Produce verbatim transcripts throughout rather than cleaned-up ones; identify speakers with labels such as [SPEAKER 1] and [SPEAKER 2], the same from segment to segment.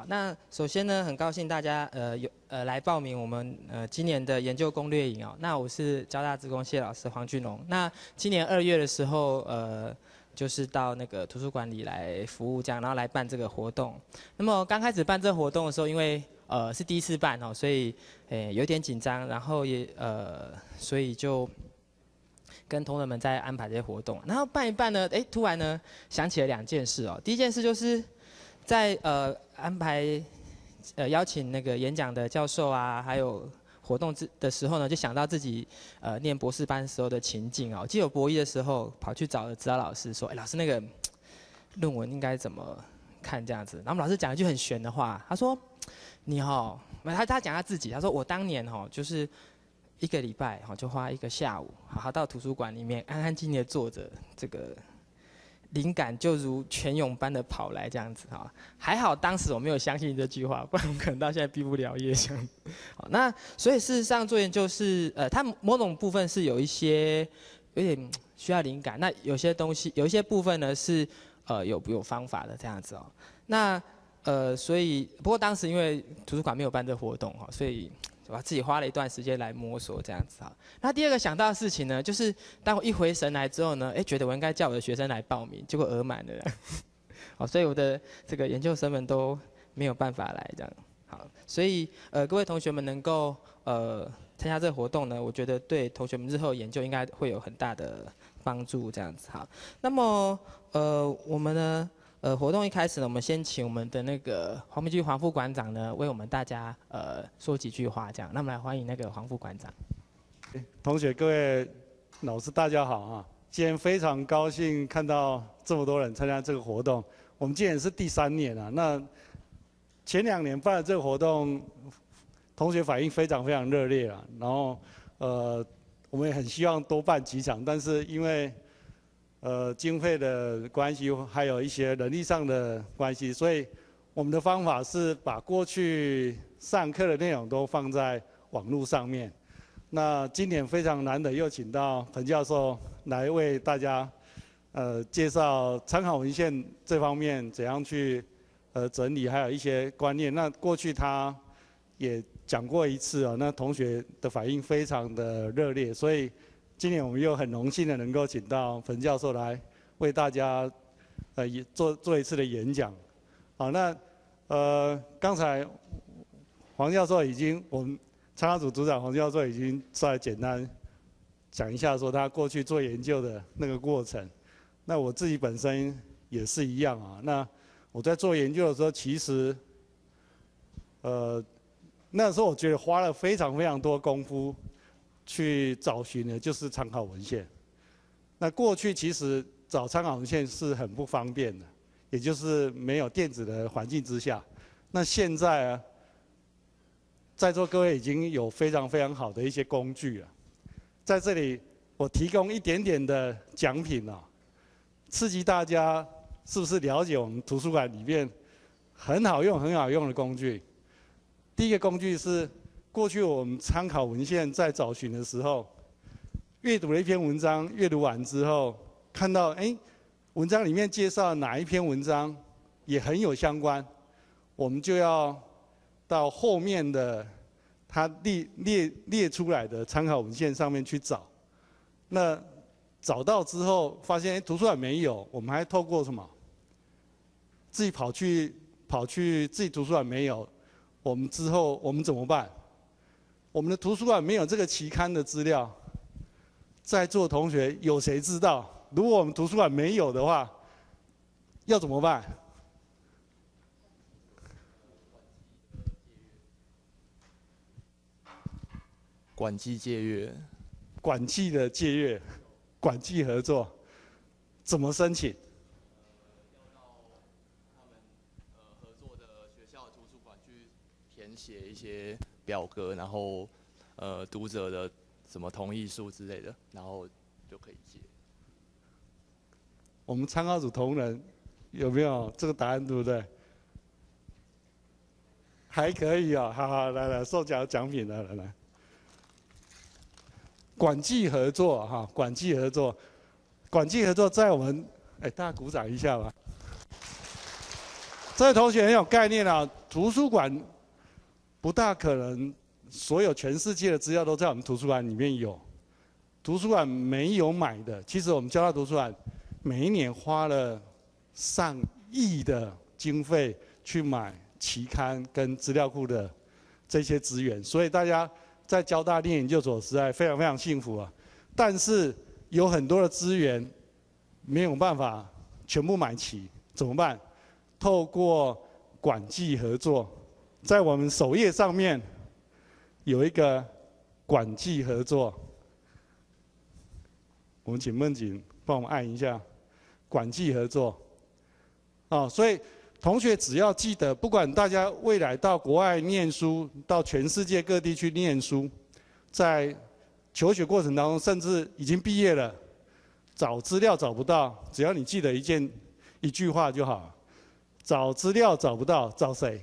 [SPEAKER 1] 那首先呢，很高兴大家呃有呃来报名我们呃今年的研究攻略营哦。那我是交大资工系老师黄俊龙。那今年二月的时候，呃就是到那个图书馆里来服务这样，然后来办这个活动。那么刚开始办这个活动的时候，因为呃是第一次办哦，所以诶有点紧张，然后也呃所以就跟同仁们在安排这些活动。然后办一办呢，哎突然呢想起了两件事哦。第一件事就是在呃安排呃邀请那个演讲的教授啊，还有活动的时候呢，就想到自己呃念博士班时候的情境哦。我记得我博一的时候跑去找了指导老师说，哎老师那个论文应该怎么看这样子。然后我们老师讲一句很玄的话，他说你哈，他他讲他自己，他说我当年哈就是一个礼拜哈就花一个下午，好好到图书馆里面安安静静的坐着，这个灵感就如泉涌般的跑来这样子哈。还好当时我没有相信这句话，不然我可能到现在毕不了业这样。好，那所以事实上做研究是呃，它某种部分是有一些有点需要灵感，那有些东西有一些部分呢是呃有有方法的这样子哦。那呃所以不过当时因为图书馆没有办这活动哈，所以我自己花了一段时间来摸索这样子哈。那第二个想到的事情呢，就是当我一回神来之后呢，哎，觉得我应该叫我的学生来报名，结果额满了，好，所以我的这个研究生们都没有办法来这样。好，所以呃各位同学们能够呃参加这个活动呢，我觉得对同学们日后研究应该会有很大的帮助这样子哈。那么呃我们呢？呃，活动一开始呢，我们先请我们的那个黄明居黄副馆长呢，为我们大家呃说几句话，这样。那我们来欢迎那个黄副馆长。
[SPEAKER 2] 同学、各位老师，大家好啊！今天非常高兴看到这么多人参加这个活动。我们今年是第三年啊，那前两年办的这个活动，同学反应非常非常热烈啊。然后呃，我们也很希望多办几场，但是因为呃，经费的关系，还有一些人力上的关系，所以我们的方法是把过去上课的内容都放在网络上面。那今年非常难得又请到彭教授来为大家呃介绍参考文献这方面怎样去呃整理，还有一些观念。那过去他也讲过一次啊，那同学的反应非常的热烈，所以今年我们又很荣幸的能够请到彭教授来为大家呃做做一次的演讲。好，那呃刚才黄教授已经，我们参考组组长黄教授已经稍微简单讲一下说他过去做研究的那个过程。那我自己本身也是一样啊。那我在做研究的时候，其实呃那时候我觉得花了非常非常多功夫去找寻的就是参考文献。那过去其实找参考文献是很不方便的，也就是没有电子的环境之下。那现在啊，在座各位已经有非常非常好的一些工具了。在这里，我提供一点点的奖品啊，刺激大家是不是了解我们图书馆里面很好用、很好用的工具。第一个工具是，过去我们参考文献在找寻的时候，阅读了一篇文章，阅读完之后，看到哎，文章里面介绍哪一篇文章也很有相关，我们就要到后面的他列列列出来的参考文献上面去找。那找到之后，发现图书馆没有，我们还透过什么？自己跑去跑去自己图书馆没有，我们之后我们怎么办？我们的图书馆没有这个期刊的资料，在座同学有谁知道？如果我们图书馆没有的话，要怎么办？
[SPEAKER 3] 管际借阅，
[SPEAKER 2] 管际的借阅，管际合作，怎么申请？
[SPEAKER 3] 填写一些表格，然后呃读者的什么同意数之类的，然后就可以借。
[SPEAKER 2] 我们参考组同仁有没有这个答案，对不对？还可以啊、哦，好好来来，受奖奖品来来来。管际合作哈，管际合作，管际合作在我们哎，大家鼓掌一下吧。 这位同学很有概念啊，图书馆不大可能所有全世界的资料都在我们图书馆里面有。图书馆没有买的，其实我们交大图书馆每一年花了上亿的经费去买期刊跟资料库的这些资源，所以大家在交大念研究所实在非常非常幸福啊。但是有很多的资源没有办法全部买齐，怎么办？透过馆际合作，在我们首页上面有一个馆际合作。我们请梦景帮我们按一下馆际合作，哦，所以同学只要记得，不管大家未来到国外念书，到全世界各地去念书，在求学过程当中，甚至已经毕业了，找资料找不到，只要你记得一件一句话就好：找资料找不到，找谁？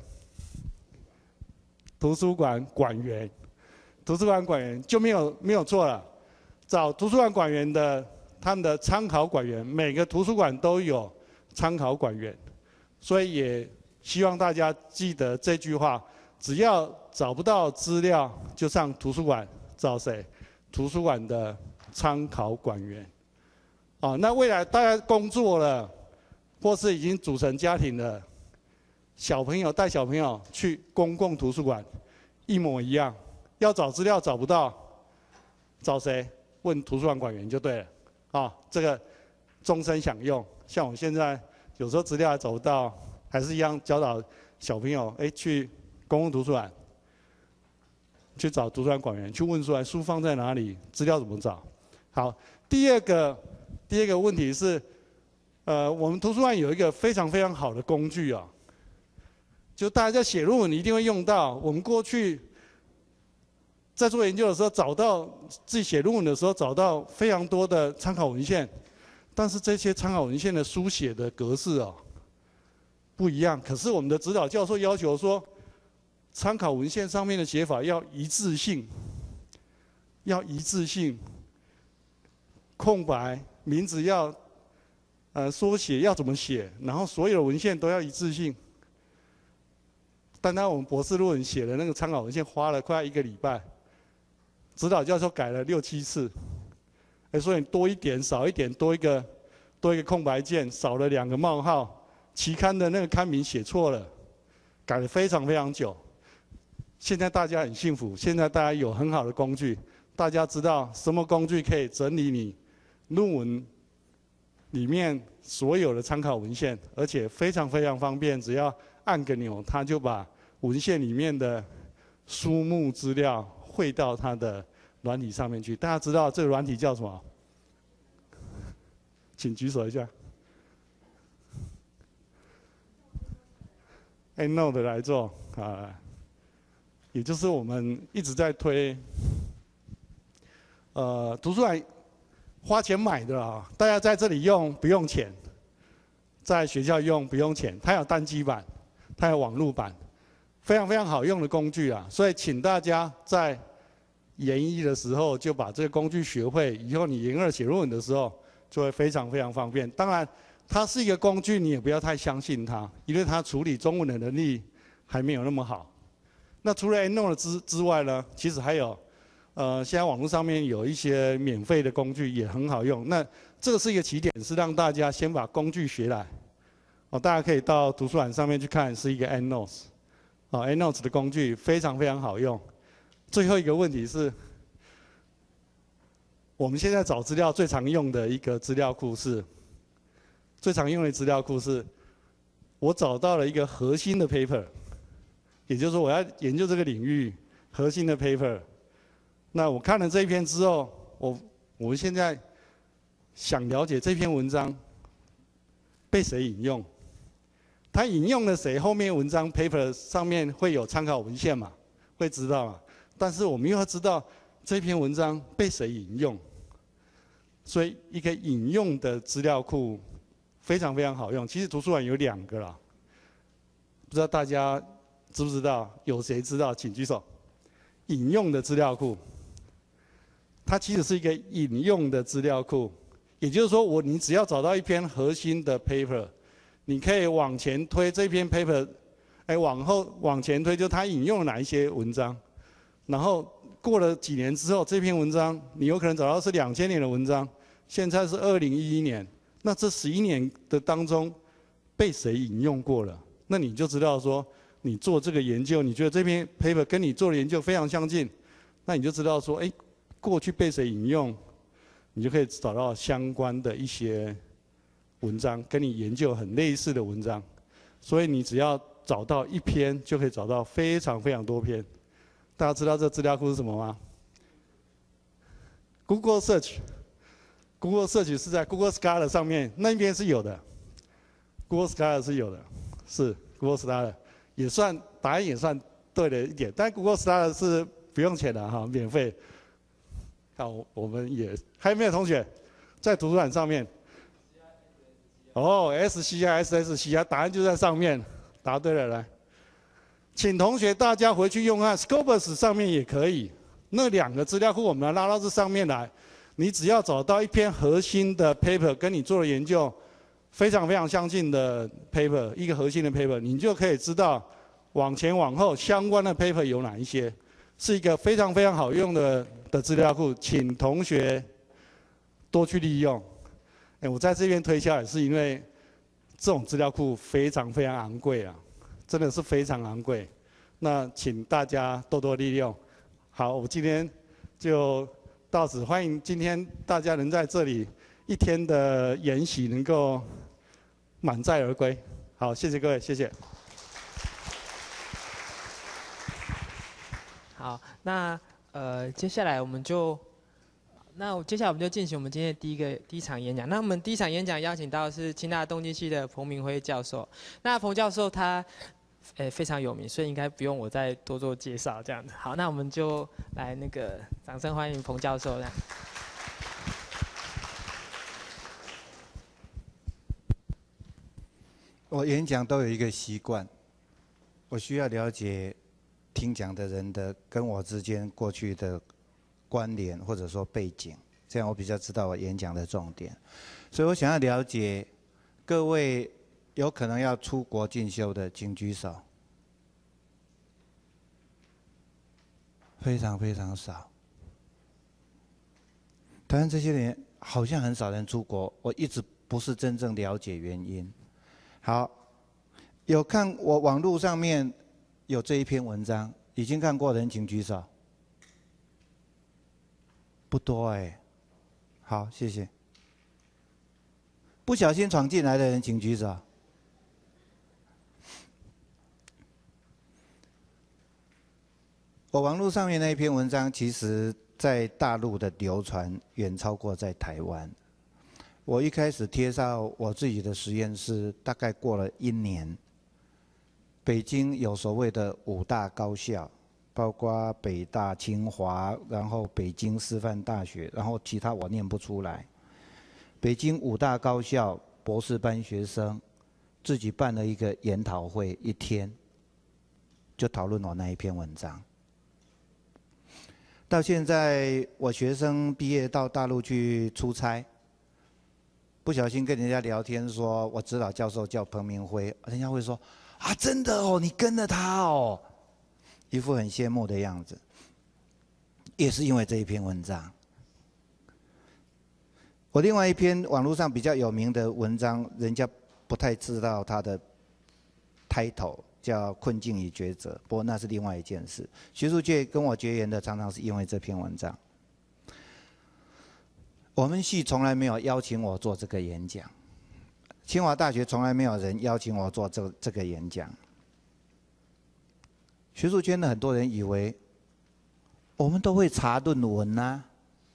[SPEAKER 2] 图书馆馆员，图书馆馆员就没有没有错了。找图书馆馆员的，他们的参考馆员，每个图书馆都有参考馆员，所以也希望大家记得这句话：只要找不到资料，就上图书馆找谁？图书馆的参考馆员。哦，那未来大家工作了，或是已经组成家庭了，小朋友带小朋友去公共图书馆，一模一样。要找资料找不到，找谁？问图书馆馆员就对了，啊、哦，这个终身享用。像我现在有时候资料还找不到，还是一样教导小朋友，哎，去公共图书馆，去找图书馆馆员，去问出来书放在哪里，资料怎么找。好，第二个第二个问题是，呃，我们图书馆有一个非常非常好的工具啊，就大家在写论文一定会用到。我们过去在做研究的时候，找到自己写论文的时候，找到非常多的参考文献，但是这些参考文献的书写的格式哦不一样。可是我们的指导教授要求说，参考文献上面的写法要一致性，要一致性，空白名字要呃缩写要怎么写，然后所有的文献都要一致性。单单我们博士论文写的那个参考文献，花了快一个礼拜。指导教授改了六七次，哎，所以多一点少一点，多一个多一个空白键，少了两个冒号，期刊的那个刊名写错了，改了非常非常久。现在大家很幸福，现在大家有很好的工具，大家知道什么工具可以整理你论文里面所有的参考文献，而且非常非常方便，只要按个钮，它就把文献里面的书目资料汇到它的软体上面去。大家知道这个软体叫什么？请举手一下。EndNote 来做啊，也就是我们一直在推，呃，图书馆花钱买的啊，大家在这里用不用钱，在学校用不用钱，它有单机版，它有网络版。非常非常好用的工具啊，所以请大家在研一的时候就把这个工具学会，以后你研二写论文的时候就会非常非常方便。当然，它是一个工具，你也不要太相信它，因为它处理中文的能力还没有那么好。那除了 EndNote 之之外呢，其实还有，呃，现在网络上面有一些免费的工具也很好用。那这个是一个起点，是让大家先把工具学来。哦，大家可以到图书馆上面去看，是一个 EndNote。啊 ，EndNote 的工具非常非常好用。最后一个问题是，我们现在找资料最常用的一个资料库是，最常用的资料库是，我找到了一个核心的 paper， 也就是说我要研究这个领域核心的 paper。那我看了这一篇之后，我我们现在想了解这篇文章被谁引用。他引用了谁？后面文章 paper 上面会有参考文献嘛？会知道嘛？但是我们又要知道这篇文章被谁引用，所以一个引用的资料库非常非常好用。其实图书馆有两个啦，不知道大家知不知道？有谁知道？请举手。引用的资料库，它其实是一个引用的资料库，也就是说，我你只要找到一篇核心的 paper。 你可以往前推这篇 paper， 哎，往后往前推，就他引用了哪一些文章，然后过了几年之后，这篇文章你有可能找到是两千年的文章，现在是二零一一年，那这十一年的当中被谁引用过了？那你就知道说，你做这个研究，你觉得这篇 paper 跟你做的研究非常相近，那你就知道说，哎，过去被谁引用，你就可以找到相关的一些文章，跟你研究很类似的文章。所以你只要找到一篇，就可以找到非常非常多篇。大家知道这资料库是什么吗 ？Google Search，Google Search 是在 Google Scholar 上面，那边是有的。Google Scholar 是有的，是 Google Scholar 也算答案也算对了一点，但 Google Scholar 是不用钱的哈，免费。好，我们也还有没有同学在图书馆上面？哦 ，S C I S S C I 答案就在上面，答对了，来，请同学大家回去用看 ，Scopus 上面也可以，那两个资料库我们拉到这上面来，你只要找到一篇核心的 paper 跟你做的研究非常非常相近的 paper， 一个核心的 paper， 你就可以知道往前往后相关的 paper 有哪一些，是一个非常非常好用的的资料库，请同学多去利用。哎，我在这边推销也是因为这种资料库非常非常昂贵啊，真的是非常昂贵。那请大家多多利用。好，我今天就到此，欢迎今天大家能在这里一天的研习能够满载而归。好，谢谢各位，谢谢。
[SPEAKER 1] 好，那呃，接下来我们就，那接下来我们就进行我们今天的第一个第一场演讲。那我们第一场演讲邀请到的是清大动机系的彭明辉教授。那彭教授他，呃，非常有名，所以应该不用我再多做介绍这样子。好，那我们就来那个掌声欢迎彭教授这样。
[SPEAKER 4] 我演讲都有一个习惯，我需要了解听讲的人的跟我之间过去的关联或者说背景，这样我比较知道我演讲的重点。所以我想要了解各位有可能要出国进修的，请举手。非常非常少。台湾这些年好像很少人出国，我一直不是真正了解原因。好，有看我网络上面有这一篇文章，已经看过的人请举手。不多哎、欸，好，谢谢。不小心闯进来的人请举手。我网络上面那一篇文章，其实在大陆的流传远超过在台湾。我一开始贴上我自己的实验室，大概过了一年，北京有所谓的五大高校，包括北大、清华，然后北京师范大学，然后其他我念不出来。北京五大高校博士班学生自己办了一个研讨会，一天就讨论我那一篇文章。到现在，我学生毕业到大陆去出差。不小心跟人家聊天说，我指导教授叫彭明辉，人家会说啊，真的哦，你跟了他哦，一副很羡慕的样子。也是因为这一篇文章，我另外一篇网络上比较有名的文章，人家不太知道它的 title 叫《困境与抉择》，不过那是另外一件事。学术界跟我结缘的，常常是因为这篇文章。我们系从来没有邀请我做这个演讲，清华大学从来没有人邀请我做这这个演讲。学术圈的很多人以为我们都会查论文啊，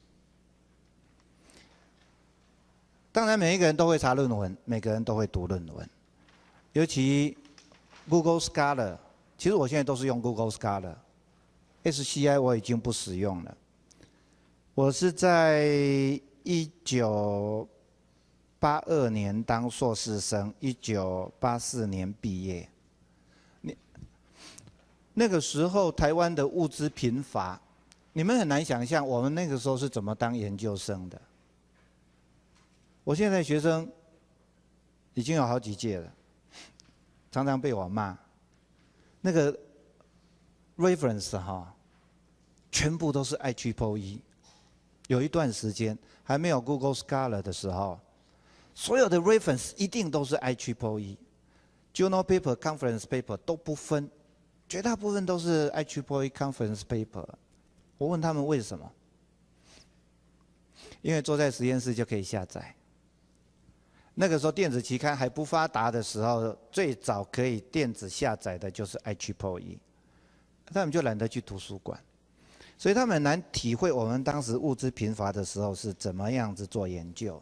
[SPEAKER 4] 当然每一个人都会查论文，每个人都会读论文，尤其 Google Scholar， 其实我现在都是用 Google Scholar，S C I 我已经不使用了，我是在一九八二年当硕士生，一九八四年毕业。你那个时候台湾的物资贫乏，你们很难想象我们那个时候是怎么当研究生的。我现在学生已经有好几届了， 常常被我骂。那个 reference 哈，全部都是 I T R I P L E。有一段时间还没有 Google Scholar 的时候，所有的 reference 一定都是 I T R I P L E。Journal paper、conference paper 都不分，绝大部分都是 I T R I P L E conference paper。我问他们为什么？因为坐在实验室就可以下载。那个时候电子期刊还不发达的时候，最早可以电子下载的就是 I T R I P L E， 他们就懒得去图书馆，所以他们很难体会我们当时物资贫乏的时候是怎么样子做研究。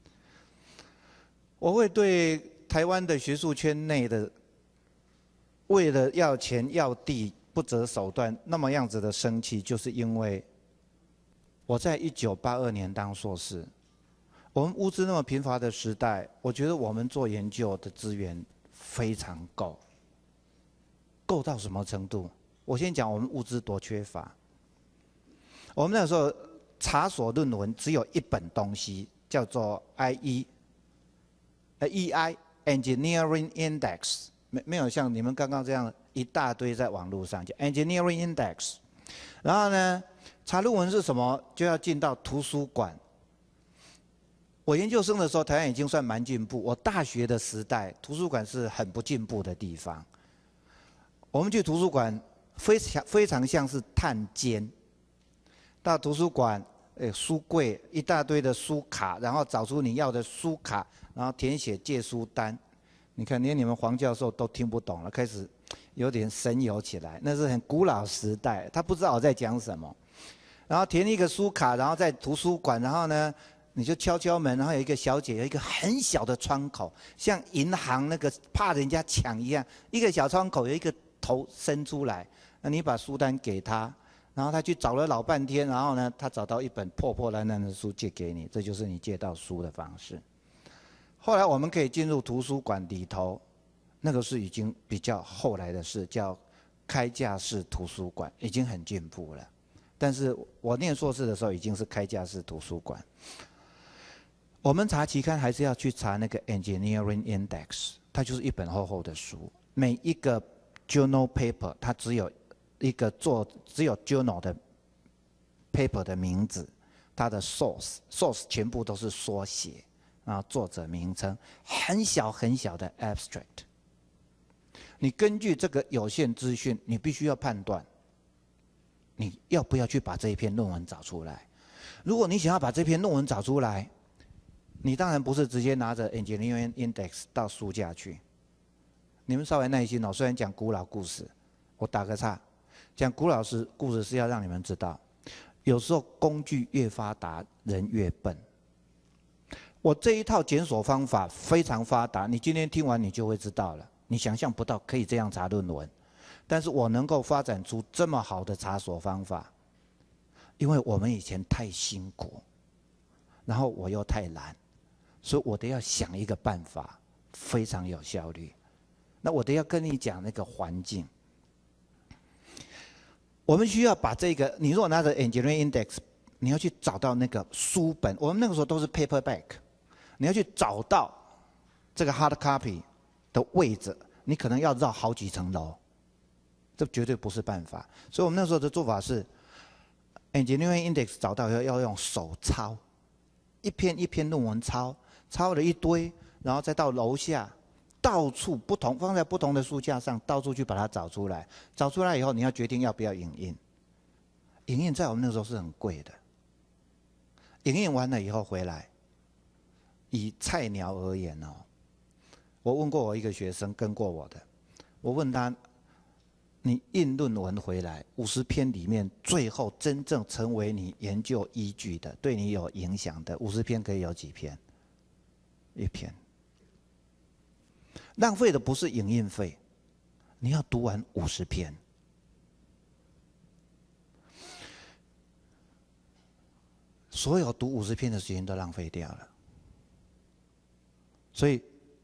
[SPEAKER 4] 我会对台湾的学术圈内的为了要钱要地不择手段那么样子的生气，就是因为我在一九八二年当硕士。我们物资那么贫乏的时代，我觉得我们做研究的资源非常够，够到什么程度？我先讲我们物资多缺乏。我们那时候查所论文只有一本东西，叫做 I E， 呃 E I Engineering Index， 没没有像你们刚刚这样一大堆在网络上叫 Engineering Index。然后呢，查论文是什么，就要进到图书馆。我研究生的时候，台湾已经算蛮进步。我大学的时代，图书馆是很不进步的地方。我们去图书馆，非常非常像是探监。到图书馆，呃，书柜一大堆的书卡，然后找出你要的书卡，然后填写借书单。你看，连你们黄教授都听不懂了，开始有点神游起来。那是很古老时代，他不知道我在讲什么。然后填一个书卡，然后在图书馆，然后呢？你就敲敲门，然后有一个小姐，有一个很小的窗口，像银行那个怕人家抢一样，一个小窗口有一个头伸出来，那你把书单给他，然后他去找了老半天，然后呢，他找到一本破破烂烂的书借给你，这就是你借到书的方式。后来我们可以进入图书馆里头，那个是已经比较后来的事，叫开架式图书馆，已经很进步了。但是我念硕士的时候已经是开架式图书馆。我们查期刊还是要去查那个 Engineering Index， 它就是一本厚厚的书，每一个 Journal Paper 它只有一个做只有 Journal 的 Paper 的名字，它的 Source Source 全部都是缩写，然后作者名称，很小很小的 Abstract。你根据这个有限资讯，你必须要判断，你要不要去把这一篇论文找出来？如果你想要把这篇论文找出来，你当然不是直接拿着 Engineering Index 到书架去。你们稍微耐心哦，虽然讲古老故事，我打个岔，讲古老事故事是要让你们知道，有时候工具越发达，人越笨。我这一套检索方法非常发达，你今天听完你就会知道了，你想象不到可以这样查论文，但是我能够发展出这么好的查索方法，因为我们以前太辛苦，然后我又太懒。所以我得要想一个办法，非常有效率。那我得要跟你讲那个环境。我们需要把这个，你如果拿着 Engineering Index， 你要去找到那个书本。我们那个时候都是 paperback， 你要去找到这个 hard copy 的位置，你可能要绕好几层楼，这绝对不是办法。所以我们那时候的做法是 ，Engineering Index 找到以后要用手抄，一篇一篇论文抄。抄了一堆，然后再到楼下，到处不同放在不同的书架上，到处去把它找出来。找出来以后，你要决定要不要影印。影印在我们那时候是很贵的。影印完了以后回来，以菜鸟而言哦，我问过我一个学生跟过我的，我问他，你印论文回来五十篇里面，最后真正成为你研究依据的、对你有影响的五十篇可以有几篇？一篇。浪费的不是影印费，你要读完五十篇。所有读五十篇的时间都浪费掉了。所以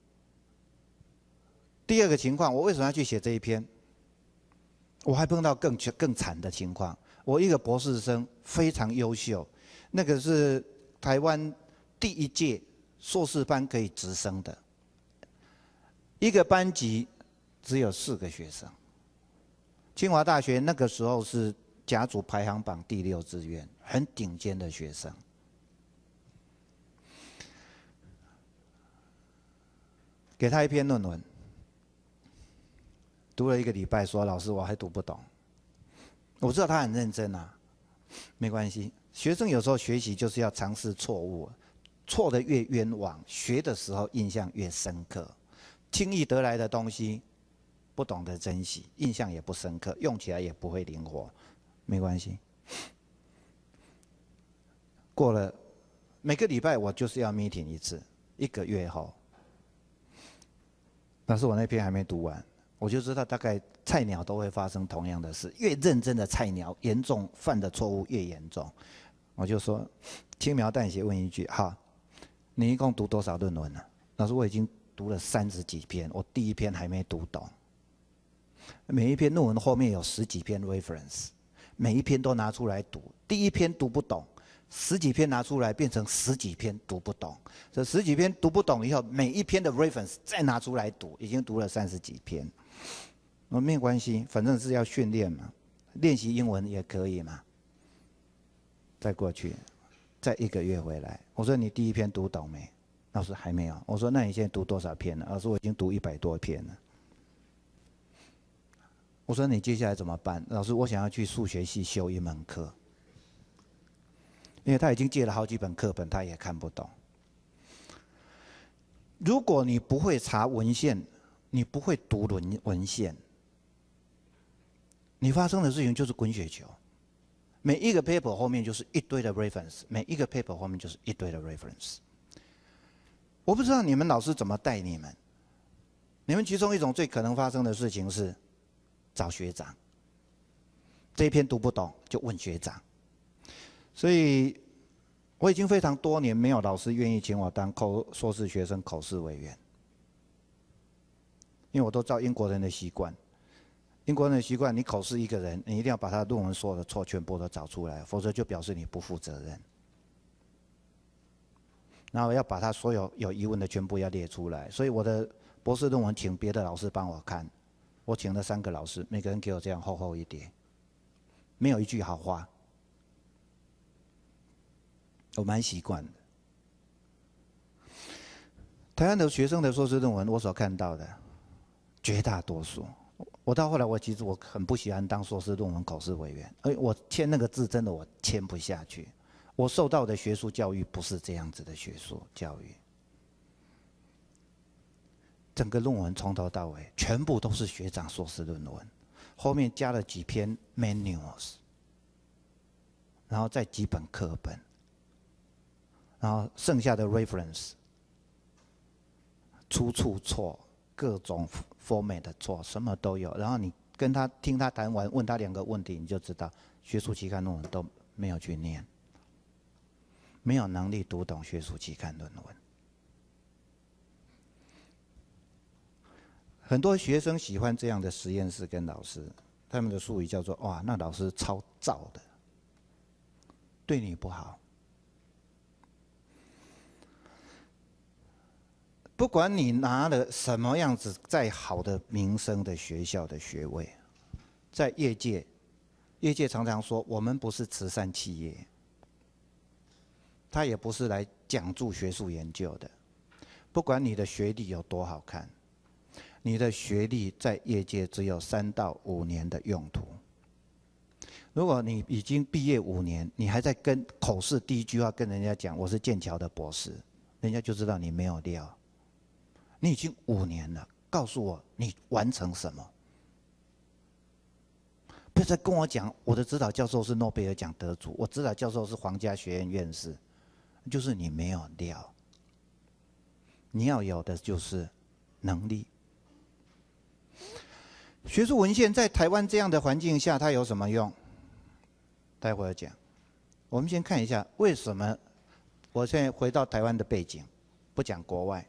[SPEAKER 4] 第二个情况，我为什么要去写这一篇？我还碰到更更惨的情况。我一个博士生非常优秀，那个是台湾第一届硕士班可以直升的。一个班级只有四个学生。清华大学那个时候是甲组排行榜第六志愿，很顶尖的学生。给他一篇论文，读了一个礼拜，说老师我还读不懂。我知道他很认真啊，没关系。学生有时候学习就是要尝试错误，错得越冤枉，学的时候印象越深刻。轻易得来的东西，不懂得珍惜，印象也不深刻，用起来也不会灵活，没关系。过了每个礼拜我就是要 meeting 一次，一个月后，但是我那篇还没读完，我就知道大概菜鸟都会发生同样的事，越认真的菜鸟，严重犯的错误越严重。我就说轻描淡写问一句：好，你一共读多少论文呢？老师，我已经读了三十几篇，我第一篇还没读懂。每一篇论文后面有十几篇 reference， 每一篇都拿出来读。第一篇读不懂，十几篇拿出来变成十几篇读不懂。这十几篇读不懂以后，每一篇的 reference 再拿出来读，已经读了三十几篇。我没有关系，反正是要训练嘛，练习英文也可以嘛。再过去，再一个月回来，我说你第一篇读懂没？老师还没有。我说那你现在读多少篇了？老师我已经读一百多篇了。我说你接下来怎么办？老师我想要去数学系修一门课，因为他已经借了好几本课本，他也看不懂。如果你不会查文献，你不会读文文献，你发生的事情就是滚雪球。每一个 paper 后面就是一堆的 reference， 每一个 paper 后面就是一堆的 reference。我不知道你们老师怎么带你们，你们其中一种最可能发生的事情是找学长，这一篇读不懂就问学长。所以我已经非常多年没有老师愿意请我当口硕士学生口试委员，因为我都照英国人的习惯。英国人的习惯，你口试一个人，你一定要把他论文所有的错全部都找出来，否则就表示你不负责任。然后要把他所有有疑问的全部要列出来。所以我的博士论文请别的老师帮我看，我请了三个老师，每个人给我这样厚厚一叠，没有一句好话。我蛮习惯的。台湾的学生的硕士论文，我所看到的绝大多数。我到后来，我其实我很不喜欢当硕士论文口试委员，而我签那个字真的我签不下去。我受到的学术教育不是这样子的学术教育，整个论文从头到尾全部都是学长硕士论文，后面加了几篇 manuals， 然后再几本课本，然后剩下的 reference 出处错。各种 format 的错，什么都有。然后你跟他听他谈完，问他两个问题，你就知道学术期刊论文都没有去念，没有能力读懂学术期刊论文。很多学生喜欢这样的实验室跟老师，他们的术语叫做“哇，那老师超燥的，对你不好”。不管你拿了什么样子再好的名声的学校的学位，在业界，业界常常说我们不是慈善企业，他也不是来讲助学术研究的。不管你的学历有多好看，你的学历在业界只有三到五年的用途。如果你已经毕业五年，你还在跟口试第一句话跟人家讲我是剑桥的博士，人家就知道你没有料。你已经五年了，告诉我你完成什么？不要再跟我讲我的指导教授是诺贝尔奖得主，我指导教授是皇家学院院士，就是你没有料。你要有的就是能力。学术文献在台湾这样的环境下，它有什么用？待会儿讲。我们先看一下为什么。我现在回到台湾的背景，不讲国外。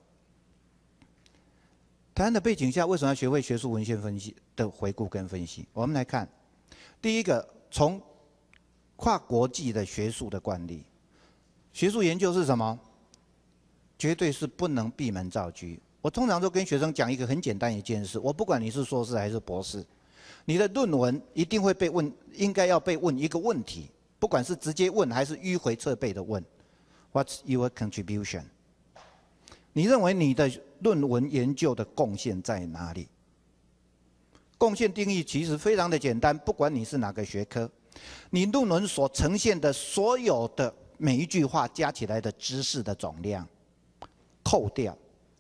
[SPEAKER 4] 台湾的背景下，为什么要学会学术文献分析的回顾跟分析？我们来看，第一个，从跨国际的学术的惯例，学术研究是什么？绝对是不能闭门造车， 我通常都跟学生讲一个很简单一件事，我不管你是硕士还是博士，你的论文一定会被问，应该要被问一个问题，不管是直接问还是迂回侧背的问 ，What's your contribution？ 你认为你的论文研究的贡献在哪里？贡献定义其实非常的简单，不管你是哪个学科，你论文所呈现的所有的每一句话加起来的知识的总量，扣掉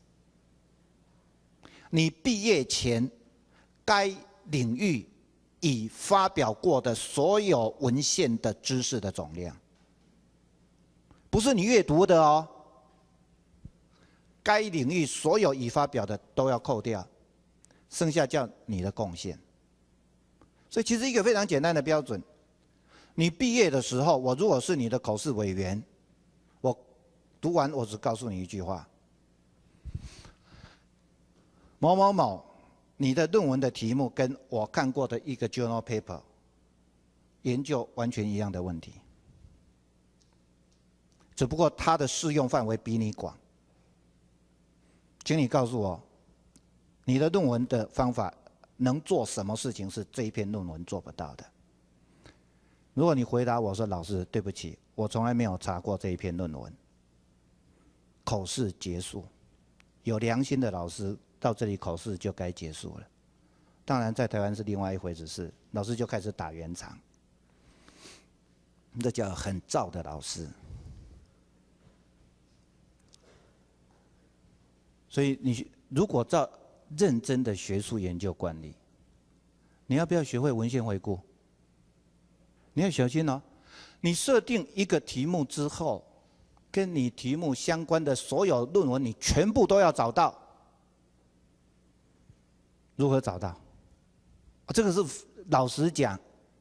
[SPEAKER 4] 你毕业前该领域已发表过的所有文献的知识的总量，不是你阅读的哦，该领域所有已发表的都要扣掉，剩下叫你的贡献。所以其实一个非常简单的标准，你毕业的时候，我如果是你的口试委员，我读完我只告诉你一句话：某某某，你的论文的题目跟我看过的一个 journal paper 研究完全一样的问题，只不过它的适用范围比你广。请你告诉我，你的论文的方法能做什么事情是这一篇论文做不到的？如果你回答我说：“老师，对不起，我从来没有查过这一篇论文。”口试结束，有良心的老师到这里口试就该结束了。当然，在台湾是另外一回事，是老师就开始打圆场，这叫很燥的老师。所以你如果照认真的学术研究惯例，你要不要学会文献回顾？你要小心哦。你设定一个题目之后，跟你题目相关的所有论文，你全部都要找到。如何找到？这个是老实讲，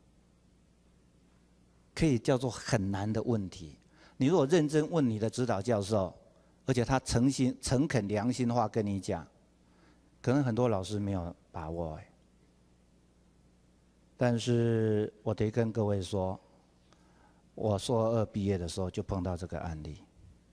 [SPEAKER 4] 可以叫做很难的问题。你如果认真问你的指导教授，而且他诚心、诚恳、良心话跟你讲，可能很多老师没有把握哎。但是我得跟各位说，我硕二毕业的时候就碰到这个案例。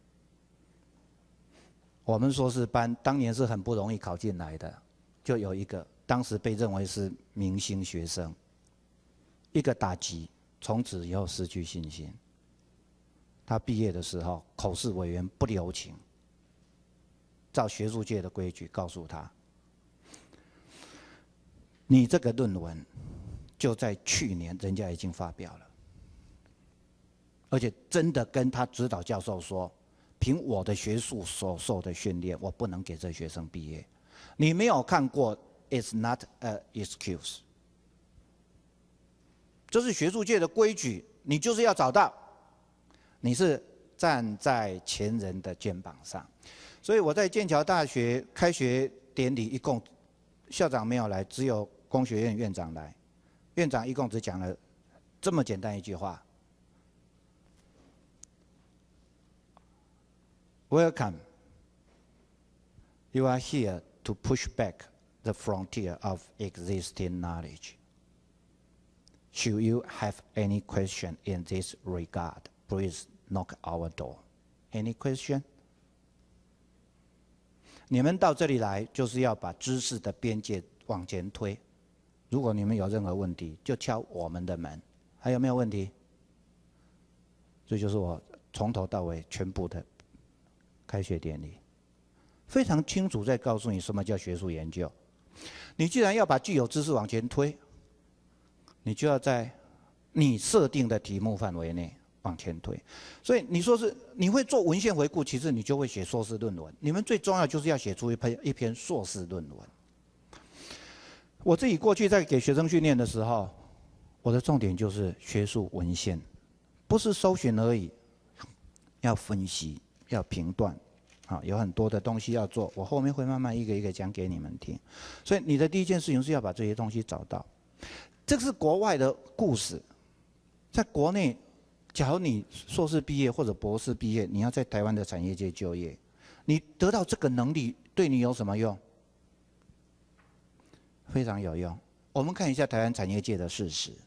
[SPEAKER 4] 我们硕士班当年是很不容易考进来的，就有一个当时被认为是明星学生，一个打击，从此以后失去信心。他毕业的时候，口试委员不留情，照学术界的规矩告诉他：“你这个论文就在去年人家已经发表了，而且真的跟他指导教授说，凭我的学术所受的训练，我不能给这学生毕业。你没有看过 ，it's not an excuse。这是学术界的规矩，你就是要找到。”你是站在前人的肩膀上，所以我在剑桥大学开学典礼，一共校长没有来，只有工学院院长来。院长一共只讲了这么简单一句话 ：“Welcome, you are here to push back the frontier of existing knowledge. Should you have any question in this regard, please knock our door. Any question?” 你们到这里来就是要把知识的边界往前推。如果你们有任何问题，就敲我们的门。还有没有问题？这就是我从头到尾全部的开学典礼，非常清楚在告诉你什么叫学术研究。你既然要把具有知识往前推，你就要在你设定的题目范围内往前推。所以你说是你会做文献回顾，其实你就会写硕士论文。你们最重要就是要写出一篇一篇硕士论文。我自己过去在给学生训练的时候，我的重点就是学术文献，不是搜寻而已，要分析，要评断，啊，有很多的东西要做。我后面会慢慢一个一个讲给你们听。所以你的第一件事情是要把这些东西找到。这是国外的故事，在国内，假如你硕士毕业或者博士毕业，你要在台湾的产业界就业，你得到这个能力对你有什么用？非常有用。我们看一下台湾产业界的事实。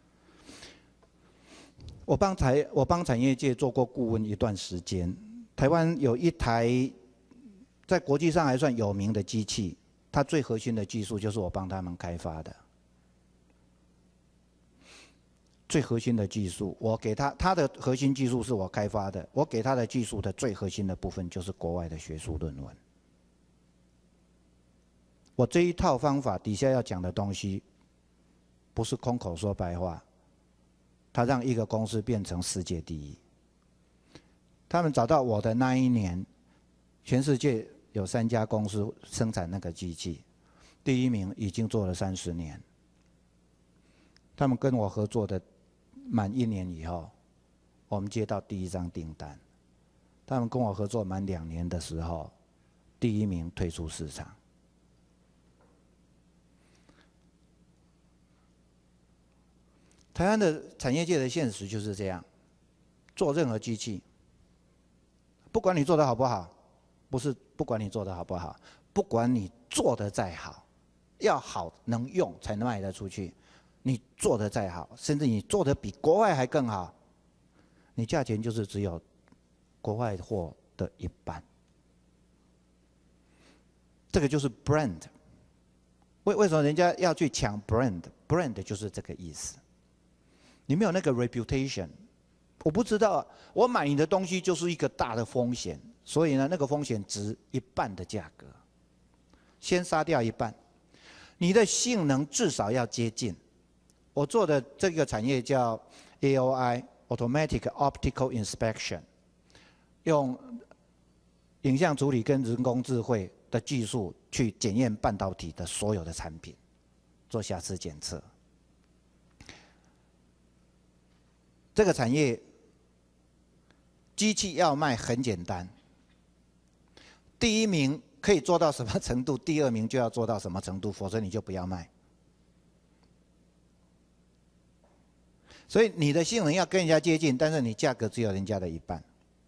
[SPEAKER 4] 我帮台我帮产业界做过顾问一段时间。台湾有一台在国际上还算有名的机器，它最核心的技术就是我帮他们开发的。最核心的技术，我给他，他的核心技术是我开发的，我给他的技术的最核心的部分就是国外的学术论文。我这一套方法底下要讲的东西，不是空口说白话，它让一个公司变成世界第一。他们找到我的那一年，全世界有三家公司生产那个机器，第一名已经做了三十年。他们跟我合作的满一年以后，我们接到第一张订单。他们跟我合作满两年的时候，第一名退出市场。台湾的产业界的现实就是这样，做任何机器，不管你做的好不好，不是不管你做的好不好，不管你做的再好，要好能用才能卖得出去。你做的再好，甚至你做的比国外还更好，你价钱就是只有国外货的一半。这个就是 brand。为为什么人家要去抢 brand？brand 就是这个意思。你没有那个 reputation， 我不知道，我买你的东西就是一个大的风险，所以呢，那个风险值一半的价格，先杀掉一半，你的性能至少要接近。我做的这个产业叫 A O I（Automatic Optical Inspection）， 用影像处理跟人工智慧的技术去检验半导体的所有的产品，做瑕疵检测。这个产业机器要卖很简单，第一名可以做到什么程度，第二名就要做到什么程度，否则你就不要卖。所以你的性能要跟人家接近，但是你价格只有人家的一半。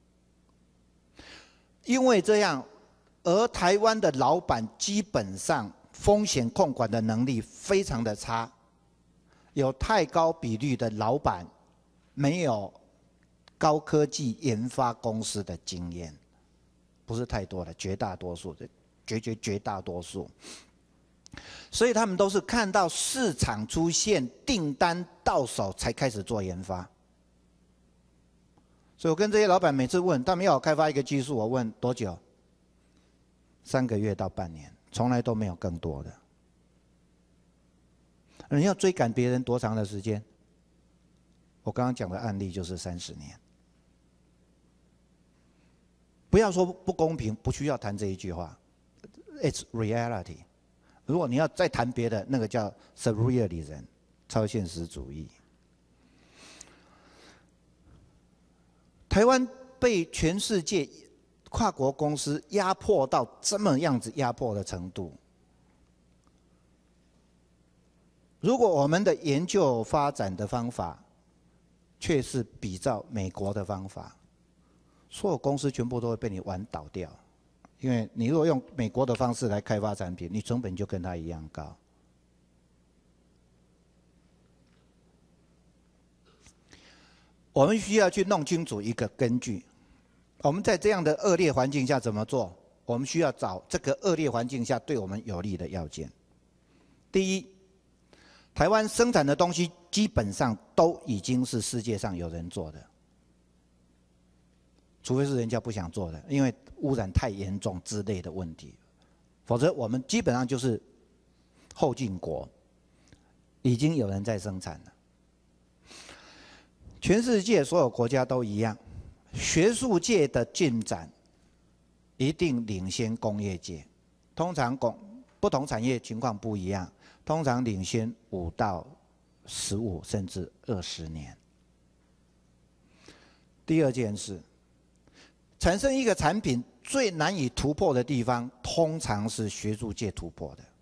[SPEAKER 4] 因为这样，而台湾的老板基本上风险控管的能力非常的差，有太高比率的老板没有高科技研发公司的经验，不是太多的，绝大多数的，绝绝绝大多数。所以他们都是看到市场出现订单到手才开始做研发。所以我跟这些老板每次问，他们要我开发一个技术，我问多久？三个月到半年，从来都没有更多的。你要追赶别人多长的时间？我刚刚讲的案例就是三十年。不要说不公平，不需要谈这一句话 ，It's reality。如果你要再谈别的，那个叫 surrealism， 超现实主义。台湾被全世界跨国公司压迫到这么样子压迫的程度，如果我们的研究发展的方法却是比照美国的方法，所有公司全部都会被你玩倒掉。因为你如果用美国的方式来开发产品，你成本就跟它一样高。我们需要去弄清楚一个根据。我们在这样的恶劣环境下怎么做？我们需要找这个恶劣环境下对我们有利的要件。第一，台湾生产的东西基本上都已经是世界上有人做的，除非是人家不想做的，因为污染太严重之类的问题，否则我们基本上就是后进国，已经有人在生产了。全世界所有国家都一样，学术界的进展一定领先工业界，通常工不同产业情况不一样，通常领先五到十五甚至二十年。第二件事，产生一个产品最难以突破的地方，通常是学术界突破的。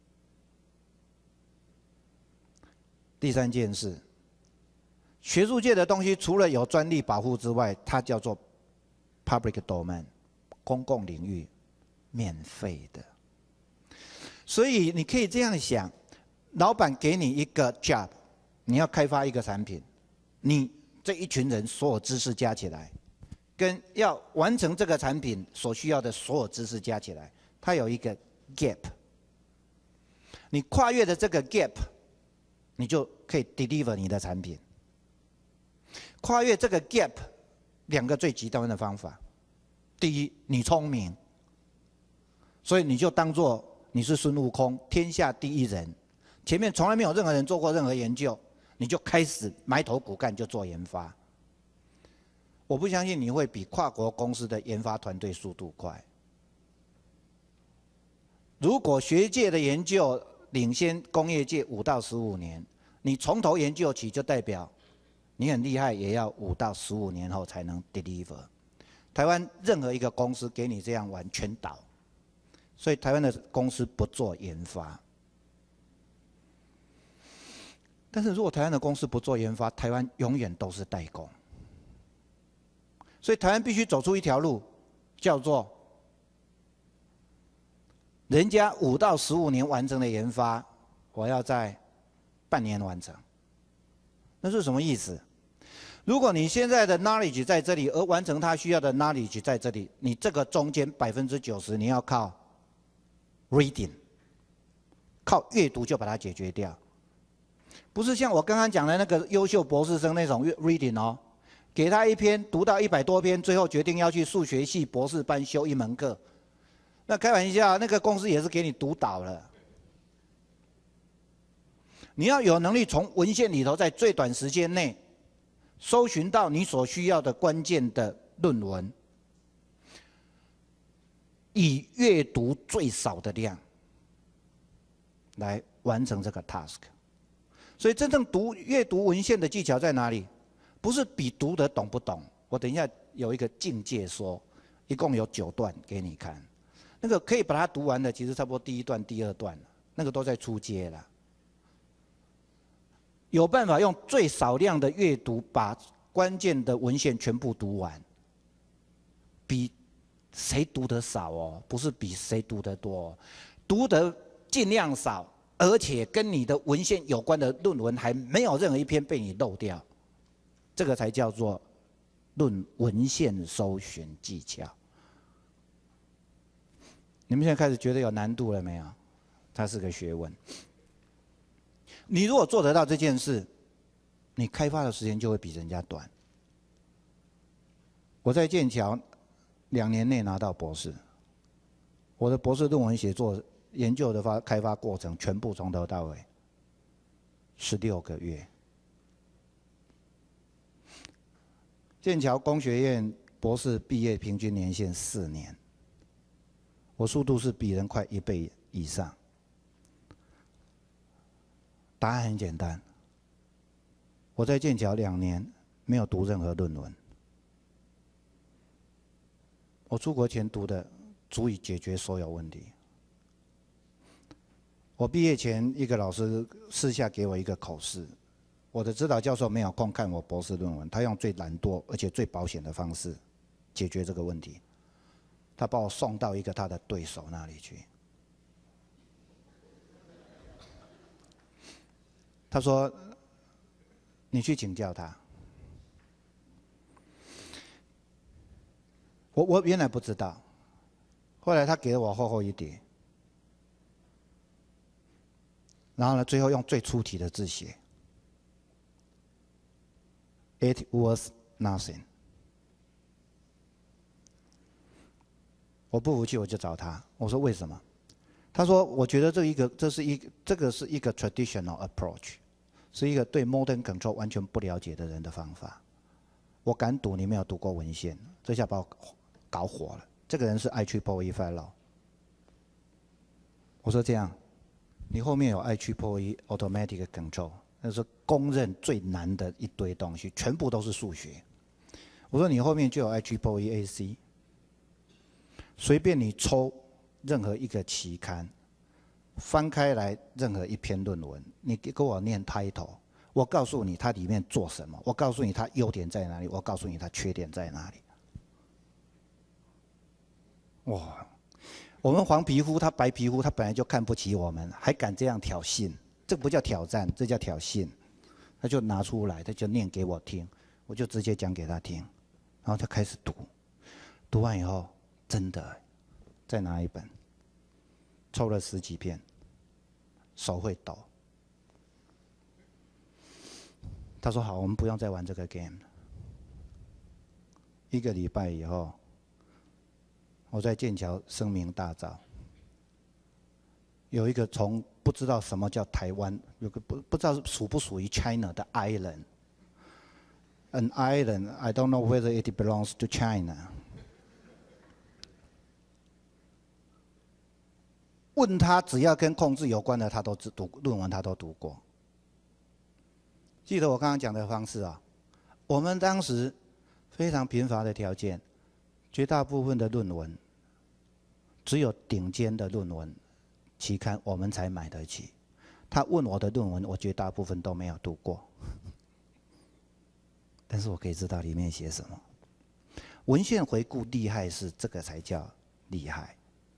[SPEAKER 4] 第三件事，学术界的东西除了有专利保护之外，它叫做 public domain， 公共领域，免费的。所以你可以这样想，老板给你一个 job， 你要开发一个产品，你这一群人所有知识加起来，跟要完成这个产品所需要的所有知识加起来， 它有一个 gap， 你跨越的这个 gap， 你就可以 deliver 你的产品。跨越这个 gap， 两个最极端的方法，第一，你聪明，所以你就当作你是孙悟空，天下第一人，前面从来没有任何人做过任何研究，你就开始埋头苦干就做研发。我不相信你会比跨国公司的研发团队速度快。如果学界的研究领先工业界五到十五年，你从头研究起，就代表你很厉害，也要五到十五年后才能 deliver。台湾任何一个公司给你这样玩，全倒。所以台湾的公司不做研发。但是如果台湾的公司不做研发，台湾永远都是代工。所以台湾必须走出一条路，叫做人家五到十五年完成的研发，我要在半年完成。那是什么意思？如果你现在的 knowledge 在这里，而完成他需要的 knowledge 在这里，你这个中间百分之九十你要靠 reading， 靠阅读就把它解决掉。不是像我刚刚讲的那个优秀博士生那种 reading 哦。给他一篇，读到一百多篇，最后决定要去数学系博士班修一门课。那开玩笑，那个公司也是给你读倒了。你要有能力从文献里头，在最短时间内搜寻到你所需要的关键的论文，以阅读最少的量来完成这个 task。所以，真正读阅读文献的技巧在哪里？不是比读的懂不懂，我等一下有一个境界说，一共有九段给你看，那个可以把它读完的，其实差不多第一段、第二段，那个都在初阶了。有办法用最少量的阅读把关键的文献全部读完，比谁读得少哦，不是比谁读得多哦，读得尽量少，而且跟你的文献有关的论文还没有任何一篇被你漏掉。这个才叫做论文献搜寻技巧。你们现在开始觉得有难度了没有？它是个学问。你如果做得到这件事，你开发的时间就会比人家短。我在剑桥两年内拿到博士，我的博士论文写作研究的发开发过程全部从头到尾十六个月。剑桥工学院博士毕业平均年限四年，我速度是比人快一倍以上。答案很简单，我在剑桥两年没有读任何论文，我出国前读的足以解决所有问题。我毕业前，一个老师私下给我一个口试。我的指导教授没有空看我博士论文，他用最懒惰而且最保险的方式解决这个问题。他把我送到一个他的对手那里去。他说：“你去请教他。”我我原来不知道，后来他给了我厚厚一叠，然后呢，最后用最粗体的字写。It was nothing。我不服气，我就找他。我说为什么？他说：“我觉得这一个，这是一个，这个是一个 traditional approach， 是一个对 modern control 完全不了解的人的方法。我敢赌你没有读过文献，这下把我搞火了。这个人是 I triple E fellow。我说这样，你后面有 I triple E automatic control。”那是公认最难的一堆东西，全部都是数学。我说你后面就有 I triple E A C， 随便你抽任何一个期刊，翻开来任何一篇论文，你给我念 title， 我告诉你它里面做什么，我告诉你它优点在哪里，我告诉你它缺点在哪里。哇！我们黄皮肤，他白皮肤，他本来就看不起我们，还敢这样挑衅。这不叫挑战，这叫挑衅。他就拿出来，他就念给我听，我就直接讲给他听，然后他开始读，读完以后，真的，再拿一本， 抽了十几篇，手会抖。他说：“好，我们不用再玩这个 game 了。”一个礼拜以后，我在剑桥声名大噪。有一个从不知道什么叫台湾，有个不不知道属不属于 China 的 island，an island I don't know whether it belongs to China。问他只要跟控制有关的，他都读论文，他都读过。记得我刚刚讲的方式啊，我们当时非常贫乏的条件，绝大部分的论文只有顶尖的论文期刊我们才买得起。他问我的论文，我绝大部分都没有读过，但是我可以知道里面写什么。文献回顾厉害是这个才叫厉害。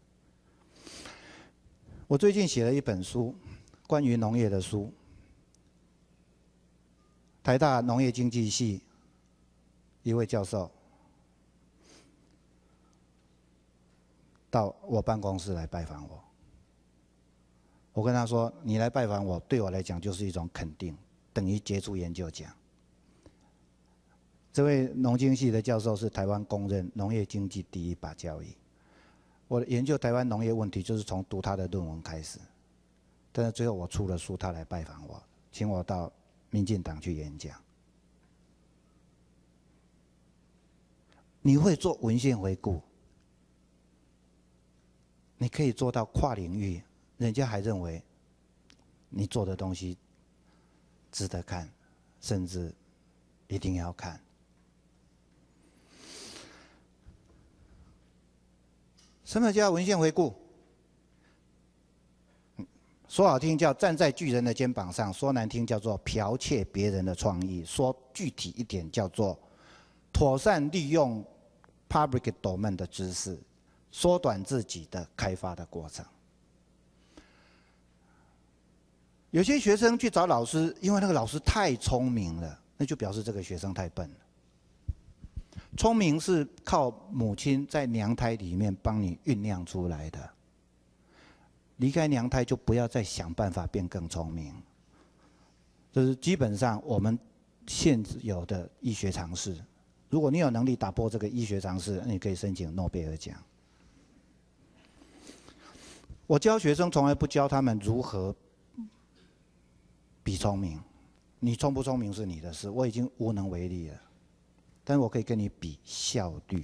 [SPEAKER 4] 我最近写了一本书，关于农业的书。台大农业经济系一位教授到我办公室来拜访我，我跟他说：“你来拜访我，对我来讲就是一种肯定，等于杰出研究奖。”这位农经系的教授是台湾公认农业经济第一把交椅。我研究台湾农业问题就是从读他的论文开始，但是最后我出了书，他来拜访我，请我到民进党去演讲。你会做文献回顾，你可以做到跨领域，人家还认为你做的东西值得看，甚至一定要看。什么叫文献回顾？说好听叫站在巨人的肩膀上，说难听叫做剽窃别人的创意，说具体一点叫做妥善利用 public domain 的知识，缩短自己的开发的过程。有些学生去找老师，因为那个老师太聪明了，那就表示这个学生太笨了。聪明是靠母亲在娘胎里面帮你酝酿出来的。离开娘胎就不要再想办法变更聪明，这是基本上我们现有的医学常识。如果你有能力打破这个医学常识，你可以申请诺贝尔奖。我教学生从来不教他们如何比聪明，你聪不聪明是你的事，我已经无能为力了。但是我可以跟你比效率，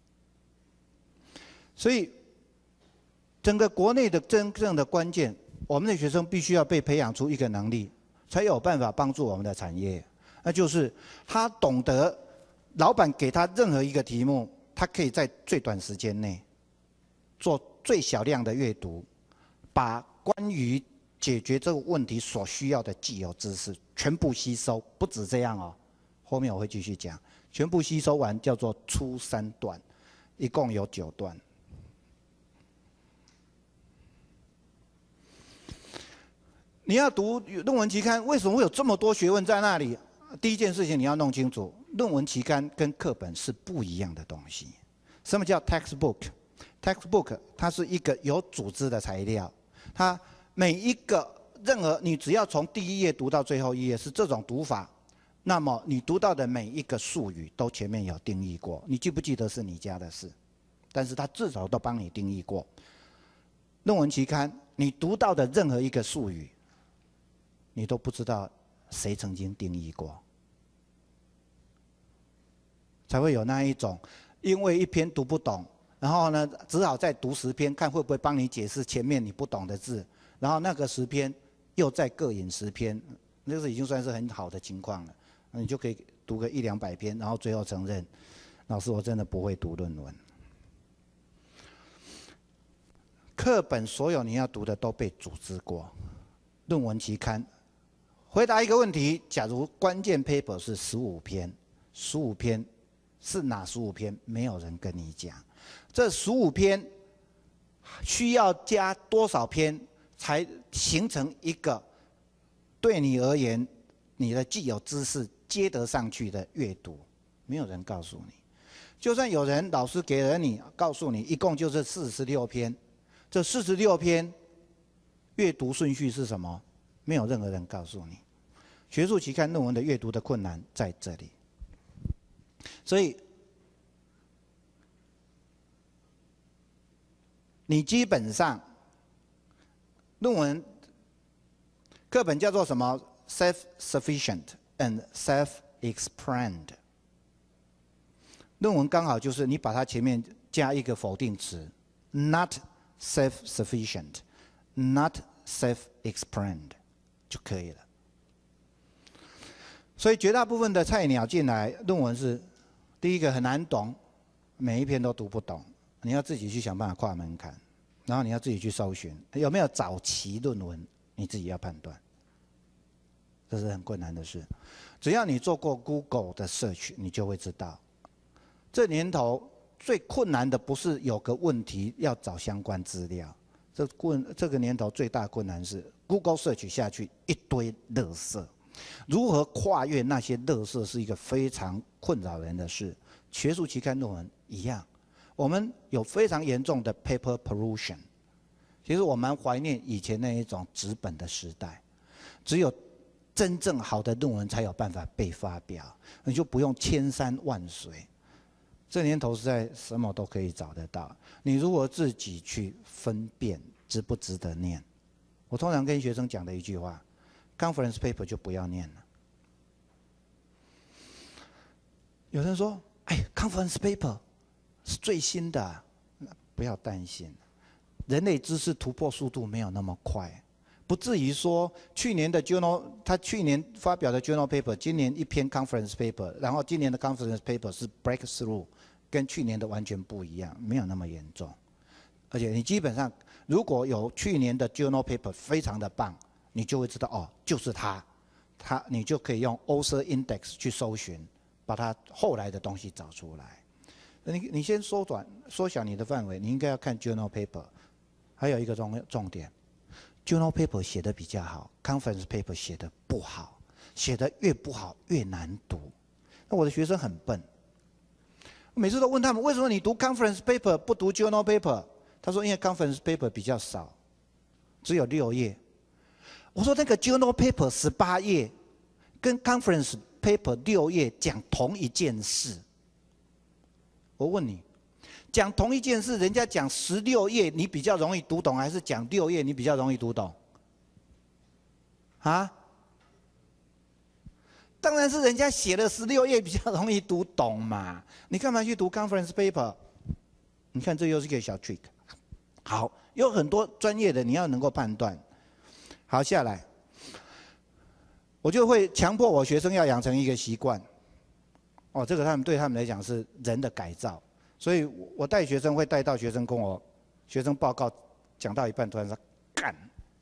[SPEAKER 4] 所以。整个国内的真正的关键，我们的学生必须要被培养出一个能力，才有办法帮助我们的产业。那就是他懂得，老板给他任何一个题目，他可以在最短时间内做最小量的阅读，把关于解决这个问题所需要的既有知识全部吸收。不止这样哦，后面我会继续讲，全部吸收完叫做初三段，一共有九段。你要读论文期刊，为什么会有这么多学问在那里？第一件事情你要弄清楚，论文期刊跟课本是不一样的东西。什么叫 textbook？textbook 它是一个有组织的材料，它每一个任何你只要从第一页读到最后一页是这种读法，那么你读到的每一个术语都前面有定义过，你记不记得是你家的事，但是它至少都帮你定义过。论文期刊你读到的任何一个术语，你都不知道谁曾经定义过，才会有那一种，因为一篇读不懂，然后呢，只好再读十篇，看会不会帮你解释前面你不懂的字，然后那个十篇又再各引十篇，那是已经算是很好的情况了。你就可以读个一两百篇，然后最后承认，老师我真的不会读论文。课本所有你要读的都被组织过，论文期刊。回答一个问题：假如关键 paper 是十五篇，十五篇是哪十五篇？没有人跟你讲。这十五篇需要加多少篇才形成一个对你而言你的既有知识接得上去的阅读？没有人告诉你。就算有人老师给了你，告诉你一共就是四十六篇， 这四十六篇阅读顺序是什么？没有任何人告诉你。学术期刊论文的阅读的困难在这里。所以，你基本上论文课本叫做什么 ？self-sufficient and self-explained。论文刚好就是你把它前面加一个否定词 ，not self-sufficient, not self-explained 就可以了。所以绝大部分的菜鸟进来，论文是第一个很难懂，每一篇都读不懂，你要自己去想办法跨门槛，然后你要自己去搜寻有没有早期论文，你自己要判断，这是很困难的事。只要你做过 Google 的 search， 你就会知道，这年头最困难的不是有个问题要找相关资料，这困这个年头最大困难是 Google search 下去一堆垃圾。如何跨越那些垃圾是一个非常困扰人的事。学术期刊论文一样，我们有非常严重的 paper pollution。其实我蛮怀念以前那一种纸本的时代，只有真正好的论文才有办法被发表，你就不用千山万水。这年头实在什么都可以找得到，你如果自己去分辨值不值得念。我通常跟学生讲的一句话。Conference paper 就不要念了。有人说：“哎 ，Conference paper 是最新的、啊，不要担心，人类知识突破速度没有那么快，不至于说去年的 journal， 他去年发表的 journal paper， 今年一篇 conference paper， 然后今年的 conference paper 是 breakthrough， 跟去年的完全不一样，没有那么严重。而且你基本上如果有去年的 journal paper 非常的棒。”你就会知道哦，就是它，它你就可以用 author index 去搜寻，把它后来的东西找出来。你你先缩短缩小你的范围，你应该要看 journal paper。还有一个重重点 ，journal paper 写的比较好 ，conference paper 写的不好，写的越不好越难读。那我的学生很笨，我每次都问他们为什么你读 conference paper 不读 journal paper？ 他说因为 conference paper 比较少，只有六页。我说那个 journal paper 十八页，跟 conference paper 六页讲同一件事。我问你，讲同一件事，人家讲十六页你比较容易读懂，还是讲六页你比较容易读懂？啊？当然是人家写了十六页比较容易读懂嘛。你干嘛去读 conference paper？ 你看这又是一个小 trick。好，有很多专业的你要能够判断。好，下来，我就会强迫我学生要养成一个习惯。哦，这个他们对他们来讲是人的改造，所以我带学生会带到学生跟我学生报告讲到一半，突然说干。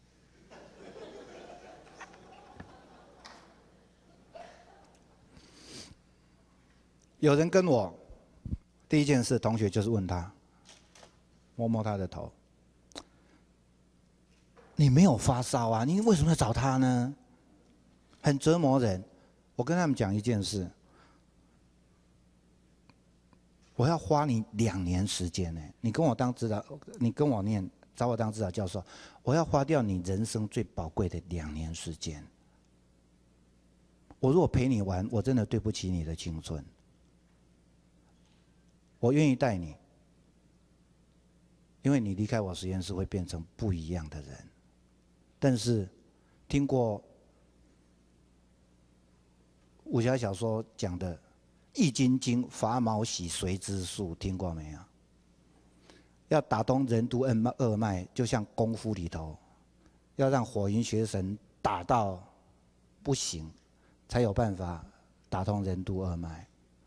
[SPEAKER 4] 有人跟我，第一件事，同学就是问他，摸摸他的头。你没有发烧啊，你为什么要找他呢？很折磨人。我跟他们讲一件事，我要花你两年时间呢。你跟我当指导，你跟我念，找我当指导教授，我要花掉你人生最宝贵的两年时间。我如果陪你玩，我真的对不起你的青春。我愿意带你，因为你离开我实验室会变成不一样的人。但是，听过武侠小说讲的《易筋经》伐毛洗髓之术，听过没有？要打通任督二脉，就像功夫里头，要让火云邪神打到不行，才有办法打通任督二脉。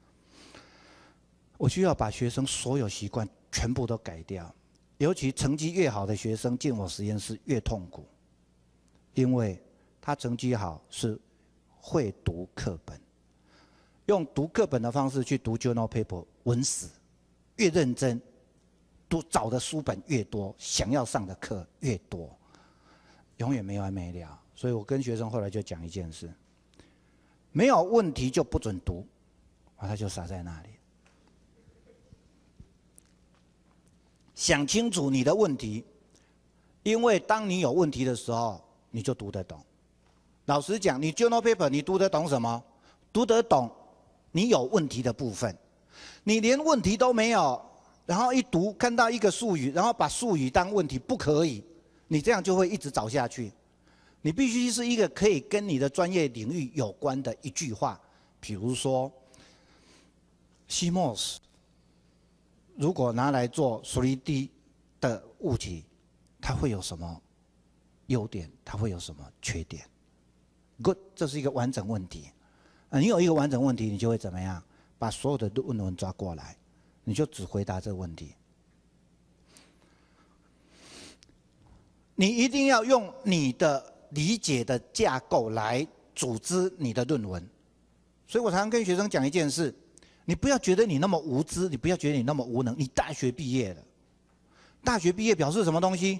[SPEAKER 4] 我需要把学生所有习惯全部都改掉，尤其成绩越好的学生进我实验室越痛苦。因为他成绩好是会读课本，用读课本的方式去读 journal paper， 稳死。越认真，读找的书本越多，想要上的课越多，永远没完没了。所以我跟学生后来就讲一件事：没有问题就不准读，他就傻在那里。想清楚你的问题， 因为当你有问题的时候，你就读得懂。老实讲，你 journal paper 你读得懂什么？读得懂你有问题的部分。你连问题都没有，然后一读看到一个术语，然后把术语当问题，不可以。你这样就会一直找下去。你必须是一个可以跟你的专业领域有关的一句话，比如说 C M O S 如果拿来做 三 D 的物体，它会有什么优点？它会有什么缺点 ？Good， 这是一个完整问题。啊，你有一个完整问题，你就会怎么样？把所有的论文抓过来，你就只回答这个问题。你一定要用你的理解的架构来组织你的论文。所以我常常跟学生讲一件事：你不要觉得你那么无知，你不要觉得你那么无能。你大学毕业了，大学毕业表示什么东西？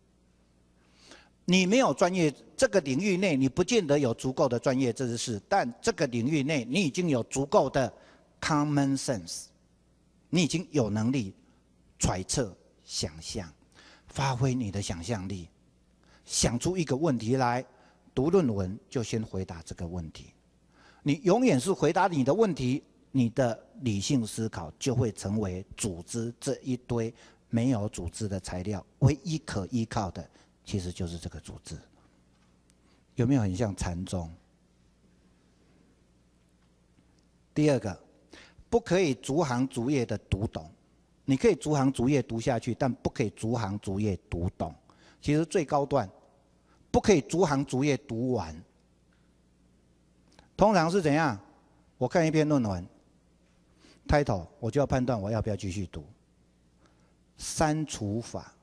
[SPEAKER 4] 你没有专业，这个领域内你不见得有足够的专业知识，但这个领域内你已经有足够的 common sense， 你已经有能力揣测、想象，发挥你的想象力，想出一个问题来。读论文就先回答这个问题。你永远是回答你的问题，你的理性思考就会成为组织这一堆没有组织的材料唯一可依靠的。其实就是这个组织，有没有很像禅宗？第二个，不可以逐行逐页的读懂，你可以逐行逐页读下去，但不可以逐行逐页读懂。其实最高段，不可以逐行逐页读完。通常是怎样？我看一篇论文 ，title 我就要判断我要不要继续读。删除法。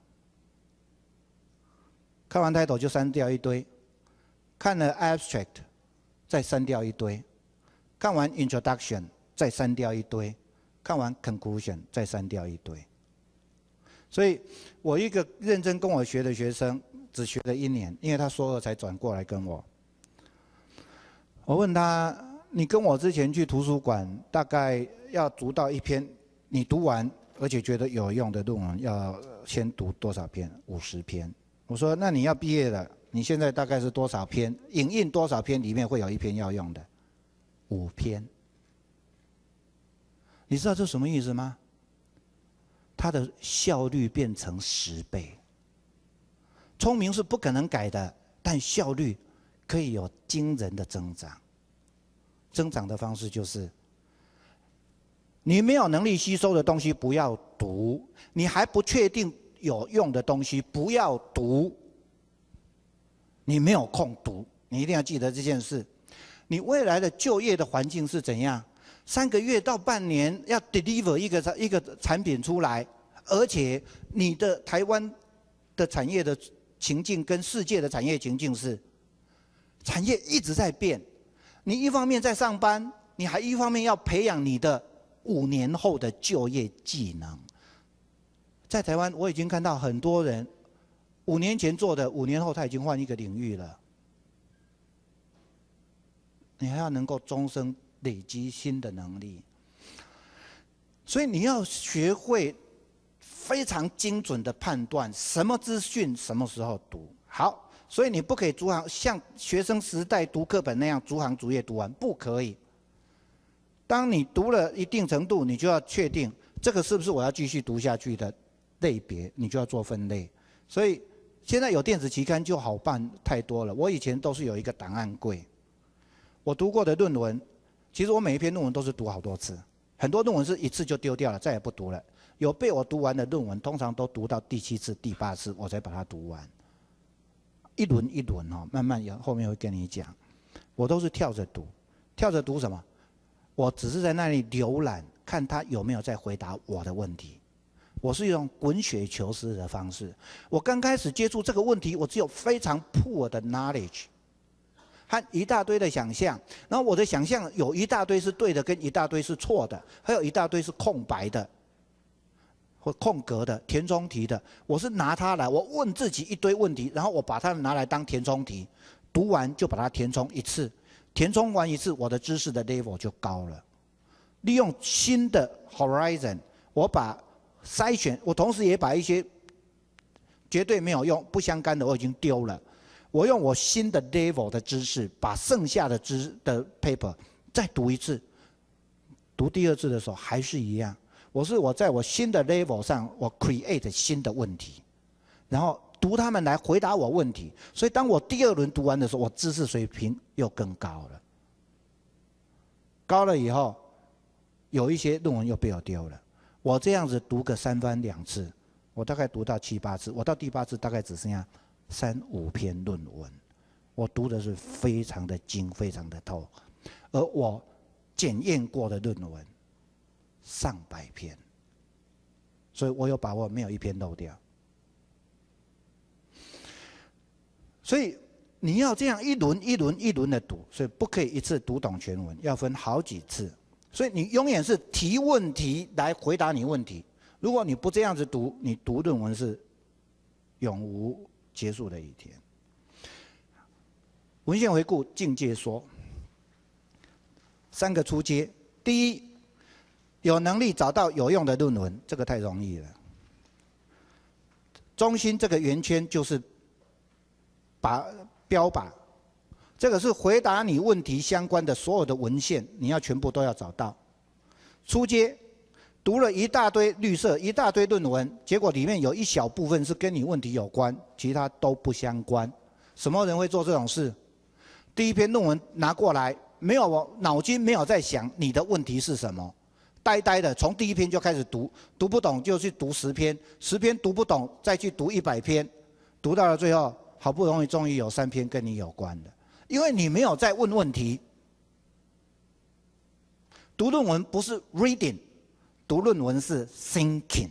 [SPEAKER 4] 看完 title 就删掉一堆，看了 abstract 再删掉一堆，看完 introduction 再删掉一堆，看完 conclusion 再删掉一堆。所以我一个认真跟我学的学生只学了一年，因为他硕二才转过来跟我。我问他：你跟我之前去图书馆，大概要读到一篇你读完而且觉得有用的论文，要先读多少篇？五十篇。我说：那你要毕业了，你现在大概是多少篇？影印多少篇里面会有一篇要用的？五篇。你知道这什么意思吗？它的效率变成十倍。聪明是不可能改的，但效率可以有惊人的增长。增长的方式就是，你没有能力吸收的东西不要读，你还不确定有用的东西不要读，你没有空读，你一定要记得这件事。你未来的就业的环境是怎样？三个月到半年要 deliver 一个一个产品出来，而且你的台湾的产业的情境跟世界的产业情境是，产业一直在变。你一方面在上班，你还一方面要培养你的五年后的就业技能。在台湾，我已经看到很多人五年前做的，五年后他已经换一个领域了。你还要能够终身累积新的能力，所以你要学会非常精准的判断什么资讯什么时候读。好，所以你不可以逐行像学生时代读课本那样逐行逐页读完，不可以。当你读了一定程度，你就要确定这个是不是我要继续读下去的类别，你就要做分类。所以现在有电子期刊就好办太多了。我以前都是有一个档案柜，我读过的论文，其实我每一篇论文都是读好多次，很多论文是一次就丢掉了，再也不读了。有被我读完的论文，通常都读到第七次、第八次我才把它读完。一轮一轮哦，慢慢有后面会跟你讲。我都是跳着读，跳着读什么？我只是在那里浏览，看他有没有在回答我的问题。我是用滚雪球式的方式。我刚开始接触这个问题，我只有非常 poor 的 knowledge 和一大堆的想象，然后我的想象有一大堆是对的，跟一大堆是错的，还有一大堆是空白的或空格的填充题的。我是拿它来，我问自己一堆问题，然后我把它拿来当填充题，读完就把它填充一次，填充完一次，我的知识的 level 就高了。利用新的 horizon， 我把筛选，我同时也把一些绝对没有用，不相干的我已经丢了。我用我新的 level 的知识，把剩下的知的 paper 再读一次。读第二次的时候还是一样，我是我在我新的 level 上，我 create 新的问题，然后读他们来回答我问题。所以当我第二轮读完的时候，我知识水平又更高了。高了以后，有一些论文又被我丢了。我这样子读个三番两次，我大概读到七八次，我到第八次大概只剩下三五篇论文，我读的是非常的精，非常的透，而我检验过的论文上百篇，所以我有把握没有一篇漏掉。所以你要这样一轮一轮一轮的读，所以不可以一次读懂全文，要分好几次。所以你永远是提问题来回答你问题。如果你不这样子读，你读论文是永无结束的一天。文献回顾境界说，三个初阶。第一，有能力找到有用的论文，这个太容易了。中心这个圆圈就是把标靶，这个是回答你问题相关的所有的文献，你要全部都要找到。初阶读了一大堆绿色，一大堆论文，结果里面有一小部分是跟你问题有关，其他都不相关。什么人会做这种事？第一篇论文拿过来，没有脑筋没有在想你的问题是什么，呆呆的从第一篇就开始读，读不懂就去读十篇，十篇读不懂再去读一百篇，读到了最后，好不容易终于有三篇跟你有关的，因为你没有在问问题。读论文不是 reading， 读论文是 thinking。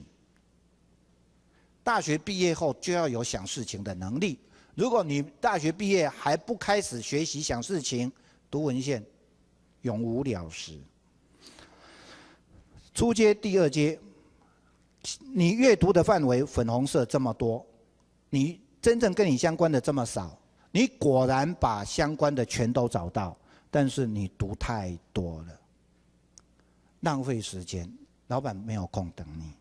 [SPEAKER 4] 大学毕业后就要有想事情的能力。如果你大学毕业还不开始学习想事情，读文献永无了时。初阶、第二阶，你阅读的范围粉红色这么多，你真正跟你相关的这么少，你果然把相关的全都找到，但是你读太多了，浪费时间，老板没有空等你。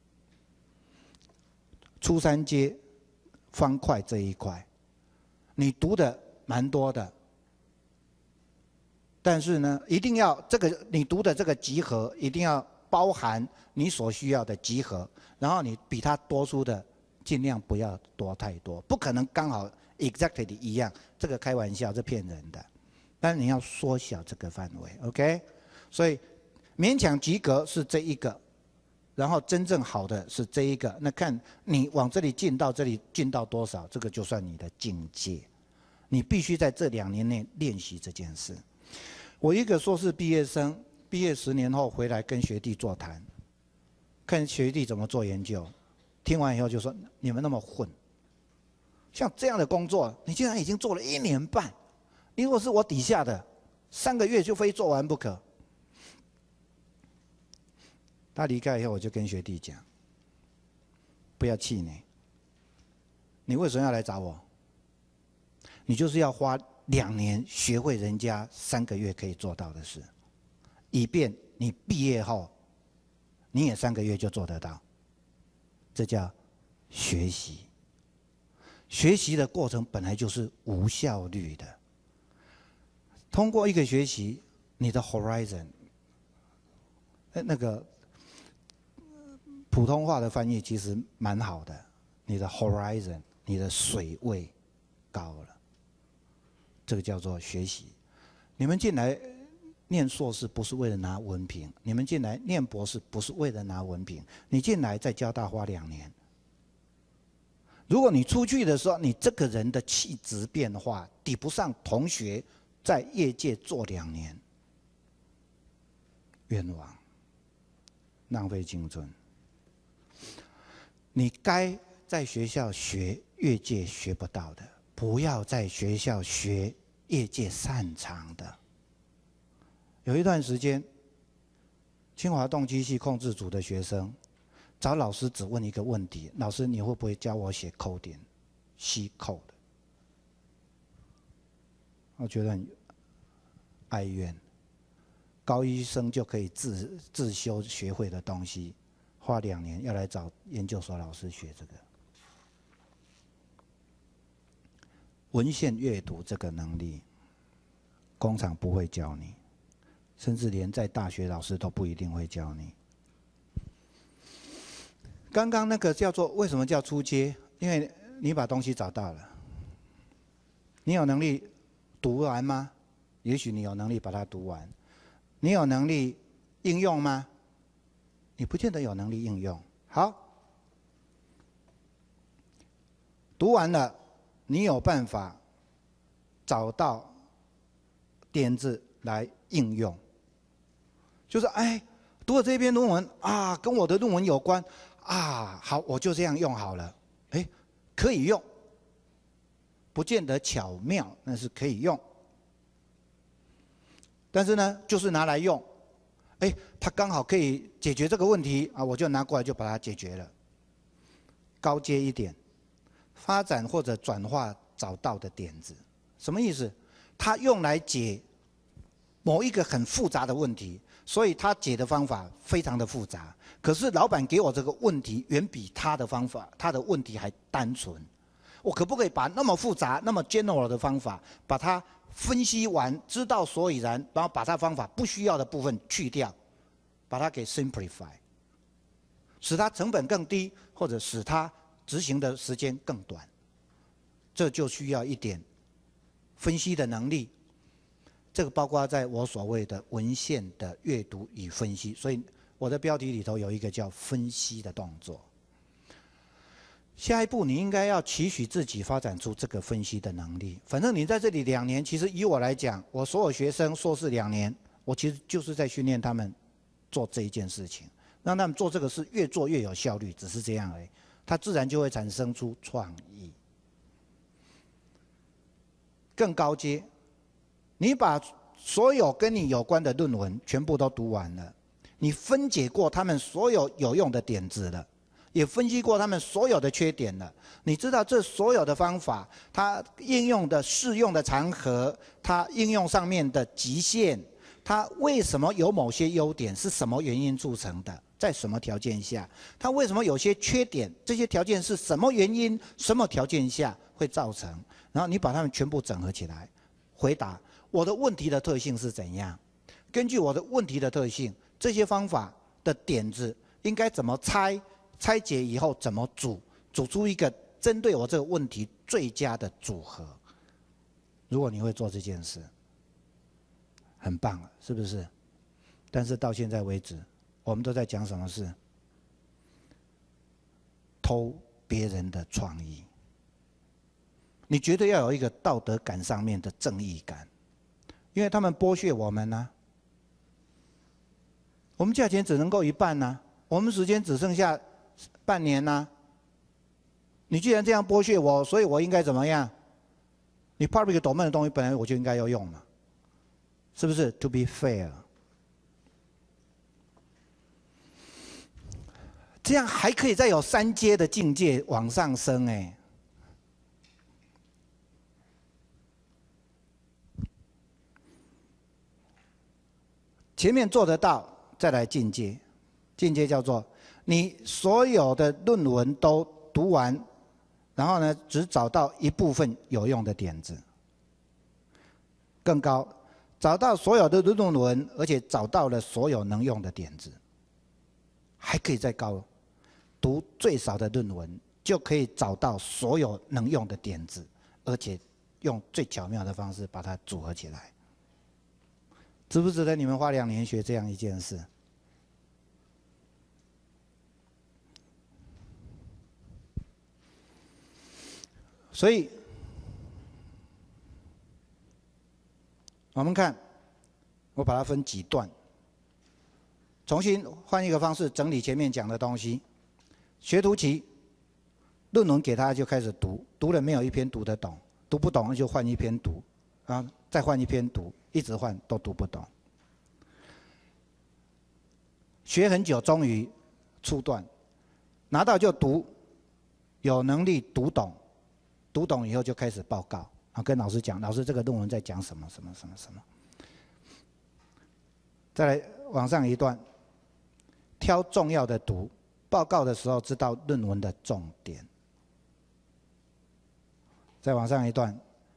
[SPEAKER 4] 初三阶方块这一块，你读的蛮多的，但是呢，一定要这个你读的这个集合一定要包含你所需要的集合，然后你比它多出的尽量不要多太多，不可能刚好 exactly 一样，这个开玩笑，这骗人的。但是你要缩小这个范围 ，OK？ 所以勉强及格是这一个，然后真正好的是这一个。那看你往这里进到这里进到多少，这个就算你的境界。你必须在这两年内练习这件事。我一个硕士毕业生，毕业十年后回来跟学弟座谈，看学弟怎么做研究。听完以后就说：“你们那么混，像这样的工作，你竟然已经做了一年半。你如果是我底下的，三个月就非做完不可。”他离开以后，我就跟学弟讲：“不要气馁，你为什么要来找我？你就是要花两年学会人家三个月可以做到的事，以便你毕业后，你也三个月就做得到。这叫学习。学习的过程本来就是无效率的。通过一个学习，你的 horizon， 那个普通话的翻译其实蛮好的，你的 horizon， 你的水位高了。这个叫做学习。你们进来念硕士不是为了拿文凭，你们进来念博士不是为了拿文凭，你进来在交大花两年。如果你出去的时候，你这个人的气质变化抵不上同学在业界做两年，冤枉，浪费青春。你该在学校学业界学不到的，不要在学校学业界擅长的。有一段时间，清华动机系控制组的学生找老师只问一个问题：老师，你会不会教我写coding、C code？我觉得很哀怨。高一生就可以自自修学会的东西，花两年要来找研究所老师学这个。 文献阅读这个能力，工厂不会教你，甚至连在大学老师都不一定会教你。刚刚那个叫做为什么叫初阶？因为你把东西找到了，你有能力读完吗？也许你有能力把它读完，你有能力应用吗？你不见得有能力应用。好，读完了，你有办法找到点子来应用，就是哎，读了这篇论文啊，跟我的论文有关啊，好，我就这样用好了，哎，可以用，不见得巧妙，但是可以用。但是呢，就是拿来用，哎，它刚好可以解决这个问题啊，我就拿过来就把它解决了。高阶一点，发展或者转化找到的点子，什么意思？它用来解某一个很复杂的问题，所以它解的方法非常的复杂。可是老板给我这个问题，远比他的方法、他的问题还单纯。我可不可以把那么复杂、那么 general 的方法，把它分析完，知道所以然，然后把它方法不需要的部分去掉，把它给 simplify， 使它成本更低，或者使它执行的时间更短。这就需要一点分析的能力。这个包括在我所谓的文献的阅读与分析，所以我的标题里头有一个叫分析的动作。下一步你应该要期许自己发展出这个分析的能力。反正你在这里两年，其实以我来讲，我所有学生硕士两年，我其实就是在训练他们做这一件事情，让他们做这个事越做越有效率，只是这样而已。它自然就会产生出创意。更高阶，你把所有跟你有关的论文全部都读完了，你分解过他们所有有用的点子了，也分析过他们所有的缺点了。你知道这所有的方法，它应用的适用的场合，它应用上面的极限，它为什么有某些优点，是什么原因铸成的，在什么条件下，它为什么有些缺点，这些条件是什么原因，什么条件下会造成，然后你把它们全部整合起来，回答我的问题的特性是怎样，根据我的问题的特性，这些方法的点子应该怎么拆，拆解以后怎么组，组出一个针对我这个问题最佳的组合。如果你会做这件事，很棒了，是不是？但是到现在为止，我们都在讲什么事？偷别人的创意。你绝对要有一个道德感上面的正义感，因为他们剥削我们呢、啊。我们价钱只能够一半呢、啊，我们时间只剩下半年呢、啊。你既然这样剥削我，所以我应该怎么样？你 public domain 的东西本来我就应该要用嘛，是不是 ？To be fair， 这样还可以再有三阶的境界往上升哎。前面做得到，再来进阶。进阶叫做你所有的论文都读完，然后呢，只找到一部分有用的点子。更高，找到所有的论文，而且找到了所有能用的点子。还可以再高，读最少的论文，就可以找到所有能用的点子，而且用最巧妙的方式把它组合起来。值不值得你们花两年学这样一件事？所以，我们看，我把它分几段，重新换一个方式整理前面讲的东西。学徒期，论文给他就开始读，读了没有一篇读得懂，读不懂就换一篇读，啊，再换一篇读。一直换都读不懂，学很久，终于初段，拿到就读，有能力读懂，读懂以后就开始报告，啊，跟老师讲，老师这个论文在讲什么什么什么什么。再来往上一段，挑重要的读，报告的时候知道论文的重点。再往上一段，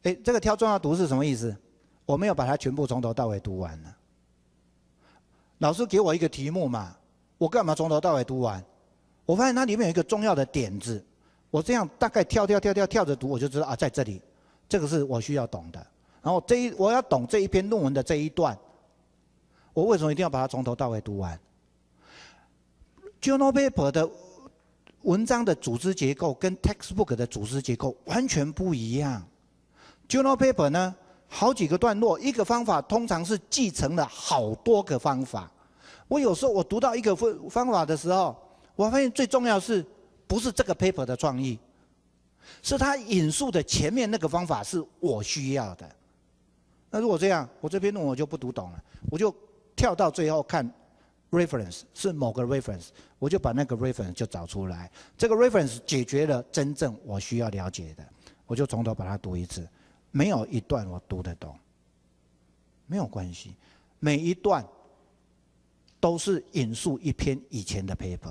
[SPEAKER 4] 哎，这个挑重要读是什么意思？我没有把它全部从头到尾读完了。老师给我一个题目嘛，我干嘛从头到尾读完？我发现它里面有一个重要的点子，我这样大概跳跳跳跳跳着读，我就知道啊，在这里，这个是我需要懂的。然后这一我要懂这一篇论文的这一段，我为什么一定要把它从头到尾读完 ？Journal paper 的文章的组织结构跟 textbook 的组织结构完全不一样。Journal paper 呢，好几个段落，一个方法通常是继承了好多个方法。我有时候我读到一个方法的时候，我发现最重要是不是这个 paper 的创意，是他引述的前面那个方法是我需要的。那如果这样，我这篇论文我就不读懂了，我就跳到最后看 reference 是某个 reference， 我就把那个 reference 就找出来。这个 reference 解决了真正我需要了解的，我就从头把它读一次。没有一段我读得懂，没有关系，每一段都是引述一篇以前的 paper。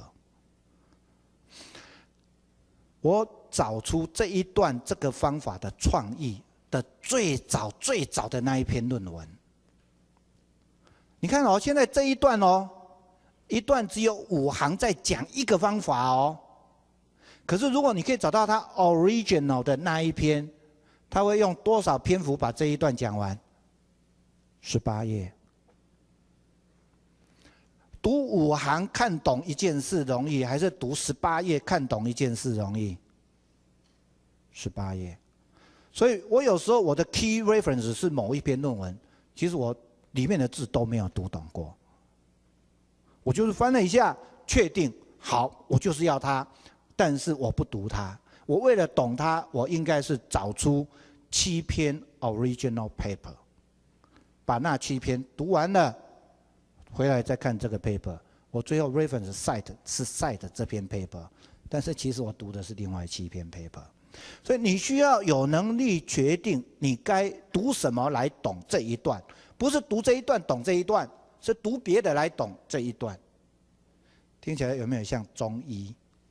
[SPEAKER 4] 我找出这一段这个方法的创意的最早最早的那一篇论文。你看哦，现在这一段哦，一段只有五行在讲一个方法哦。可是如果你可以找到它 original 的那一篇，他会用多少篇幅把这一段讲完？十八页。读五行看懂一件事容易，还是读十八页看懂一件事容易？十八页。所以我有时候我的 key reference 是某一篇论文，其实我里面的字都没有读懂过。我就是翻了一下，确定好，我就是要它，但是我不读它。我为了懂它，我应该是找出七篇 original paper， 把那七篇读完了，回来再看这个 paper。我最后 reference cite 是 cite 这篇 paper， 但是其实我读的是另外七篇 paper。所以你需要有能力决定你该读什么来懂这一段，不是读这一段懂这一段，是读别的来懂这一段。听起来有没有像中医？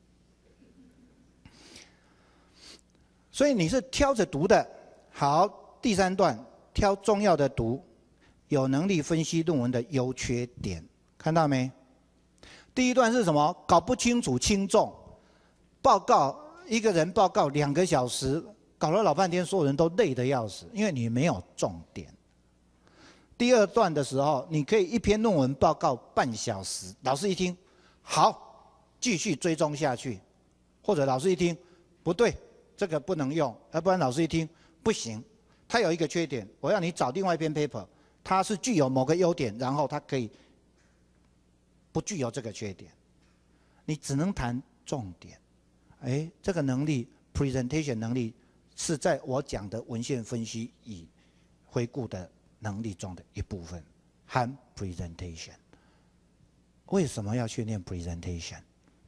[SPEAKER 4] 所以你是挑着读的。好，第三段挑重要的读，有能力分析论文的优缺点，看到没？第一段是什么？搞不清楚轻重，报告一个人报告两个小时，搞了老半天，所有人都累得要死，因为你没有重点。第二段的时候，你可以一篇论文报告半小时，老师一听，好，继续追踪下去，或者老师一听，不对。这个不能用，要不然老师一听不行，它有一个缺点，我要你找另外一篇 paper， 它是具有某个优点，然后它可以不具有这个缺点，你只能谈重点。哎，这个能力 presentation 能力是在我讲的文献分析与回顾的能力中的一部分，含 presentation。为什么要训练 presentation？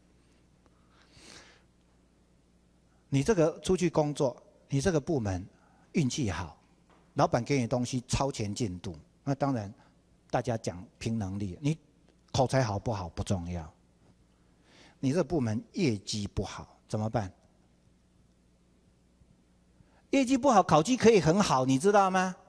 [SPEAKER 4] 你这个出去工作，你这个部门运气好，老板给你东西超前进度，那当然大家讲凭能力，你口才好不好不重要。你这个部门业绩不好怎么办？业绩不好，考绩可以很好，你知道吗？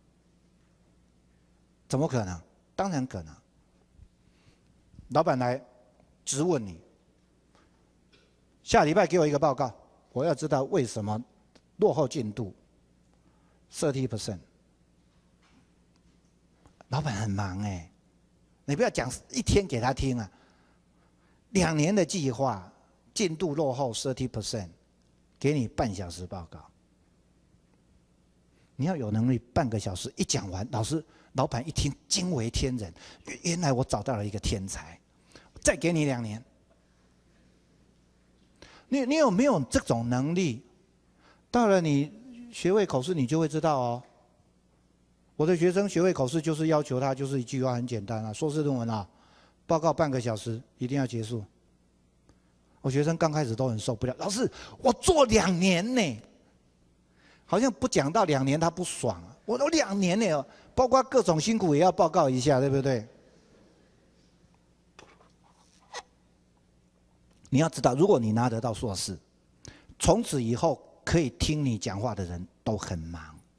[SPEAKER 4] 怎么可能？当然可能。老板来质问你，下礼拜给我一个报告。我要知道为什么落后进度 百分之三十。老板很忙哎，你不要讲一天给他听啊，两年的计划进度落后 百分之三十， 给你半小时报告。你要有能力半个小时一讲完，老师老板一听惊为天人，原来我找到了一个天才，再给你两年。你你有没有这种能力？到了你学位口试，你就会知道哦。我的学生学位口试就是要求他就是一句话很简单啊，硕士论文啊，报告半个小时一定要结束。我学生刚开始都很受不了，老师我做两年呢，好像不讲到两年他不爽啊。我都两年呢，包括各种辛苦也要报告一下，对不对？你要知道，如果你拿得到硕士，从此以后可以听你讲话的人都很忙。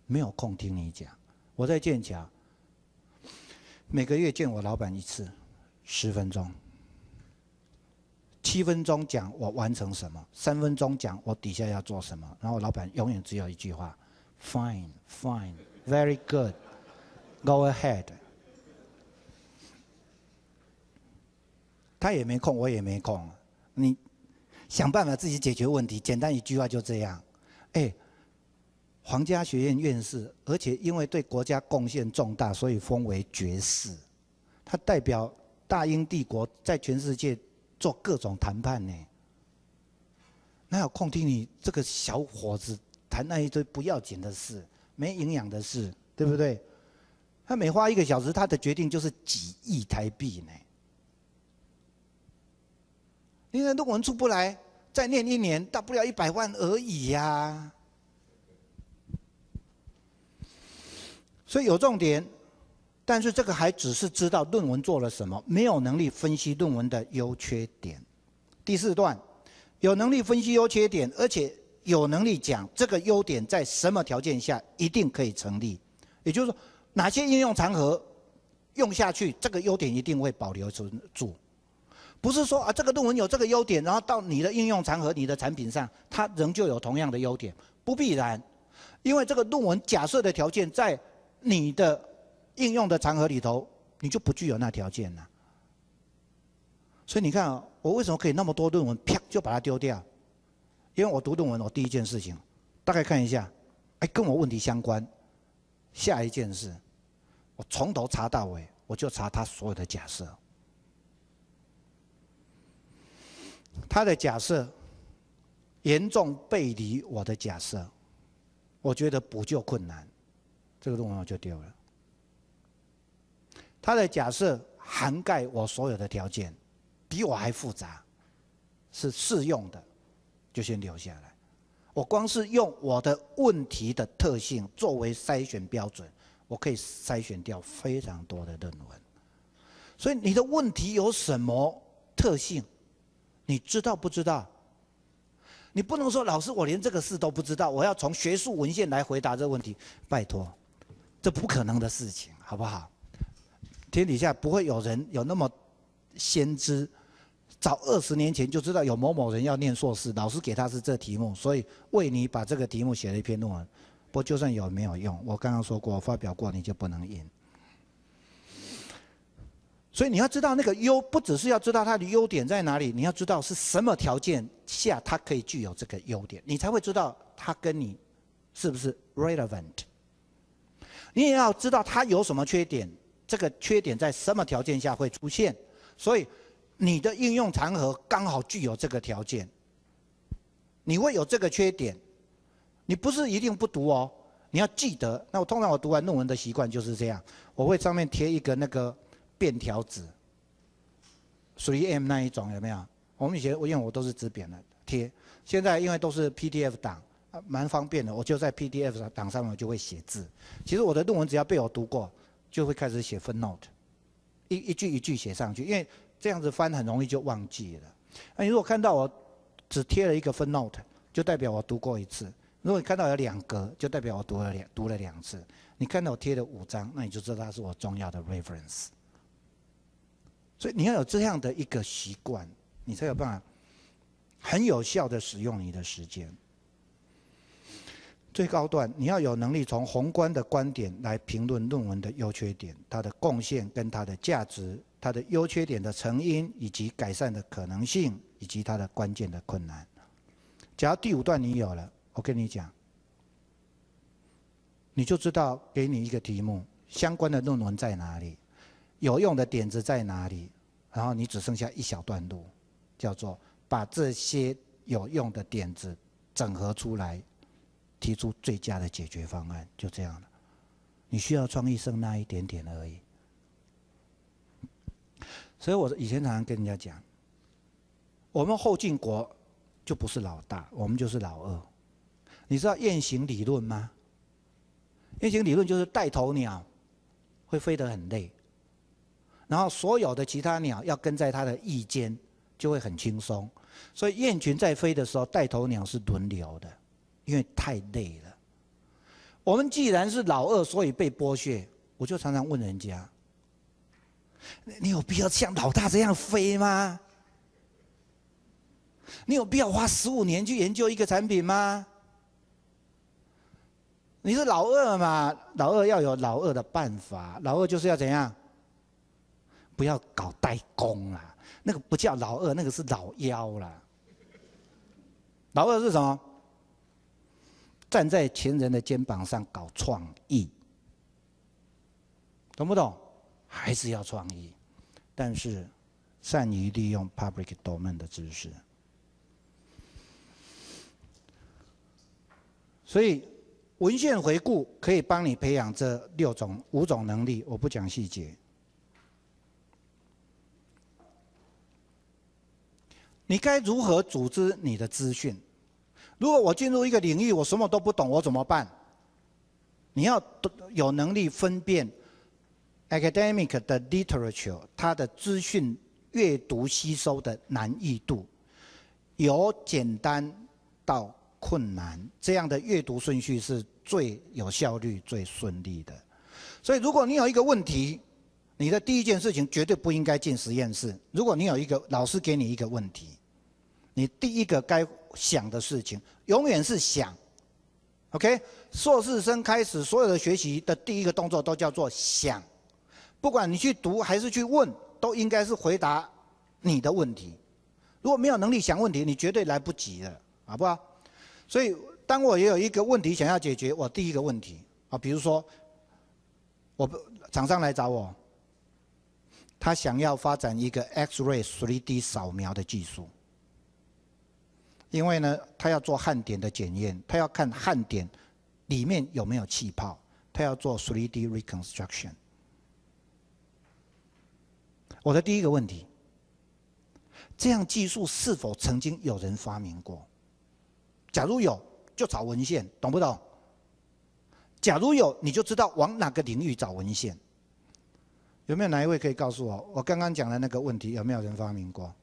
[SPEAKER 4] 没有空听你讲。我在剑桥，每个月见我老板一次，十分钟，七分钟讲我完成什么，三分钟讲我底下要做什么，然后老板永远只有一句话 ：Fine, fine, very good, go ahead。他也没空，我也没空，你想办法自己解决问题，简单一句话就这样。哎，皇家学院院士，而且因为对国家贡献重大，所以封为爵士。他代表大英帝国在全世界做各种谈判呢，哪有空听你这个小伙子谈那一堆不要紧的事、没营养的事，对不对？他每花一个小时，他的决定就是几亿台币呢。你的论文出不来，再念一年，大不了一百万而已呀、啊。所以有重点，但是这个还只是知道论文做了什么，没有能力分析论文的优缺点。第四段，有能力分析优缺点，而且有能力讲这个优点在什么条件下一定可以成立，也就是说，哪些应用场合用下去，这个优点一定会保留住。不是说啊，这个论文有这个优点，然后到你的应用场合、你的产品上，它仍旧有同样的优点，不必然，因为这个论文假设的条件在你的应用的场合里头，你就不具有那条件了。所以你看啊，我为什么可以那么多论文，啪就把它丢掉？因为我读论文，我第一件事情，大概看一下，哎，跟我问题相关。下一件事，我从头查到尾，我就查他所有的假设。他的假设严重背离我的假设，我觉得补救困难，这个论文我就丢了。他的假设涵盖我所有的条件，比我还复杂，是适用的，就先留下来。我光是用我的问题的特性作为筛选标准，我可以筛选掉非常多的论文。所以你的问题有什么特性？你知道不知道？你不能说老师我连这个事都不知道，我要从学术文献来回答这个问题，拜托，这不可能的事情，好不好？天底下不会有人有那么先知，早二十年前就知道有某某人要念硕士，老师给他是这题目，所以为你把这个题目写了一篇论文。不过就算有没有用，我刚刚说过，发表过你就不能印。所以你要知道那个优，不只是要知道它的优点在哪里，你要知道是什么条件下它可以具有这个优点，你才会知道它跟你是不是 relevant。你也要知道它有什么缺点，这个缺点在什么条件下会出现，所以你的应用场合刚好具有这个条件，你会有这个缺点，你不是一定不读哦，你要记得。那我通常我读完论文的习惯就是这样，我会上面贴一个那个便条纸 ，three M 那一种有没有？我们以前因为我都是纸扁的贴，现在因为都是 P D F 档，蛮方便的，我就在 P D F 档上面我就会写字。其实我的论文只要被我读过，就会开始写 footnote， 一一句一句写上去，因为这样子翻很容易就忘记了。那你如果看到我只贴了一个 footnote， 就代表我读过一次；如果你看到有两格，就代表我读了两读了两次。你看到我贴了五张，那你就知道它是我重要的 reference。所以你要有这样的一个习惯，你才有办法很有效的使用你的时间。最高段，你要有能力从宏观的观点来评论论文的优缺点、它的贡献跟它的价值、它的优缺点的成因以及改善的可能性，以及它的关键的困难。假如第五段你有了，我跟你讲，你就知道给你一个题目，相关的论文在哪里，有用的点子在哪里，然后你只剩下一小段路，叫做把这些有用的点子整合出来，提出最佳的解决方案，就这样了。你需要创意剩那一点点而已。所以我以前常常跟人家讲，我们后进国就不是老大，我们就是老二。你知道雁行理论吗？雁行理论就是带头鸟会飞得很累，然后所有的其他鸟要跟在它的翼间，就会很轻松。所以雁群在飞的时候，带头鸟是轮流的，因为太累了。 我们既然是老二，所以被剥削。我就常常问人家：你有必要像老大这样飞吗？你有必要花十五年去研究一个产品吗？你是老二嘛，老二要有老二的办法，老二就是要怎样？不要搞代工啦，那个不叫老二，那个是老幺啦。老二是什么？站在前人的肩膀上搞创意，懂不懂？还是要创意，但是善于利用 public domain 的知识。所以文献回顾可以帮你培养这六种、五种能力，我不讲细节。你该如何组织你的资讯？如果我进入一个领域，我什么都不懂，我怎么办？你要有能力分辨 academic 的 literature， 它的资讯阅读吸收的难易度，由简单到困难，这样的阅读顺序是最有效率、最顺利的。所以，如果你有一个问题，你的第一件事情绝对不应该进实验室。如果你有一个老师给你一个问题，你第一个该想的事情，永远是想。OK， 硕士生开始所有的学习的第一个动作都叫做想，不管你去读还是去问，都应该是回答你的问题。如果没有能力想问题，你绝对来不及了，好不好？所以，当我也有一个问题想要解决，我第一个问题啊，比如说，我厂商来找我，他想要发展一个 X-ray 三 D 扫描的技术。因为呢，他要做焊点的检验，他要看焊点里面有没有气泡，他要做 三 D reconstruction。我的第一个问题，这样技术是否曾经有人发明过？假如有，就找文献，懂不懂？假如有，你就知道往哪个领域找文献。有没有哪一位可以告诉我，我刚刚讲的那个问题有没有人发明过？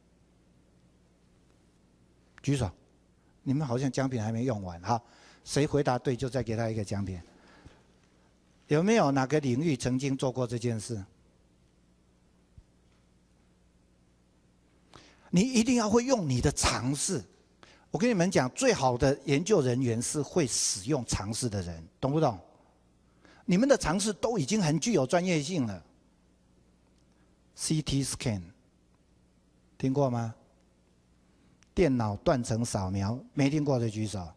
[SPEAKER 4] 举手，你们好像奖品还没用完哈，谁回答对就再给他一个奖品。有没有哪个领域曾经做过这件事？你一定要会用你的常识。我跟你们讲，最好的研究人员是会使用常识的人，懂不懂？你们的常识都已经很具有专业性了。C T scan， 听过吗？电脑断层扫描，没听过的举手。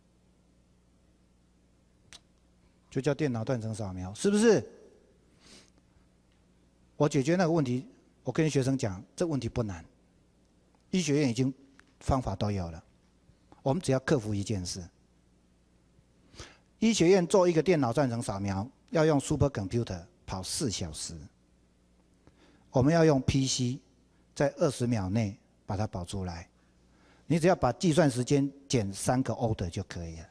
[SPEAKER 4] 就叫电脑断层扫描，是不是？我解决那个问题，我跟学生讲，这问题不难，医学院已经方法都有了，我们只要克服一件事。医学院做一个电脑断层扫描，要用 supercomputer 跑四小时，我们要用 P C 在二十秒内把它跑出来。你只要把计算时间减三个 order 就可以了。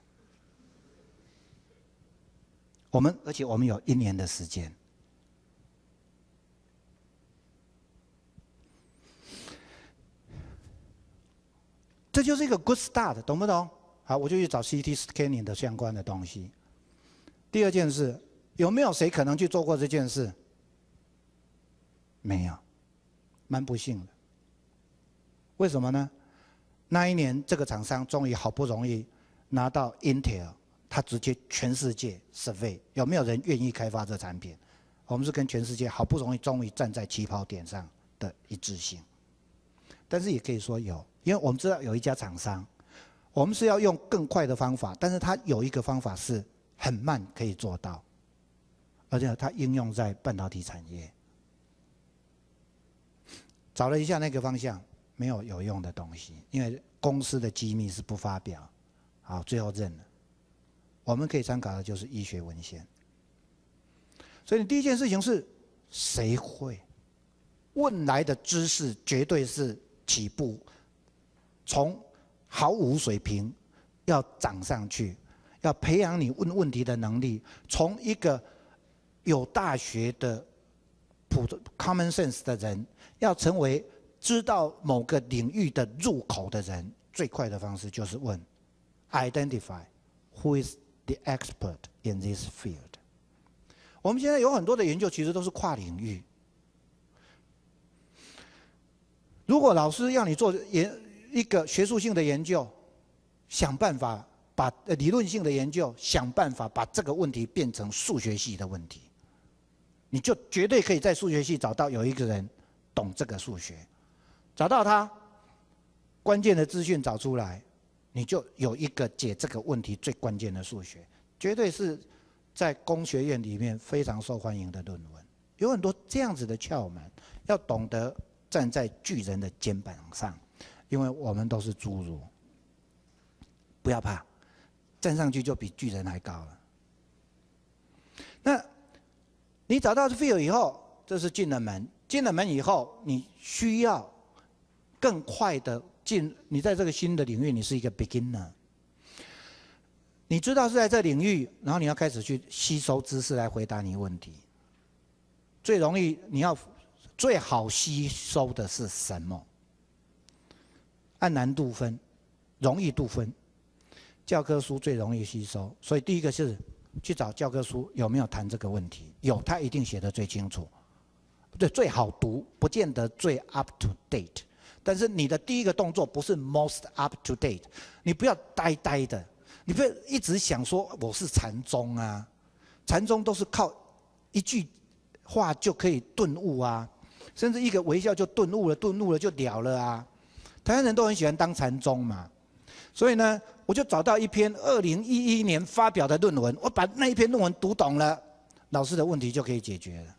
[SPEAKER 4] 我们而且我们有一年的时间。这就是一个 good start， 懂不懂？好，我就去找 C T scanning 的相关的东西。第二件事，有没有谁可能去做过这件事？没有，蛮不幸的。为什么呢？那一年，这个厂商终于好不容易拿到 Intel， 他直接全世界 survey 有没有人愿意开发这产品？我们是跟全世界好不容易终于站在起跑点上的一致性。但是也可以说有，因为我们知道有一家厂商，我们是要用更快的方法，但是它有一个方法是很慢可以做到，而且它应用在半导体产业。找了一下那个方向。没有有用的东西，因为公司的机密是不发表，好，最后认了。我们可以参考的就是医学文献。所以你第一件事情是，谁会？问来的知识绝对是起步，从毫无水平要涨上去，要培养你问问题的能力，从一个有大学的普 common sense 的人，要成为知道某个领域的入口的人，最快的方式就是问 ，identify who is the expert in this field。我们现在有很多的研究其实都是跨领域。如果老师要你做研一个学术性的研究，想办法把理论性的研究，想办法把这个问题变成数学系的问题，你就绝对可以在数学系找到有一个人懂这个数学，找到他，关键的资讯找出来，你就有一个解这个问题最关键的数学，绝对是在工学院里面非常受欢迎的论文。有很多这样子的窍门，要懂得站在巨人的肩膀上，因为我们都是侏儒，不要怕，站上去就比巨人还高了。那你找到 field 以后，这是进了门，进了门以后，你需要更快的进，你在这个新的领域，你是一个 beginner， 你知道是在这领域，然后你要开始去吸收知识来回答你问题。最容易，你要最好吸收的是什么？按难度分，容易度分。教科书最容易吸收，所以第一个是去找教科书有没有谈这个问题，有，他一定写得最清楚，对，最好读，不见得最 up to date。但是你的第一个动作不是 most up to date， 你不要呆呆的，你不要一直想说我是禅宗啊，禅宗都是靠一句话就可以顿悟啊，甚至一个微笑就顿悟了，顿悟了就了了啊。台湾人都很喜欢当禅宗嘛，所以呢，我就找到一篇二零一一年发表的论文，我把那一篇论文读懂了，老师的问题就可以解决了。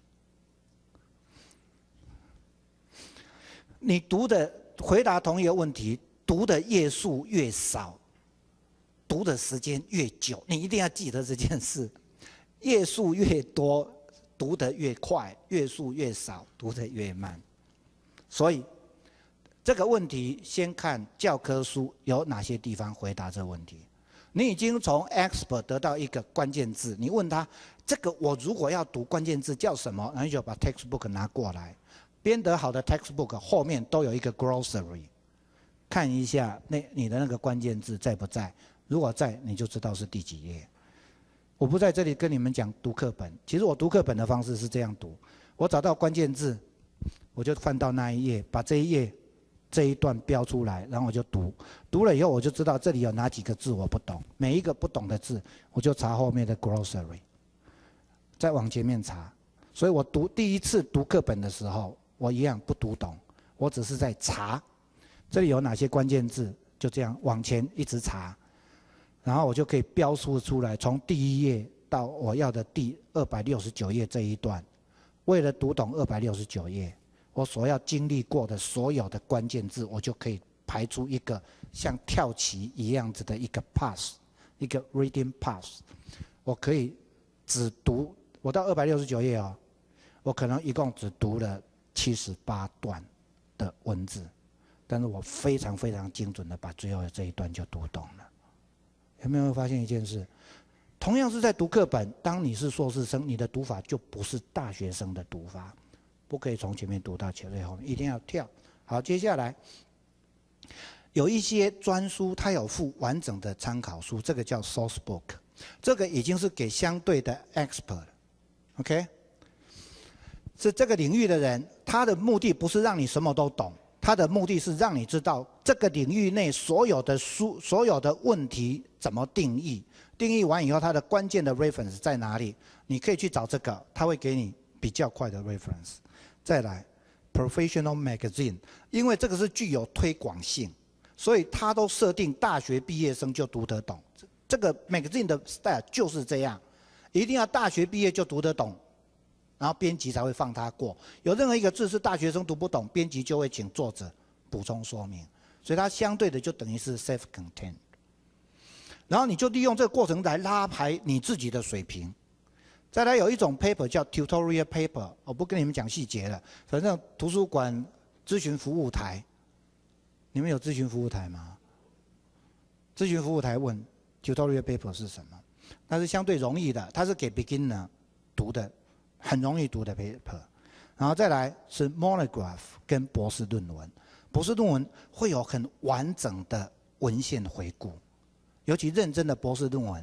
[SPEAKER 4] 你读的回答同一个问题，读的页数越少，读的时间越久，你一定要记得这件事。页数越多，读得越快；页数越少，读得越慢。所以这个问题，先看教科书有哪些地方回答这个问题。你已经从 expert 得到一个关键字，你问他这个我如果要读关键字叫什么，然后你就把 textbook 拿过来。编得好的 textbook 后面都有一个 glossary， 看一下那你的那个关键字在不在，如果在，你就知道是第几页。我不在这里跟你们讲读课本，其实我读课本的方式是这样读：我找到关键字，我就翻到那一页，把这一页这一段标出来，然后我就读。读了以后，我就知道这里有哪几个字我不懂，每一个不懂的字，我就查后面的 glossary， 再往前面查。所以我读第一次读课本的时候，我一样不读懂，我只是在查，这里有哪些关键字，就这样往前一直查，然后我就可以标出出来，从第一页到我要的第二百六十九页这一段。为了读懂二百六十九页，我所要经历过的所有的关键字，我就可以排出一个像跳棋一样子的一个 pass， 一个 reading pass。我可以只读，我到二百六十九页哦，我可能一共只读了七十八段的文字，但是我非常非常精准的把最后的这一段就读懂了。有没有发现一件事？同样是在读课本，当你是硕士生，你的读法就不是大学生的读法，不可以从前面读到最后面，一定要跳。好，接下来有一些专书，它有附完整的参考书，这个叫 source book， 这个已经是给相对的 expert，OK？、Okay？是这个领域的人，他的目的不是让你什么都懂，他的目的是让你知道这个领域内所有的书、所有的问题怎么定义。定义完以后，它的关键的 reference 在哪里？你可以去找这个，他会给你比较快的 reference。再来 ，professional magazine， 因为这个是具有推广性，所以它都设定大学毕业生就读得懂。这个 magazine 的 style 就是这样，一定要大学毕业就读得懂。然后编辑才会放他过，有任何一个字是大学生读不懂，编辑就会请作者补充说明，所以它相对的就等于是 self-contained。然后你就利用这个过程来拉排你自己的水平。再来有一种 paper 叫 tutorial paper， 我不跟你们讲细节了，反正图书馆咨询服务台，你们有咨询服务台吗？咨询服务台问 tutorial paper 是什么？那是相对容易的，它是给 beginner 读的。很容易读的 paper， 然后再来是 monograph 跟博士论文。博士论文会有很完整的文献回顾，尤其认真的博士论文，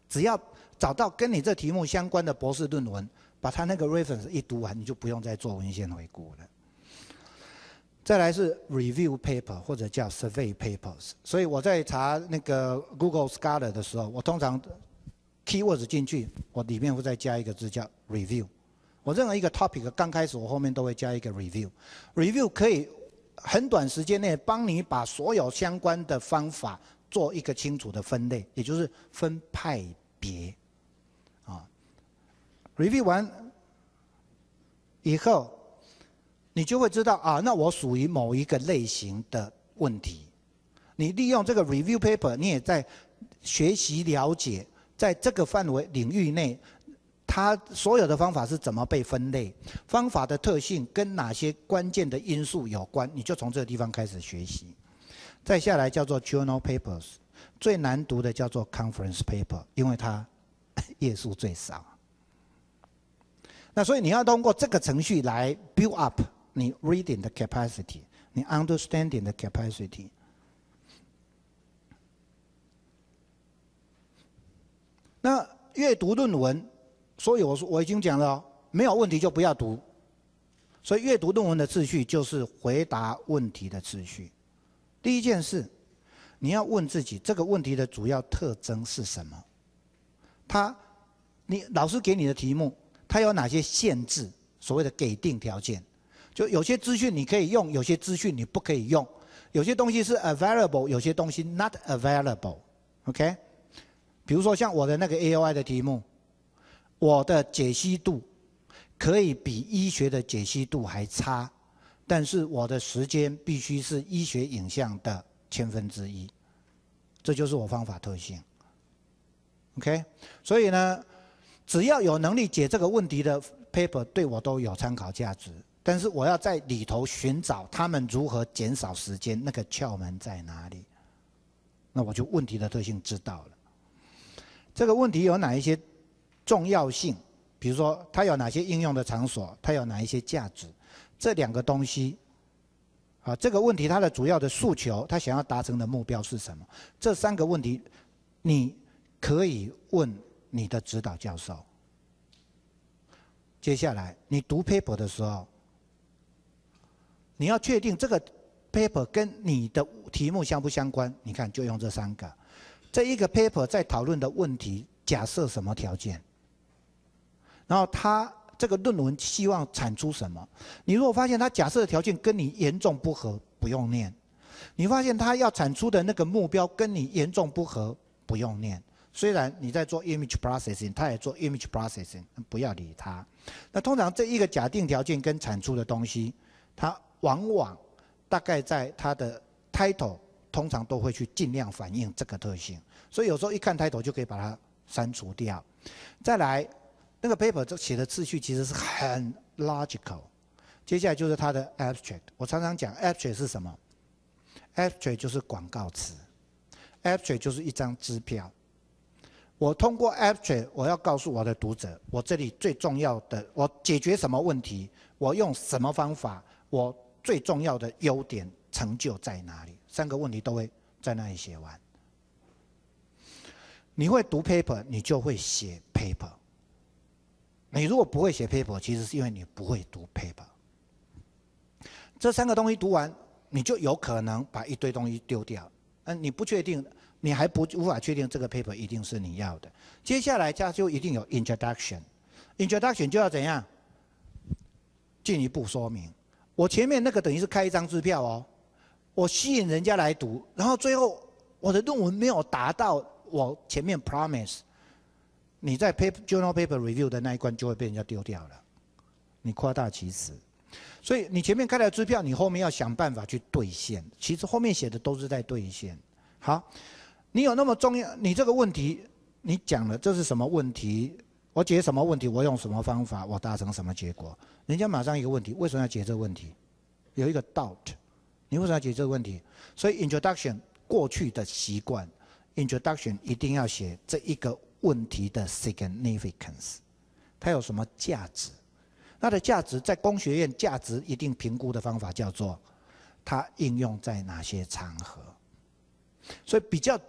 [SPEAKER 4] 只要找到跟你这题目相关的博士论文，把它那个 reference 一读完，你就不用再做文献回顾了。再来是 review paper 或者叫 survey papers， 所以我在查那个 Google Scholar 的时候，我通常 keywords 进去，我里面会再加一个字叫 review。我任何一个 topic 刚开始我后面都会加一个 review。review 可以很短时间内帮你把所有相关的方法做一个清楚的分类，也就是分派别。啊 ，review 完以后。你就会知道啊，那我属于某一个类型的问题。你利用这个 review paper， 你也在学习了解，在这个范围领域内，它所有的方法是怎么被分类，方法的特性跟哪些关键的因素有关，你就从这个地方开始学习。再下来叫做 journal papers， 最难读的叫做 conference paper， 因为它页数最少。那所以你要通过这个程序来 build up。你 reading 的 capacity， 你 understanding 的 capacity。那阅读论文，所以我说我已经讲了，没有问题就不要读。所以阅读论文的次序就是回答问题的次序。第一件事，你要问自己这个问题的主要特征是什么？它，你老师给你的题目，它有哪些限制？所谓的给定条件。就有些资讯你可以用，有些资讯你不可以用，有些东西是 available， 有些东西 not available。OK， 比如说像我的那个 A O I 的题目，我的解析度可以比医学的解析度还差，但是我的时间必须是医学影像的千分之一，这就是我方法特性。OK， 所以呢，只要有能力解这个问题的 paper 对我都有参考价值。但是我要在里头寻找他们如何减少时间，那个窍门在哪里？那我就问题的特性知道了。这个问题有哪一些重要性？比如说它有哪些应用的场所，它有哪一些价值？这两个东西，啊，这个问题它的主要的诉求，它想要达成的目标是什么？这三个问题，你可以问你的指导教授。接下来你读 paper 的时候。你要确定这个 paper 跟你的题目相不相关，你看就用这三个。这一个 paper 在讨论的问题假设什么条件，然后他这个论文希望产出什么。你如果发现他假设的条件跟你严重不合，不用念。你发现他要产出的那个目标跟你严重不合，不用念。虽然你在做 image processing， 他也做 image processing， 不要理他。那通常这一个假定条件跟产出的东西，它往往大概在它的 title 通常都会去尽量反映这个特性，所以有时候一看 title 就可以把它删除掉。再来，那个 paper 这写的次序其实是很 logical。接下来就是它的 abstract。我常常讲 abstract 是什么 ？abstract 就是广告词 ，abstract 就是一张支票。我通过 abstract， 我要告诉我的读者，我这里最重要的，我解决什么问题，我用什么方法，我最重要的优点成就在哪里？三个问题都会在那里写完。你会读 paper， 你就会写 paper。你如果不会写 paper， 其实是因为你不会读 paper。这三个东西读完，你就有可能把一堆东西丢掉。嗯，你不确定，你还不无法确定这个 paper 一定是你要的。接下来它就一定有 introduction。introduction 就要怎样？进一步说明。我前面那个等于是开一张支票哦，我吸引人家来读，然后最后我的论文没有达到我前面 promise， 你在 paper journal paper review 的那一关就会被人家丢掉了，你夸大其词。所以你前面开的支票，你后面要想办法去兑现。其实后面写的都是在兑现。好，你有那么重要，你这个问题你讲了这是什么问题？我解什么问题？我用什么方法？我达成什么结果？人家马上一个问题，为什么要解这个问题？有一个 doubt， 你为什么要解这个问题？所以 introduction 过去的习惯 ，introduction 一定要写这一个问题的 significance， 它有什么价值？它的价值在工学院价值一定评估的方法叫做它应用在哪些场合。所以比较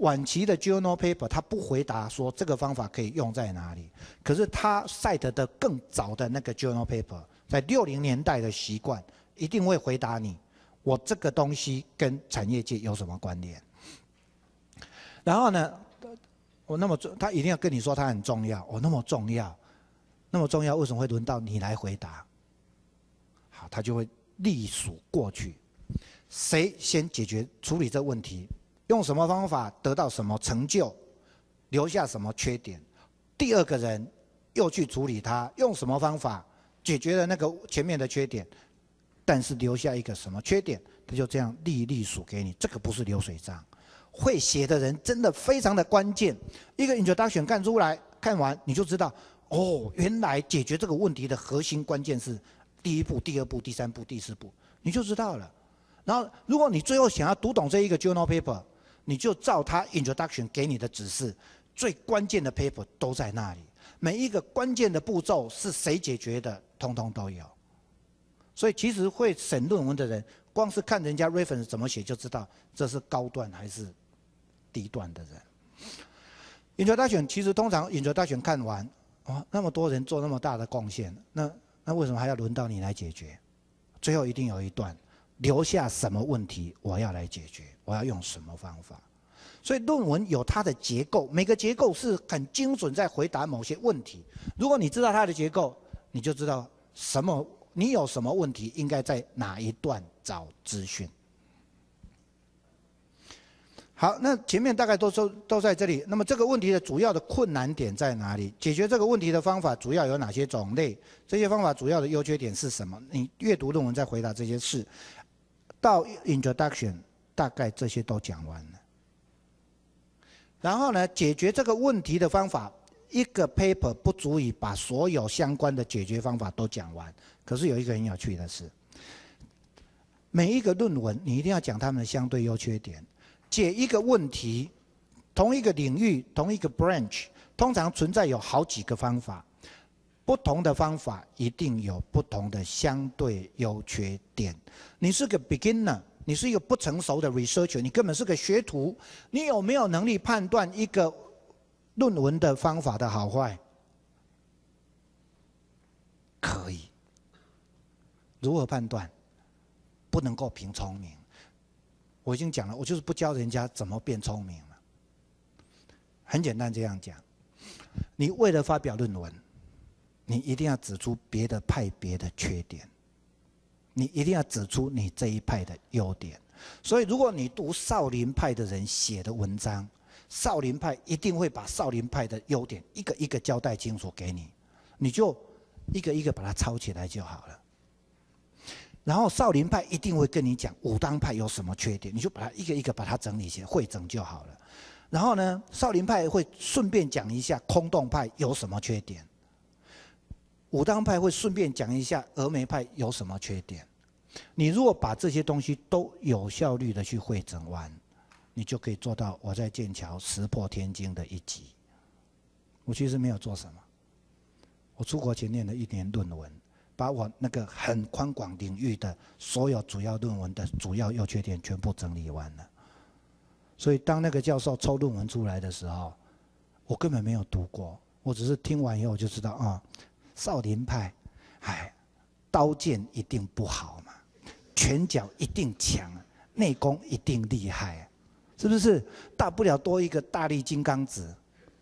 [SPEAKER 4] 晚期的 journal paper 他不回答说这个方法可以用在哪里，可是他 cite 的更早的那个 journal paper， 在六零年代的习惯一定会回答你，我这个东西跟产业界有什么关联？然后呢，我那么他一定要跟你说它很重要，我、哦、那么重要，那么重要，为什么会轮到你来回答？好，他就会隶属过去，谁先解决处理这个问题，用什么方法得到什么成就，留下什么缺点，第二个人又去处理它，用什么方法解决了那个前面的缺点，但是留下一个什么缺点，他就这样历历数给你，这个不是流水账。会写的人真的非常的关键，一个 introduction 看出来，看完你就知道，哦，原来解决这个问题的核心关键是第一步、第二步、第三步、第四步，你就知道了。然后，如果你最后想要读懂这一个 journal paper， 你就照他 introduction 给你的指示，最关键的 paper 都在那里，每一个关键的步骤是谁解决的，通通都有。所以，其实会审论文的人，光是看人家 reference 怎么写就知道这是高段还是低段的人。introduction 其实通常 introduction 看完，哦，那么多人做那么大的贡献，那那为什么还要轮到你来解决？最后一定有一段。留下什么问题我要来解决，我要用什么方法。所以论文有它的结构，每个结构是很精准在回答某些问题。如果你知道它的结构，你就知道什么，你有什么问题应该在哪一段找资讯。好，那前面大概都都都在这里。那么这个问题的主要的困难点在哪里？解决这个问题的方法主要有哪些种类？这些方法主要的优缺点是什么？你阅读论文再回答这些事。到 introduction 大概这些都讲完了，然后呢，解决这个问题的方法，一个 paper 不足以把所有相关的解决方法都讲完。可是有一个很有趣的是，每一个论文你一定要讲它们的相对优缺点。解一个问题，同一个领域、同一个 branch， 通常存在有好几个方法。不同的方法一定有不同的相对优缺点。你是个 beginner， 你是一个不成熟的 researcher， 你根本是个学徒，你有没有能力判断一个论文的方法的好坏？可以。如何判断？不能够凭聪明。我已经讲了，我就是不教人家怎么变聪明了。很简单，这样讲，你为了发表论文，你一定要指出别的派别的缺点，你一定要指出你这一派的优点。所以，如果你读少林派的人写的文章，少林派一定会把少林派的优点一个一个交代清楚给你，你就一个一个把它抄起来就好了。然后少林派一定会跟你讲武当派有什么缺点，你就把它一个一个把它整理起来，汇整就好了。然后呢，少林派会顺便讲一下空洞派有什么缺点。武当派会顺便讲一下峨眉派有什么缺点。你如果把这些东西都有效率的去汇整完，你就可以做到我在剑桥石破天惊的一击。我其实没有做什么，我出国前念了一年论文，把我那个很宽广领域的所有主要论文的主要优缺点全部整理完了。所以当那个教授抽论文出来的时候，我根本没有读过，我只是听完以后我就知道啊。少林派，哎，刀剑一定不好嘛，拳脚一定强，内功一定厉害，是不是？大不了多一个大力金刚指。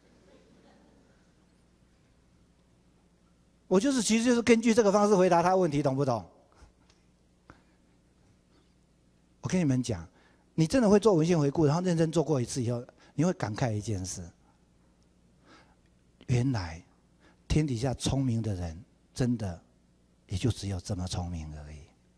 [SPEAKER 4] 我就是，其实就是根据这个方式回答他问题，懂不懂？我跟你们讲，你真的会做文献回顾，然后认真做过一次以后，你会感慨一件事：原来。天底下聪明的人，真的也就只有这么聪明而已。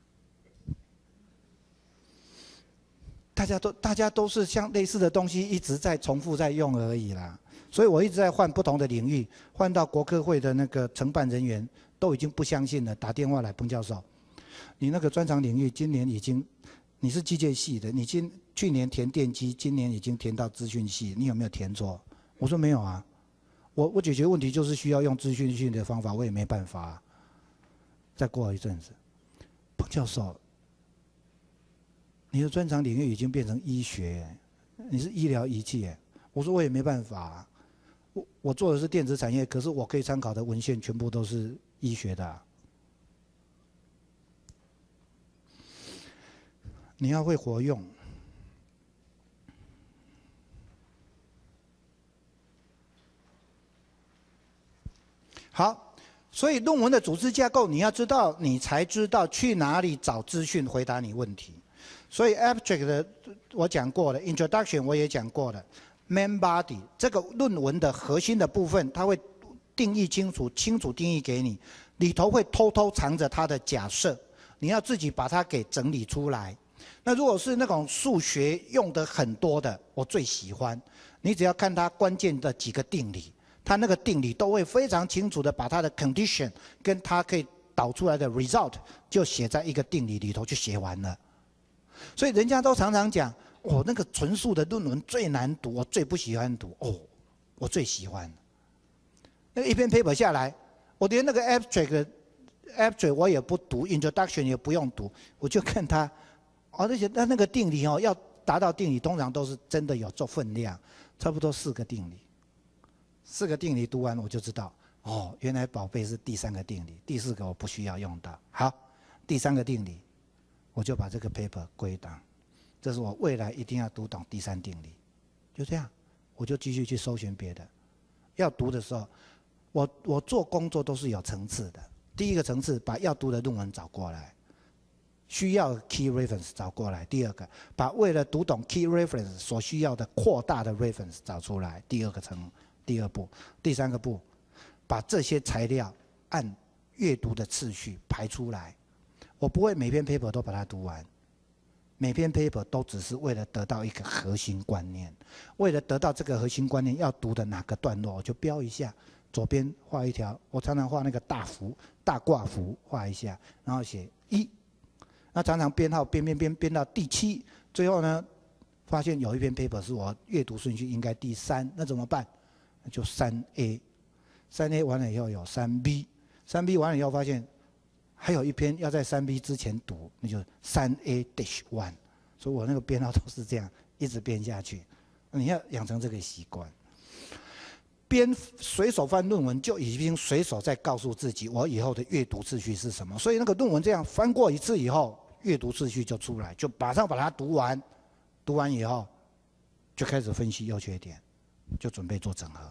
[SPEAKER 4] 大家都大家都是像类似的东西一直在重复在用而已啦。所以我一直在换不同的领域，换到国科会的那个承办人员都已经不相信了，打电话来，彭教授，你那个专长领域今年已经，你是机械系的，你今去年填电机，今年已经填到资讯系，你有没有填错？我说没有啊。我我解决问题就是需要用资讯系的方法，我也没办法、啊。再过一阵子，彭教授，你的专长领域已经变成医学， 你是医疗仪器耶。我说我也没办法、啊，我我做的是电子产业，可是我可以参考的文献全部都是医学的、啊。你要会活用。好，所以论文的组织架构你要知道，你才知道去哪里找资讯回答你问题。所以 abstract 的我讲过了 ，introduction 我也讲过了 ，main body 这个论文的核心的部分，它会定义清楚，清楚定义给你，里头会偷偷藏着它的假设，你要自己把它给整理出来。那如果是那种数学用的很多的，我最喜欢，你只要看它关键的几个定理。它那个定理都会非常清楚的把它的 condition 跟它可以导出来的 result 就写在一个定理里头就写完了。所以人家都常常讲，哦，那个纯数的论文最难读，我最不喜欢读。哦，我最喜欢。那个一篇 paper 下来，我连那个 abstract abstract 我也不读 ，introduction 也不用读，我就看它，哦，而且它那个定理哦，要达到定理，通常都是真的有做分量，差不多四个定理。四个定理读完我就知道，哦，原来宝贝是第三个定理，第四个我不需要用到。好，第三个定理，我就把这个 paper 归档，这是我未来一定要读懂第三定理。就这样，我就继续去搜寻别的。要读的时候，我我做工作都是有层次的。第一个层次，把要读的论文找过来，需要 key reference 找过来。第二个，把为了读懂 key reference 所需要的扩大的 reference 找出来。第二个层。第二步，第三个步，把这些材料按阅读的次序排出来。我不会每篇 paper 都把它读完，每篇 paper 都只是为了得到一个核心观念。为了得到这个核心观念，要读的哪个段落，我就标一下，左边画一条，我常常画那个大幅、大挂幅，画一下，然后写一。那常常编号编编编编到第七，最后呢，发现有一篇 paper 是我阅读顺序应该第三，那怎么办？就三 A， 三 A 完了以后有三 B， 三 B 完了以后发现还有一篇要在三 B 之前读，那就三 A dash one， 所以我那个编号都是这样一直编下去。你要养成这个习惯，编随手翻论文就已经随手在告诉自己我以后的阅读次序是什么，所以那个论文这样翻过一次以后，阅读次序就出来，就马上把它读完，读完以后就开始分析优缺点。就准备做整合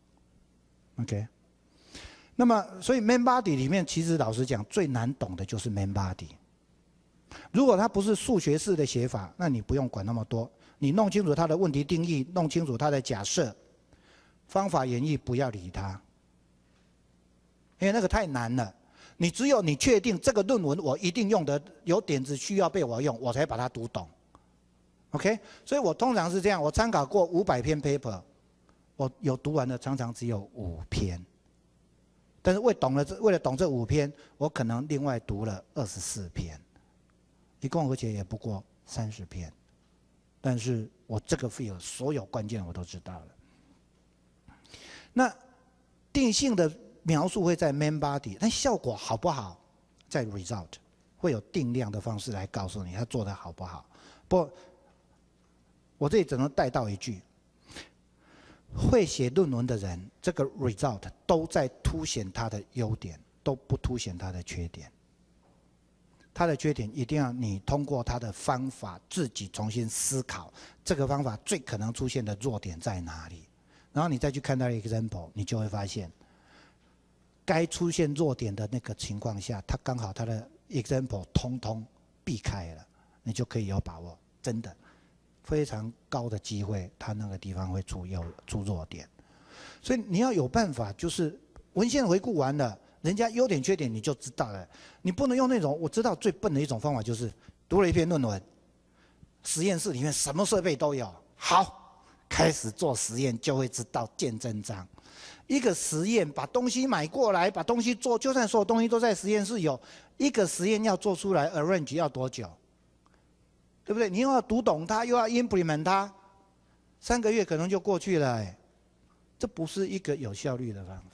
[SPEAKER 4] ，OK。那么，所以 main body 里面，其实老实讲，最难懂的就是 main body。如果它不是数学式的写法，那你不用管那么多，你弄清楚它的问题定义，弄清楚它的假设，方法演绎不要理它，因为那个太难了。你只有你确定这个论文我一定用的有点子需要被我用，我才把它读懂。OK， 所以我通常是这样，我参考过五百篇 paper。我有读完的，常常只有五篇，但是为懂了这为了懂这五篇，我可能另外读了二十四篇，一共而且也不过三十篇，但是我这个 field 所有关键我都知道了。那定性的描述会在 main body， 但效果好不好，在 result 会有定量的方式来告诉你他做的好不好。不过我这里只能带到一句。会写论文的人，这个 result 都在凸显他的优点，都不凸显他的缺点。他的缺点一定要你通过他的方法自己重新思考，这个方法最可能出现的弱点在哪里，然后你再去看他的 example， 你就会发现，该出现弱点的那个情况下，他刚好他的 example 通通避开了，你就可以有把握，真的。非常高的机会，他那个地方会出优出弱点，所以你要有办法，就是文献回顾完了，人家优点缺点你就知道了。你不能用那种我知道最笨的一种方法，就是读了一篇论文，实验室里面什么设备都有，好，开始做实验就会知道见真章。一个实验把东西买过来，把东西做，就算所有东西都在实验室有，一个实验要做出来 arrange 要多久？对不对？你又要读懂它，又要 implement 它，三个月可能就过去了，哎，这不是一个有效率的方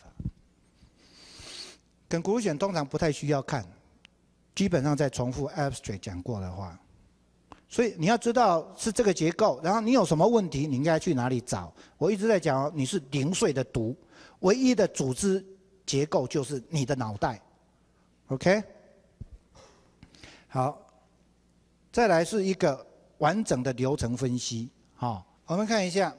[SPEAKER 4] 法。conclusion通常不太需要看，基本上在重复 abstract 讲过的话， 所以你要知道是这个结构，然后你有什么问题，你应该去哪里找。我一直在讲，你是零碎的读，唯一的组织结构就是你的脑袋 ，OK？ 好，再来是一个完整的流程分析。好，我们看一下，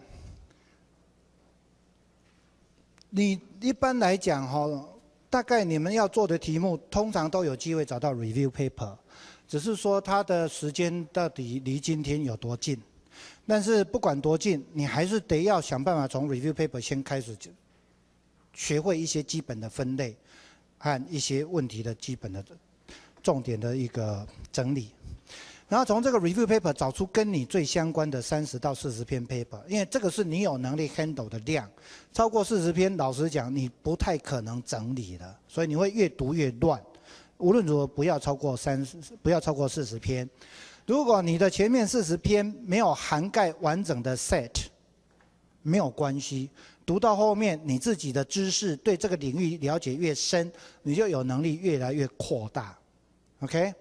[SPEAKER 4] 你一般来讲哈，大概你们要做的题目，通常都有机会找到 review paper。只是说它的时间到底离今天有多近，但是不管多近，你还是得要想办法从 review paper 先开始，学会一些基本的分类和一些问题的基本的重点的一个整理，然后从这个 review paper 找出跟你最相关的三十到四十篇 paper， 因为这个是你有能力 handle 的量，超过四十篇，老实讲你不太可能整理的，所以你会越读越乱。无论如何，不要超过三十，不要超过四十篇。如果你的前面四十篇没有涵盖完整的 set， 没有关系。读到后面，你自己的知识对这个领域了解越深，你就有能力越来越扩大。OK？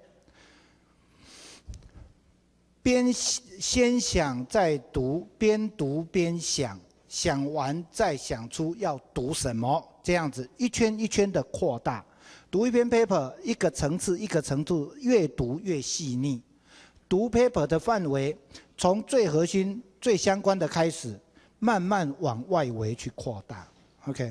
[SPEAKER 4] 边先想再读，边读边想，想完再想出要读什么，这样子一圈一圈的扩大。读一篇 paper， 一个层次一个层次，越读越细腻。读 paper 的范围，从最核心、最相关的开始，慢慢往外围去扩大。OK。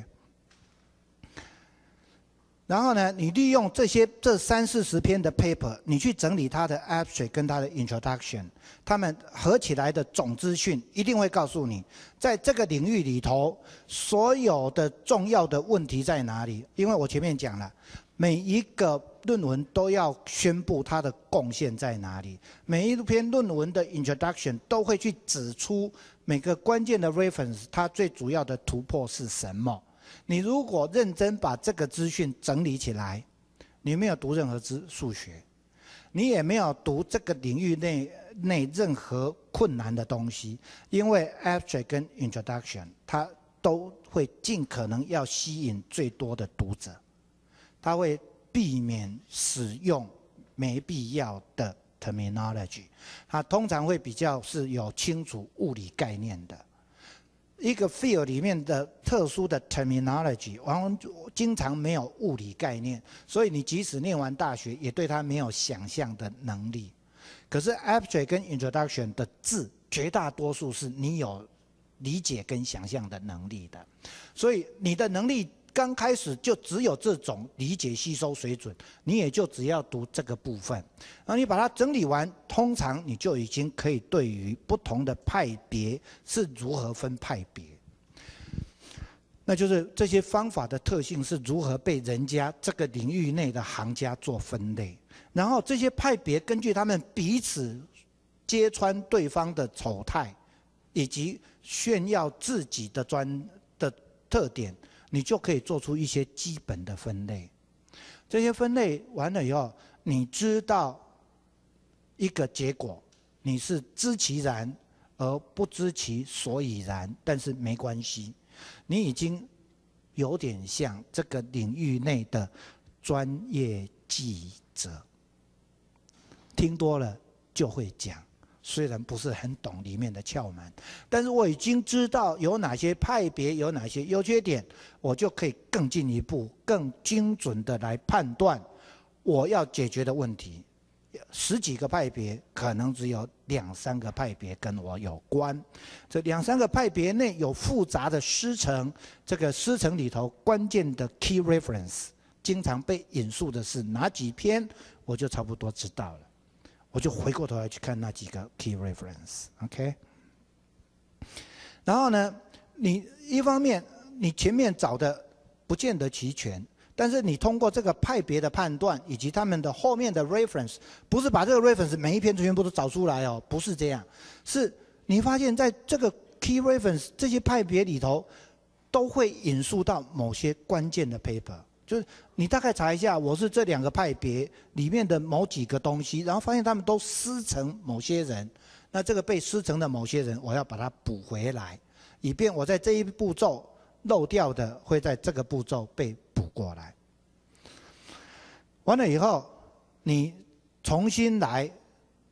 [SPEAKER 4] 然后呢，你利用这些这三四十篇的 paper， 你去整理它的 abstract 跟它的 introduction， 它们合起来的总资讯一定会告诉你，在这个领域里头，所有的重要的问题在哪里。因为我前面讲了。每一个论文都要宣布它的贡献在哪里，每一篇论文的 introduction 都会去指出每个关键的 reference 它最主要的突破是什么。你如果认真把这个资讯整理起来，你没有读任何资数学，你也没有读这个领域内内任何困难的东西，因为 abstract 跟 introduction 它都会尽可能要吸引最多的读者。它会避免使用没必要的 terminology， 它通常会比较是有清楚物理概念的。一个 field 里面的特殊的 terminology， 往往经常没有物理概念，所以你即使念完大学，也对它没有想象的能力。可是 abstract 跟 introduction 的字，绝大多数是你有理解跟想象的能力的，所以你的能力。刚开始就只有这种理解吸收水准，你也就只要读这个部分，然后你把它整理完，通常你就已经可以对于不同的派别是如何分派别，那就是这些方法的特性是如何被人家这个领域内的行家做分类，然后这些派别根据他们彼此揭穿对方的丑态，以及炫耀自己的专的特点。你就可以做出一些基本的分类，这些分类完了以后，你知道一个结果，你是知其然而不知其所以然，但是没关系，你已经有点像这个领域内的专业记者，听多了就会讲。虽然不是很懂里面的窍门，但是我已经知道有哪些派别，有哪些优缺点，我就可以更进一步、更精准的来判断我要解决的问题。十几个派别，可能只有两三个派别跟我有关。这两三个派别内有复杂的师承，这个师承里头关键的 key reference， 经常被引述的是哪几篇，我就差不多知道了。我就回过头来去看那几个 key reference，OK？ 然后呢，你一方面你前面找的不见得齐全，但是你通过这个派别的判断以及他们的后面的 reference， 不是把这个 reference 每一篇全部都找出来哦，不是这样，是你发现在这个 key reference 这些派别里头，都会引述到某些关键的 paper。就是你大概查一下，我是这两个派别里面的某几个东西，然后发现他们都师承某些人，那这个被师承的某些人，我要把它补回来，以便我在这一步骤漏掉的，会在这个步骤被补过来。完了以后，你重新来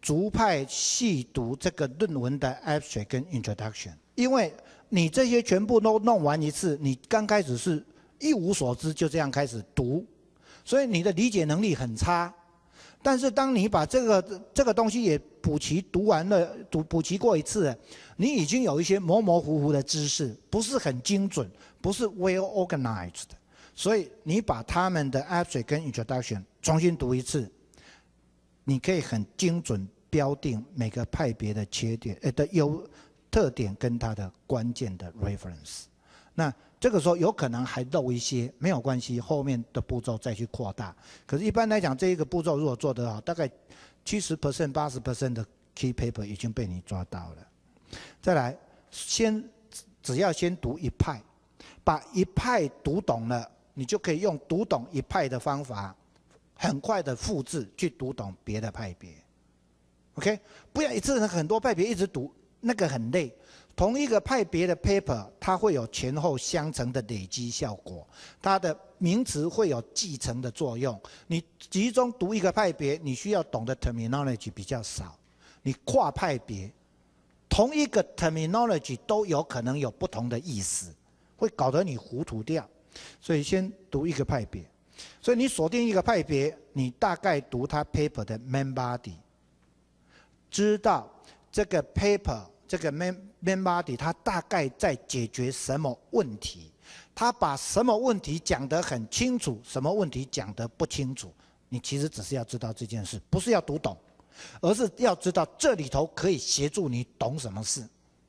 [SPEAKER 4] 逐派细读这个论文的 abstract 跟 introduction， 因为你这些全部都弄完一次，你刚开始是一无所知，就这样开始读，所以你的理解能力很差。但是当你把这个这个东西也补齐读完了，读补齐过一次，你已经有一些模模糊糊的知识，不是很精准，不是 well organized， 所以你把他们的 abstract 跟 introduction 重新读一次，你可以很精准标定每个派别的缺点呃的优特点跟它的关键的 reference。那这个时候有可能还漏一些，没有关系，后面的步骤再去扩大。可是，一般来讲，这一个步骤如果做得好，大概七十 percent、八十 percent 的 key paper 已经被你抓到了。再来，先只要先读一派，把一派读懂了，你就可以用读懂一派的方法，很快的复制去读懂别的派别。OK， 不要一次很多派别一直读，那个很累。同一个派别的 paper， 它会有前后相乘的累积效果，它的名词会有继承的作用。你集中读一个派别，你需要懂的 terminology 比较少。你跨派别，同一个 terminology 都有可能有不同的意思，会搞得你糊涂掉。所以先读一个派别。所以你锁定一个派别，你大概读它 paper 的 main body， 知道这个 paper。这个 main main body 它大概在解决什么问题？它把什么问题讲得很清楚，什么问题讲得不清楚？你其实只是要知道这件事，不是要读懂，而是要知道这里头可以协助你懂什么事。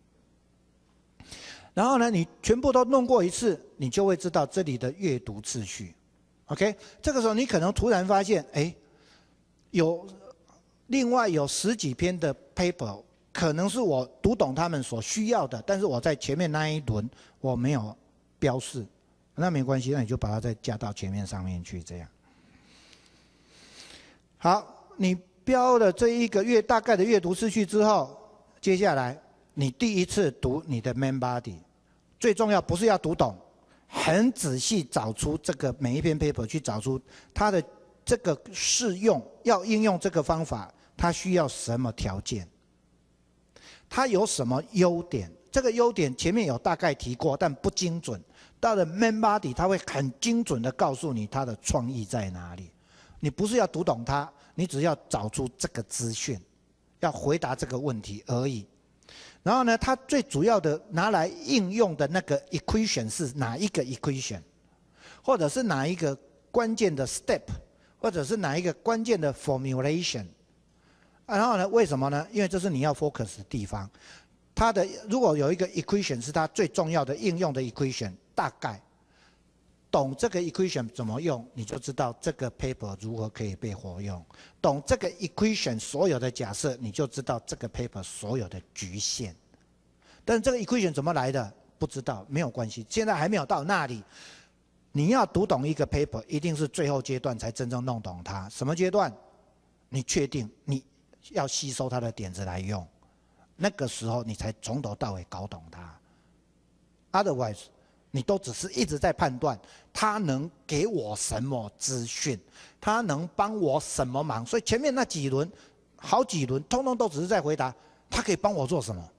[SPEAKER 4] 然后呢，你全部都弄过一次，你就会知道这里的阅读次序。OK， 这个时候你可能突然发现，哎，有另外有十几篇的 paper。可能是我读懂他们所需要的，但是我在前面那一轮我没有标示，那没关系，那你就把它再加到前面上面去，这样。好，你标了这一个月大概的阅读次序之后，接下来你第一次读你的 main body， 最重要不是要读懂，很仔细找出这个每一篇 paper 去找出它的这个适用，要应用这个方法，它需要什么条件。它有什么优点？这个优点前面有大概提过，但不精准。到了 main body， 它会很精准的告诉你它的创意在哪里。你不是要读懂它，你只要找出这个资讯，要回答这个问题而已。然后呢，它最主要的拿来应用的那个 equation 是哪一个 equation， 或者是哪一个关键的 step， 或者是哪一个关键的 formulation。然后呢？为什么呢？因为这是你要 focus 的地方。它的如果有一个 equation 是它最重要的应用的 equation， 大概懂这个 equation 怎么用，你就知道这个 paper 如何可以被活用。懂这个 equation 所有的假设，你就知道这个 paper 所有的局限。但这个 equation 怎么来的？不知道，没有关系，现在还没有到那里。你要读懂一个 paper， 一定是最后阶段才真正弄懂它。什么阶段？你确定你要吸收它的点子来用，那个时候你才从头到尾搞懂它。Otherwise， 你都只是一直在判断它能给我什么资讯，它能帮我什么忙。所以前面那几轮、好几轮，通通都只是在回答它可以帮我做什么。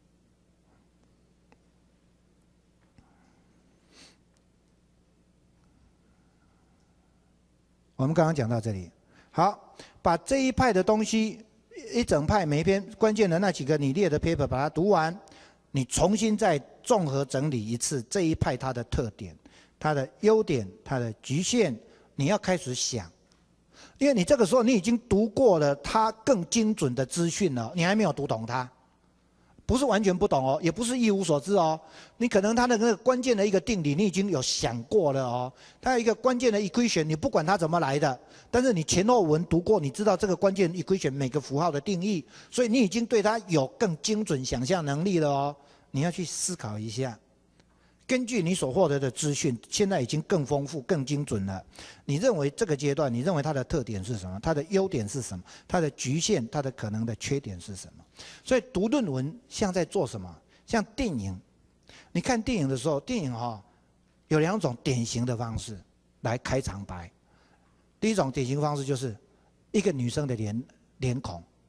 [SPEAKER 4] 我们刚刚讲到这里，好，把这一派的东西。一整派每一篇关键的那几个你列的 paper 把它读完，你重新再综合整理一次这一派它的特点、它的优点、它的局限，你要开始想，因为你这个时候你已经读过了它更精准的资讯了，你还没有读懂它，不是完全不懂哦，也不是一无所知哦，你可能它的那个关键的一个定理你已经有想过了哦，它有一个关键的 equation， 你不管它怎么来的。但是你前后文读过，你知道这个关键 equation 每个符号的定义，所以你已经对它有更精准想象能力了哦。你要去思考一下，根据你所获得的资讯，现在已经更丰富、更精准了。你认为这个阶段，你认为它的特点是什么？它的优点是什么？它的局限、它的可能的缺点是什么？所以读论文像在做什么？像电影，你看电影的时候，电影哈、哦、有两种典型的方式来开场白。第一种典型方式就是一个女生的脸脸孔，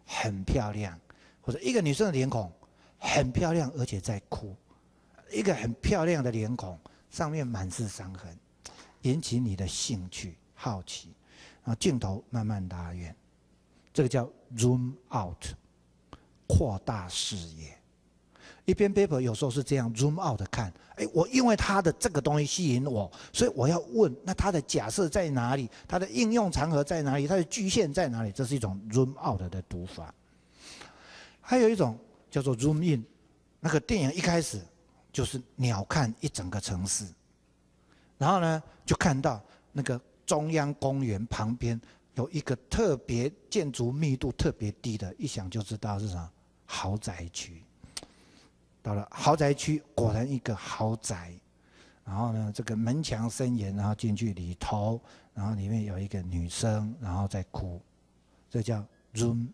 [SPEAKER 4] 很漂亮，或者一个女生的脸孔很漂亮而且在哭，一个很漂亮的脸孔上面满是伤痕，引起你的兴趣好奇，然后镜头慢慢拉远，这个叫 zoom out， 扩大视野。一篇 paper 有时候是这样 zoom out 的看，哎，我因为它的这个东西吸引我，所以我要问，那它的假设在哪里？它的应用场合在哪里？它的局限在哪里？这是一种 zoom out 的读法。还有一种叫做 zoom in， 那个电影一开始就是鸟瞰一整个城市，然后呢就看到那个中央公园旁边有一个特别建筑密度特别低的，一想就知道是啥豪宅区。到了豪宅区，果然一个豪宅，然后呢，这个门墙森严，然后进去里头，然后里面有一个女生，然后在哭，这叫 zoom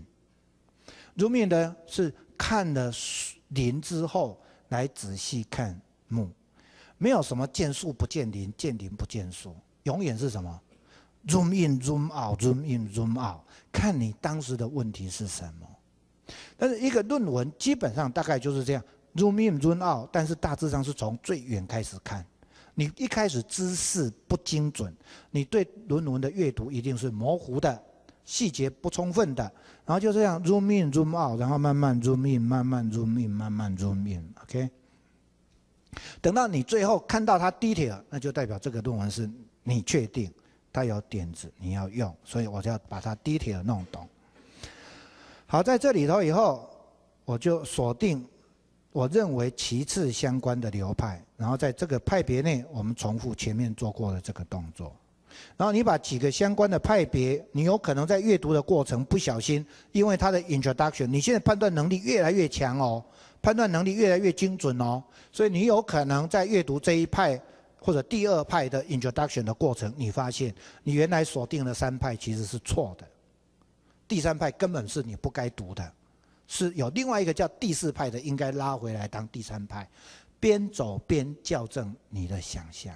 [SPEAKER 4] in。zoom in 呢是看了林之后来仔细看木，没有什么见树不见林，见林不见树，永远是什么 zoom in zoom out zoom in zoom out， 看你当时的问题是什么。但是一个论文基本上大概就是这样 ，zoom in zoom out， 但是大致上是从最远开始看。你一开始知识不精准，你对论文的阅读一定是模糊的，细节不充分的，然后就这样 zoom in zoom out， 然后慢慢 zoom in， 慢慢 zoom in， 慢慢 zoom in，OK。等到你最后看到它 detail， 那就代表这个论文是你确定它有点子，你要用，所以我就要把它 detail 弄懂。好，在这里头以后，我就锁定我认为其次相关的流派，然后在这个派别内，我们重复前面做过的这个动作。然后你把几个相关的派别，你有可能在阅读的过程不小心，因为它的 introduction， 你现在判断能力越来越强哦，判断能力越来越精准哦，所以你有可能在阅读这一派或者第二派的 introduction 的过程，你发现你原来锁定的三派其实是错的。第三派根本是你不该读的，是有另外一个叫第四派的，应该拉回来当第三派，边走边校正你的想象。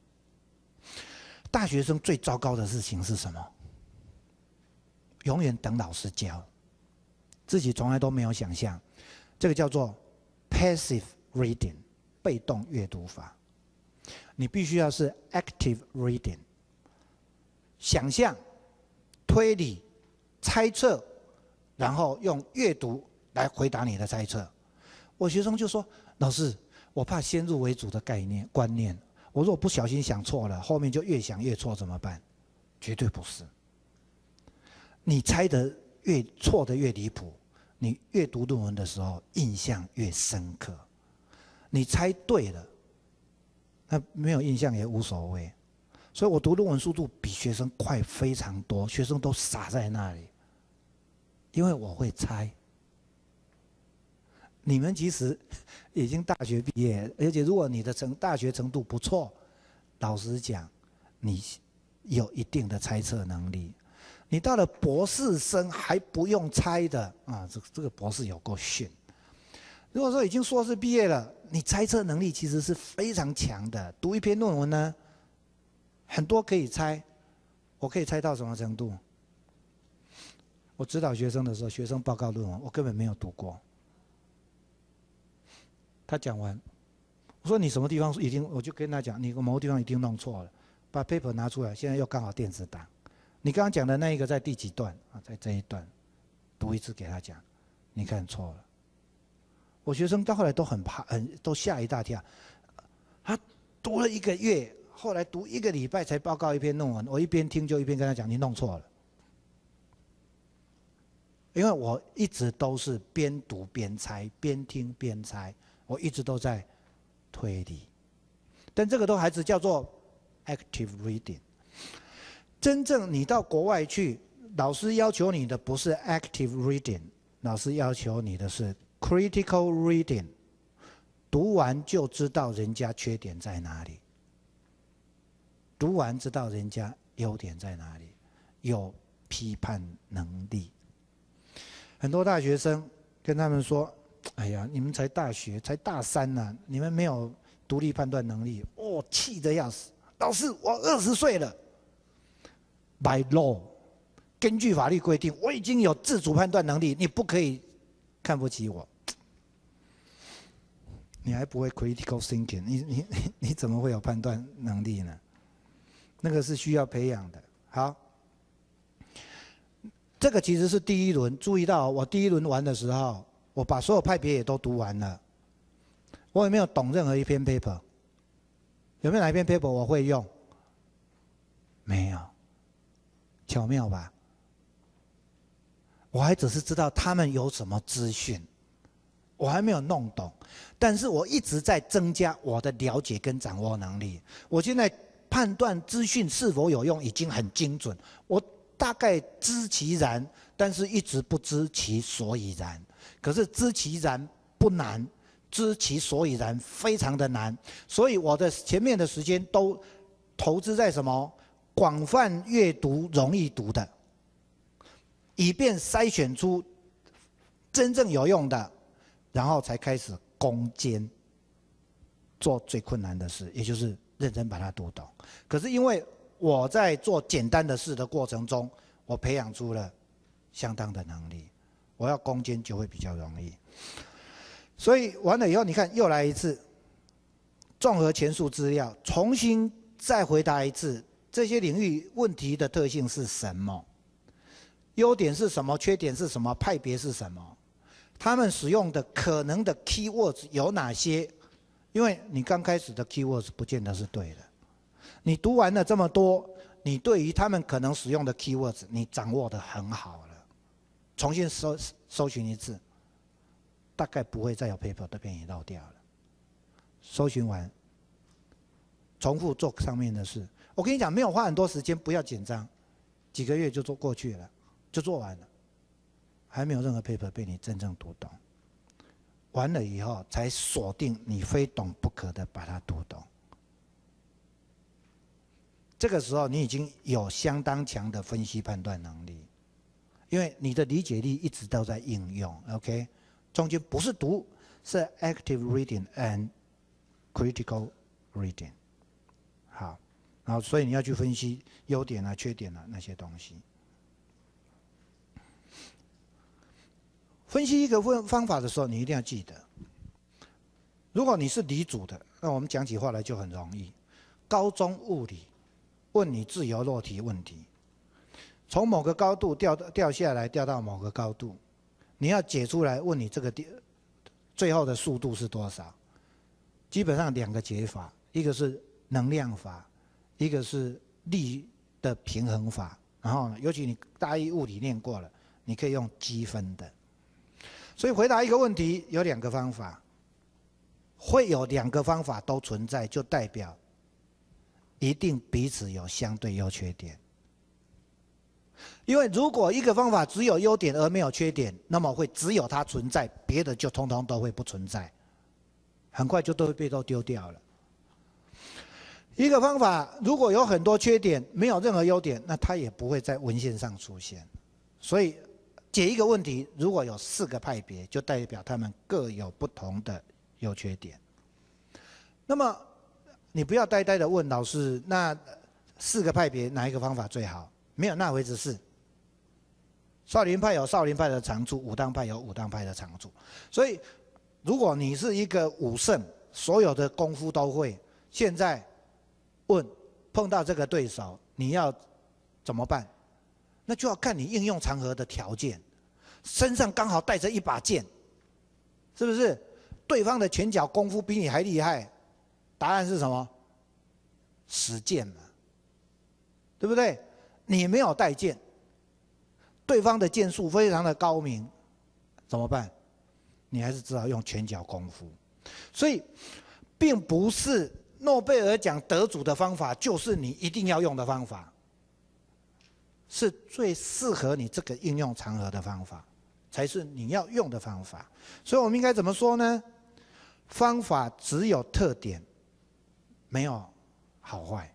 [SPEAKER 4] 大学生最糟糕的事情是什么？永远等老师教，自己从来都没有想象，这个叫做 passive reading， 被动阅读法。你必须要是 active reading， 想象、推理、猜测，然后用阅读来回答你的猜测。我学生就说：“老师，我怕先入为主的概念观念，我如果不小心想错了，后面就越想越错，怎么办？”绝对不是。你猜的越错的越离谱，你阅读论文的时候印象越深刻。你猜对了，那没有印象也无所谓。所以我读论文速度比学生快非常多，学生都傻在那里。因为我会猜，你们其实已经大学毕业，而且如果你的成大学程度不错，老实讲，你有一定的猜测能力。你到了博士生还不用猜的啊，这这个博士有够逊。如果说已经硕士毕业了，你猜测能力其实是非常强的。读一篇论文呢，很多可以猜，我可以猜到什么程度？我指导学生的时候，学生报告论文，我根本没有读过。他讲完，我说你什么地方一定，我就跟他讲，你某个地方一定弄错了，把 paper 拿出来，现在又刚好电子档。你刚刚讲的那一个在第几段啊？在这一段，读一次给他讲，你看错了。我学生到后来都很怕，很都吓一大跳。他读了一个月，后来读一个礼拜才报告一篇论文，我一边听就一边跟他讲，你弄错了。因为我一直都是边读边猜，边听边猜，我一直都在推理。但这个都还是叫做 active reading。真正你到国外去，老师要求你的不是 active reading， 老师要求你的是 critical reading。读完就知道人家缺点在哪里，读完知道人家优点在哪里，有批判能力。很多大学生跟他们说：“哎呀，你们才大学，才大三呢、啊，你们没有独立判断能力。”哦，气得要死！老师，我二十岁了。By law， 根据法律规定，我已经有自主判断能力，你不可以看不起我。你还不会 critical thinking， 你你你怎么会有判断能力呢？那个是需要培养的。好，这个其实是第一轮。注意到我第一轮玩的时候，我把所有派别也都读完了。我有没有懂任何一篇 paper？ 有没有哪一篇 paper 我会用？没有，巧妙吧？我还只是知道他们有什么资讯，我还没有弄懂，但是我一直在增加我的了解跟掌握能力。我现在判断资讯是否有用已经很精准，我大概知其然，但是一直不知其所以然。可是知其然不难，知其所以然非常的难，所以我的前面的时间都投资在什么？广泛阅读容易读的，以便筛选出真正有用的，然后才开始攻坚，做最困难的事，也就是认真把它读懂。可是因为我在做简单的事的过程中，我培养出了相当的能力，我要攻坚就会比较容易。所以完了以后，你看又来一次，综合前述资料，重新再回答一次，这些领域问题的特性是什么？优点是什么？缺点是什么？派别是什么？他们使用的可能的 keywords 有哪些？因为你刚开始的 keywords 不见得是对的，你读完了这么多，你对于他们可能使用的 keywords 你掌握得很好了，重新搜搜寻一次，大概不会再有 paper 都被你漏掉了。搜寻完，重复做上面的事。我跟你讲，没有花很多时间，不要紧张，几个月就做过去了，就做完了，还没有任何 paper 被你真正读懂。完了以后，才锁定你非懂不可的把它读懂。这个时候，你已经有相当强的分析判断能力，因为你的理解力一直都在应用。OK， 中间不是读，是 active reading and critical reading。好。然后，所以你要去分析优点啊、缺点啊那些东西。分析一个方法的时候，你一定要记得，如果你是理组的，那我们讲起话来就很容易。高中物理问你自由落体问题，从某个高度掉掉下来，掉到某个高度，你要解出来，问你这个最后的速度是多少？基本上两个解法，一个是能量法。一个是力的平衡法，然后呢，尤其你大一物理念过了，你可以用积分的。所以回答一个问题有两个方法，会有两个方法都存在，就代表一定彼此有相对优缺点。因为如果一个方法只有优点而没有缺点，那么会只有它存在，别的就通通都会不存在，很快就都会被都丢掉了。一个方法如果有很多缺点，没有任何优点，那它也不会在文献上出现。所以解一个问题，如果有四个派别，就代表他们各有不同的优缺点。那么你不要呆呆的问老师，那四个派别哪一个方法最好？没有那回事。少林派有少林派的长处，武当派有武当派的长处。所以如果你是一个武圣，所有的功夫都会，现在问碰到这个对手，你要怎么办？那就要看你应用场合的条件。身上刚好带着一把剑，是不是？对方的拳脚功夫比你还厉害，答案是什么？使剑嘛，对不对？你没有带剑，对方的剑术非常的高明，怎么办？你还是只好用拳脚功夫。所以，并不是诺贝尔奖得主的方法就是你一定要用的方法，是最适合你这个应用场合的方法，才是你要用的方法。所以我们应该怎么说呢？方法只有特点，没有好坏。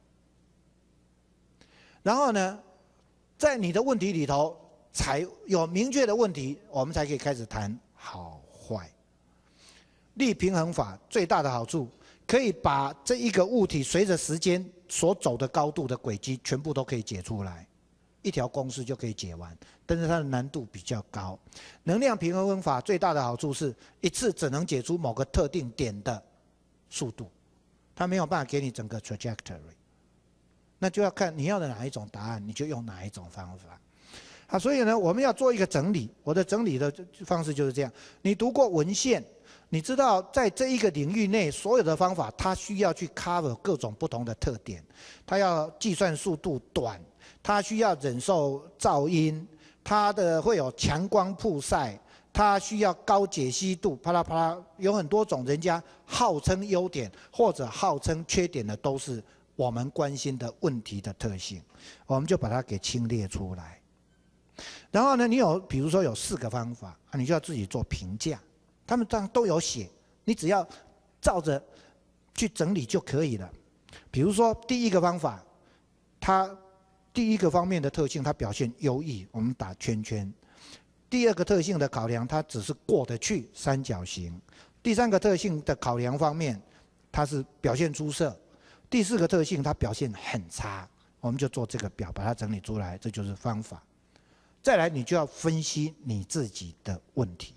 [SPEAKER 4] 然后呢，在你的问题里头才有明确的问题，我们才可以开始谈好坏。力平衡法最大的好处，可以把这一个物体随着时间所走的高度的轨迹全部都可以解出来。 一条公式就可以解完，但是它的难度比较高。能量平衡法最大的好处是一次只能解出某个特定点的速度，它没有办法给你整个 trajectory。那就要看你要的哪一种答案，你就用哪一种方法。好，所以呢，我们要做一个整理。我的整理的方式就是这样：你读过文献，你知道在这一个领域内所有的方法，它需要去 cover 各种不同的特点，它要计算速度短，它需要忍受噪音，它的会有强光曝晒，它需要高解析度，啪啦啪啦，有很多种人家号称优点或者号称缺点的，都是我们关心的问题的特性，我们就把它给清列出来。然后呢，你有比如说有四个方法啊，你就要自己做评价，他们当然都有写，你只要照着去整理就可以了。比如说第一个方法，它第一个方面的特性，它表现优异，我们打圈圈。第二个特性的考量，它只是过得去，三角形。第三个特性的考量方面，它是表现出色。第四个特性，它表现很差，我们就做这个表，把它整理出来，这就是方法。再来，你就要分析你自己的问题。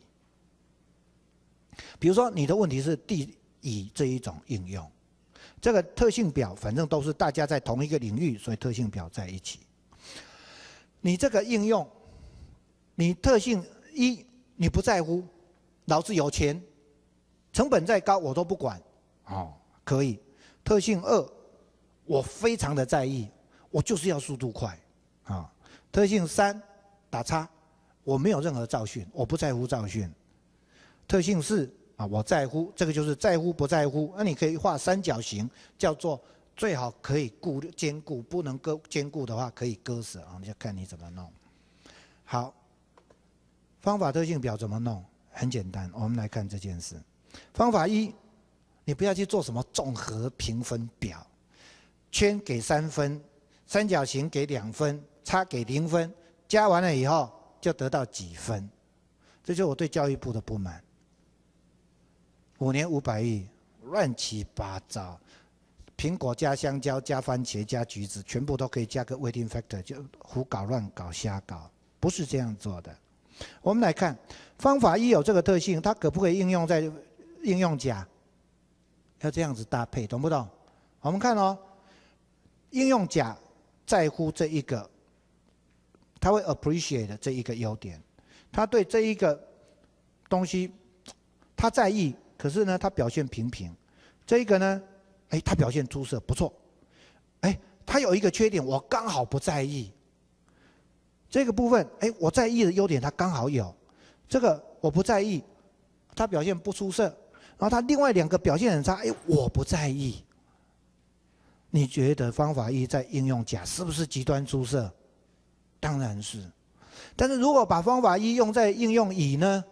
[SPEAKER 4] 比如说，你的问题是地理这一种应用，这个特性表反正都是大家在同一个领域，所以特性表在一起。你这个应用，你特性一你不在乎，老子有钱，成本再高我都不管，哦，可以。特性二，我非常的在意，我就是要速度快，啊、哦。特性三，打叉，我没有任何噪讯，我不在乎噪讯。特性四啊，我在乎，这个就是在乎不在乎。那你可以画三角形，叫做最好可以顾兼顾，不能割兼顾的话可以割舍啊，你就看你怎么弄。好，方法特性表怎么弄？很简单，我们来看这件事。方法一，你不要去做什么综合评分表，圈给三分，三角形给两分，叉给零分。加完了以后就得到几分，这就是我对教育部的不满。五年五百亿，乱七八糟，苹果加香蕉加番茄加橘子，全部都可以加个 weighting factor， 就胡搞乱搞瞎搞，不是这样做的。我们来看方法一有这个特性，它可不可以应用在应用甲？要这样子搭配，懂不懂？我们看哦，应用甲在乎这一个。他会 appreciate 这一个优点，他对这一个东西他在意，可是呢，他表现平平。这一个呢，哎，他表现出色，不错。哎，他有一个缺点，我刚好不在意。这个部分，哎，我在意的优点他刚好有，这个我不在意，他表现不出色。然后他另外两个表现很差，哎，我不在意。你觉得方法一在应用甲是不是极端出色？当然是，但是如果把方法一用在应用乙呢？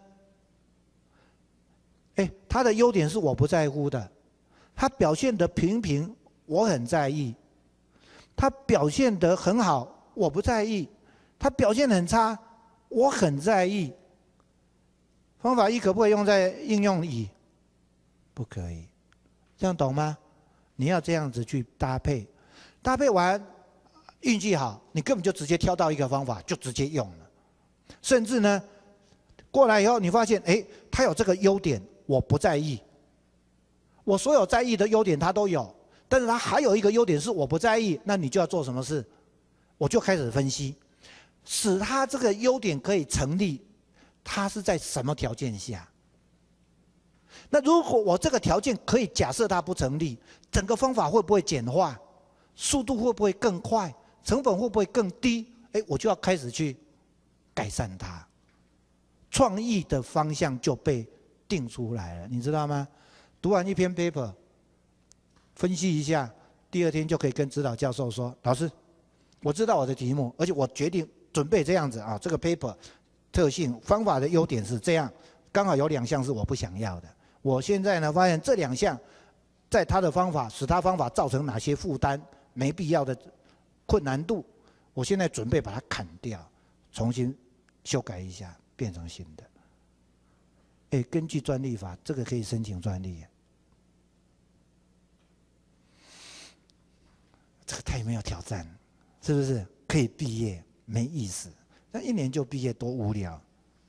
[SPEAKER 4] 哎，它的优点是我不在乎的，它表现得平平，我很在意；它表现得很好，我不在意；它表现很差，我很在意。方法一可不可以用在应用乙？不可以，这样懂吗？你要这样子去搭配，搭配完。运气好，你根本就直接挑到一个方法，就直接用了。甚至呢，过来以后你发现，哎，它有这个优点，我不在意。我所有在意的优点它都有，但是它还有一个优点是我不在意，那你就要做什么事？我就开始分析，使它这个优点可以成立，它是在什么条件下？那如果我这个条件可以假设它不成立，整个方法会不会简化？速度会不会更快？成本会不会更低？哎，我就要开始去改善它，创意的方向就被定出来了，你知道吗？读完一篇 paper， 分析一下，第二天就可以跟指导教授说：“老师，我知道我的题目，而且我决定准备这样子啊，这个 paper 特性方法的优点是这样，刚好有两项是我不想要的。我现在呢发现这两项，在他的方法使他方法造成哪些负担？没必要的。”困难度，我现在准备把它砍掉，重新修改一下，变成新的。哎，根据专利法，这个可以申请专利。这个太没有挑战，是不是？可以毕业， 没意思。那一年就毕业多无聊。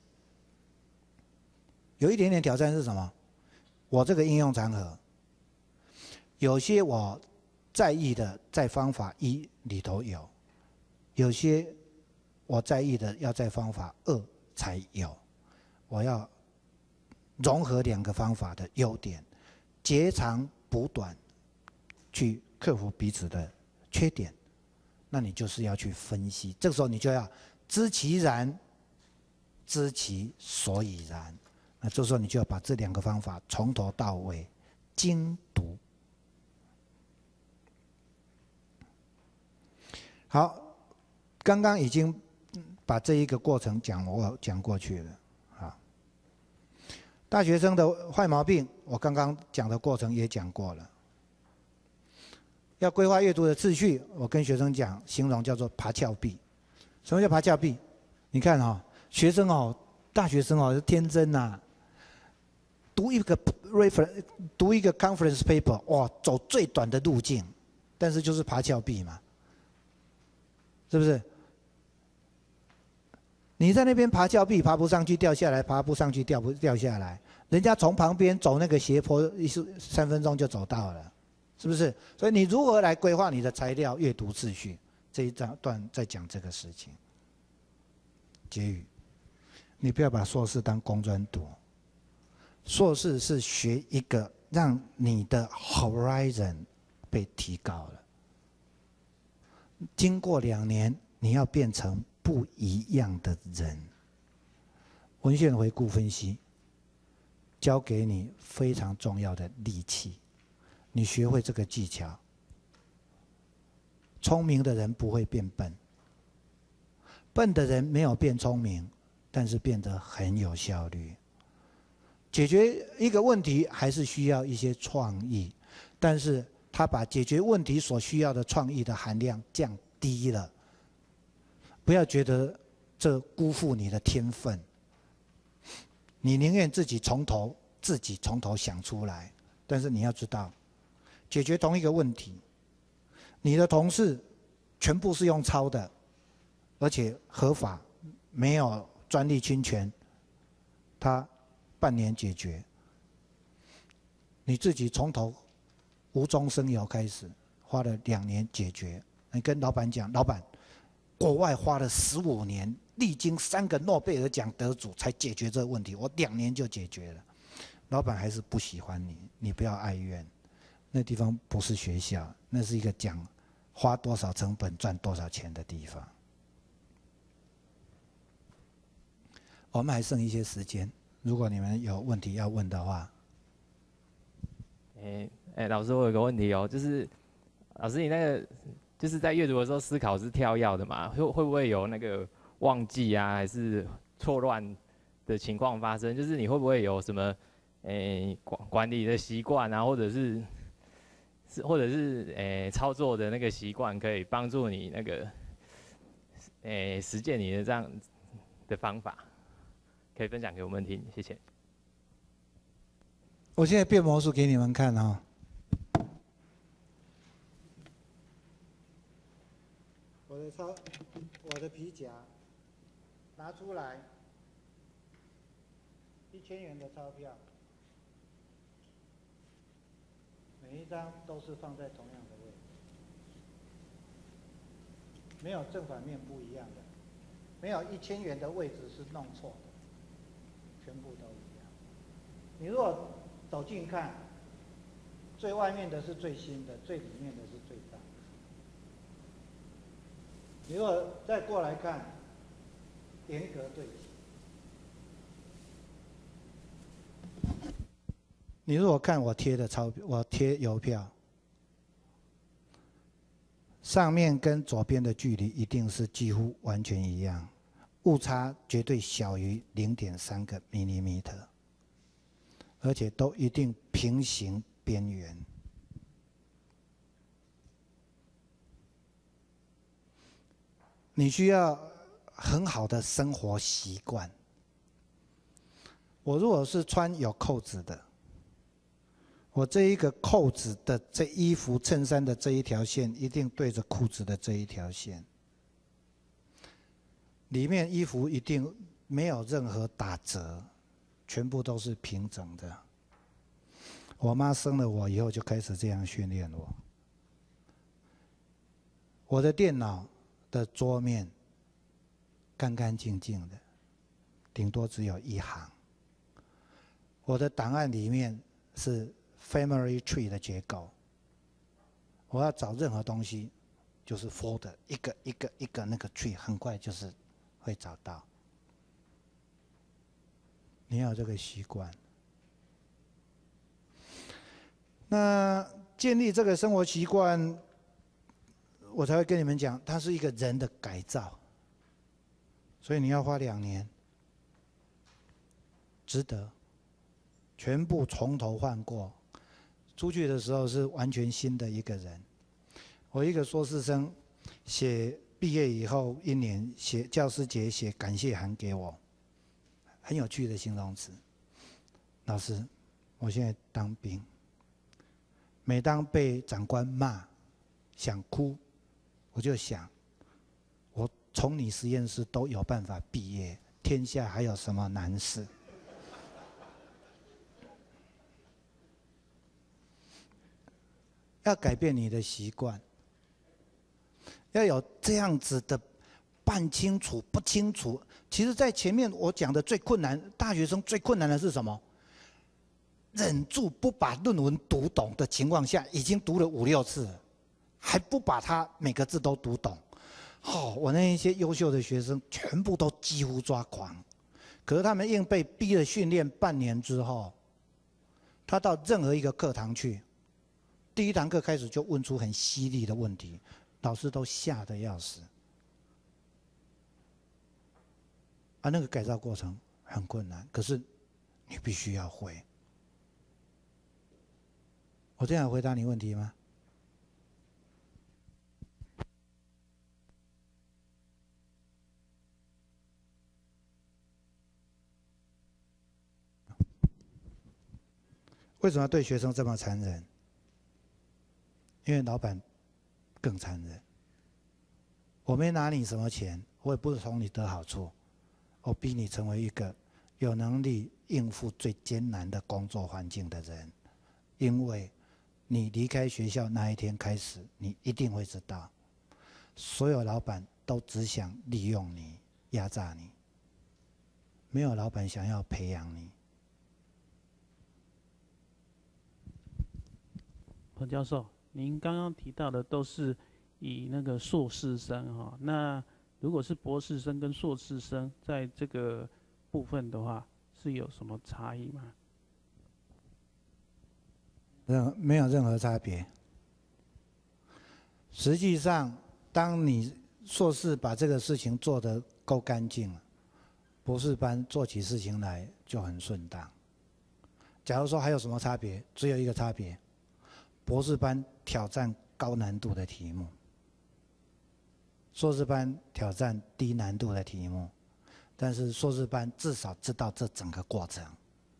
[SPEAKER 4] 有一点点挑战是什么？我这个应用场合，有些我在意的在方法一里头有，有些我在意的要在方法二才有。我要融合两个方法的优点，截长补短，去克服彼此的缺点。那你就是要去分析，这个时候你就要知其然，知其所以然。那这时候你就要把这两个方法从头到尾精读。好，刚刚已经把这一个过程讲我讲过去了。好，大学生的坏毛病，我刚刚讲的过程也讲过了。要规划阅读的次序，我跟学生讲，形容叫做爬峭壁。什么叫爬峭壁？你看哦，学生哦，大学生哦，天真呐、啊。读一个 reference， 读一个 conference paper， 哇，走最短的路径，但是就是爬峭壁嘛，是不是？你在那边爬峭壁，爬不上去掉下来，爬不上去掉不掉下来，人家从旁边走那个斜坡，一三分钟就走到了，是不是？所以你如何来规划你的材料阅读秩序？这一段在讲这个事情。结语，你不要把硕士当工专读。硕士是学一个让你的 horizon 被提高了，经过两年，你要变成不一样的人。文献回顾分析教给你非常重要的利器，你学会这个技巧，聪明的人不会变笨，笨的人没有变聪明，但是变得很有效率。解决一个问题还是需要一些创意，但是他把解决问题所需要的创意的含量降低了。不要觉得这辜负你的天分，你宁愿自己从头自己从头想出来。但是你要知道，解决同一个问题，你的同事全部是用抄的，而且合法，没有专利侵权，他半年解决，你自己从头无中生有开始，花了两年解决。你跟老板讲，老板，国外花了十五年，历经三个诺贝尔奖得主才解决这个问题，我两年就解决了。老板还是不喜欢你，你不要哀怨，那地方不是学校，那是一个讲花多少成本赚多少钱的地方。我们还剩一些时间。如果你们有问题要问的话，
[SPEAKER 5] 哎哎，老师，我有个问题哦，就是老师你那个就是在阅读的时候思考是跳跃的嘛？会会不会有那个忘记啊，还是错乱的情况发生？就是你会不会有什么哎管管理的习惯啊，或者是是或者是哎操作的那个习惯，可以帮助你那个哎实践你的这样的方法？可以分享给我们听，谢谢。
[SPEAKER 4] 我现在变魔术给你们看啊、哦。我的钞，我的皮夹拿出来，一千元的钞票，每一张都是放在同样的位置，没有正反面不一样的，没有一千元的位置是弄错的。全部都一样。你如果走近看，最外面的是最新的，最里面的是最脏的。你如果再过来看，严格对齐。你如果看我贴的钞票，我贴邮票，上面跟左边的距离一定是几乎完全一样。误差绝对小于零点三个 millimeter， 而且都一定平行边缘。你需要很好的生活习惯。我如果是穿有扣子的，我这一个扣子的这衣服衬衫的这一条线，一定对着裤子的这一条线。 里面衣服一定没有任何打折，全部都是平整的。我妈生了我以后就开始这样训练我。我的电脑的桌面干干净净的，顶多只有一行。我的档案里面是 family tree 的结构，我要找任何东西就是 folder 一个一个一个那个 tree， 很快就是会找到。你要有这个习惯。那建立这个生活习惯，我才会跟你们讲，它是一个人的改造，所以你要花两年，值得，全部从头换过。出去的时候是完全新的一个人。我一个硕士生写毕业以后一年写教师节写感谢函给我，很有趣的形容词。老师，我现在当兵，每当被长官骂，想哭。我就想，我从你实验室都有办法毕业，天下还有什么难事？要改变你的习惯，要有这样子的办清楚、不清楚。其实，在前面我讲的最困难，大学生最困难的是什么？忍住不把论文读懂的情况下，已经读了五六次了。还不把它每个字都读懂，哦，我那一些优秀的学生全部都几乎抓狂，可是他们硬被逼了训练半年之后，他到任何一个课堂去，第一堂课开始就问出很犀利的问题，老师都吓得要死。啊，那个改造过程很困难，可是你必须要会。我这样回答你问题吗？为什么对学生这么残忍？因为老板更残忍。我没拿你什么钱，我也不是从你得好处，我逼你成为一个有能力应付最艰难的工作环境的人。因为你离开学校那一天开始，你一定会知道，所有老板都只想利用你、压榨你，没有老板想要培养你。
[SPEAKER 6] 彭教授，您刚刚提到的都是以那个硕士生哈，那如果是博士生跟硕士生在这个部分的话，是有什么差异吗？
[SPEAKER 4] 任没有任何差别。实际上，当你硕士把这个事情做得够干净，博士班做起事情来就很顺当。假如说还有什么差别，只有一个差别。博士班挑战高难度的题目，硕士班挑战低难度的题目，但是硕士班至少知道这整个过程，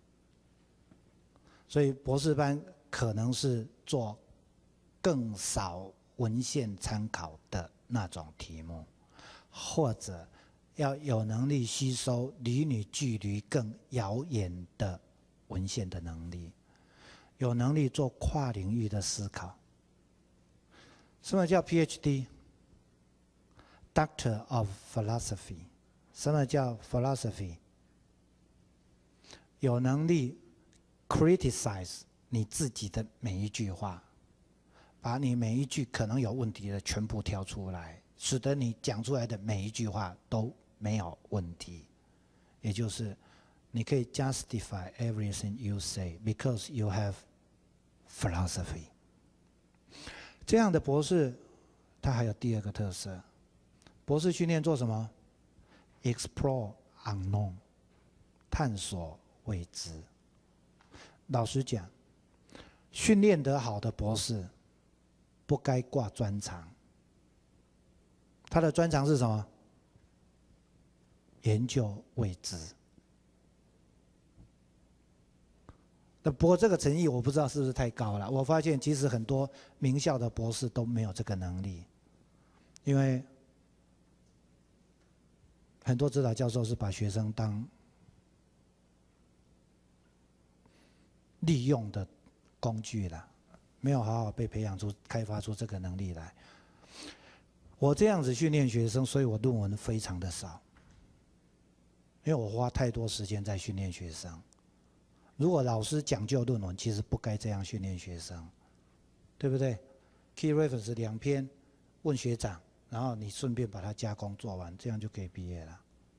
[SPEAKER 4] 所以博士班可能是做更少文献参考的那种题目，或者要有能力吸收离你距离更遥远的文献的能力。有能力做跨领域的思考。什么叫 PhD？ Doctor of Philosophy。什么叫 Philosophy？ 有能力 criticize 你自己的每一句话，把你每一句可能有问题的全部挑出来，使得你讲出来的每一句话都没有问题。也就是你可以 justify everything you say because you have philosophy。这样的博士，他还有第二个特色，博士训练做什么 ？Explore unknown， 探索未知。老实讲，训练得好的博士，不该挂专长。他的专长是什么？研究未知。那不过这个诚意我不知道是不是太高了。我发现其实很多名校的博士都没有这个能力，因为很多指导教授是把学生当利用的工具了，没有好好被培养出、开发出这个能力来。我这样子训练学生，所以我论文非常的少，因为我花太多时间在训练学生。如果老师讲究论文，其实不该这样训练学生，对不对 ？Key reference 两篇，问学长，然后你顺便把它加工做完，这样就可以毕业了。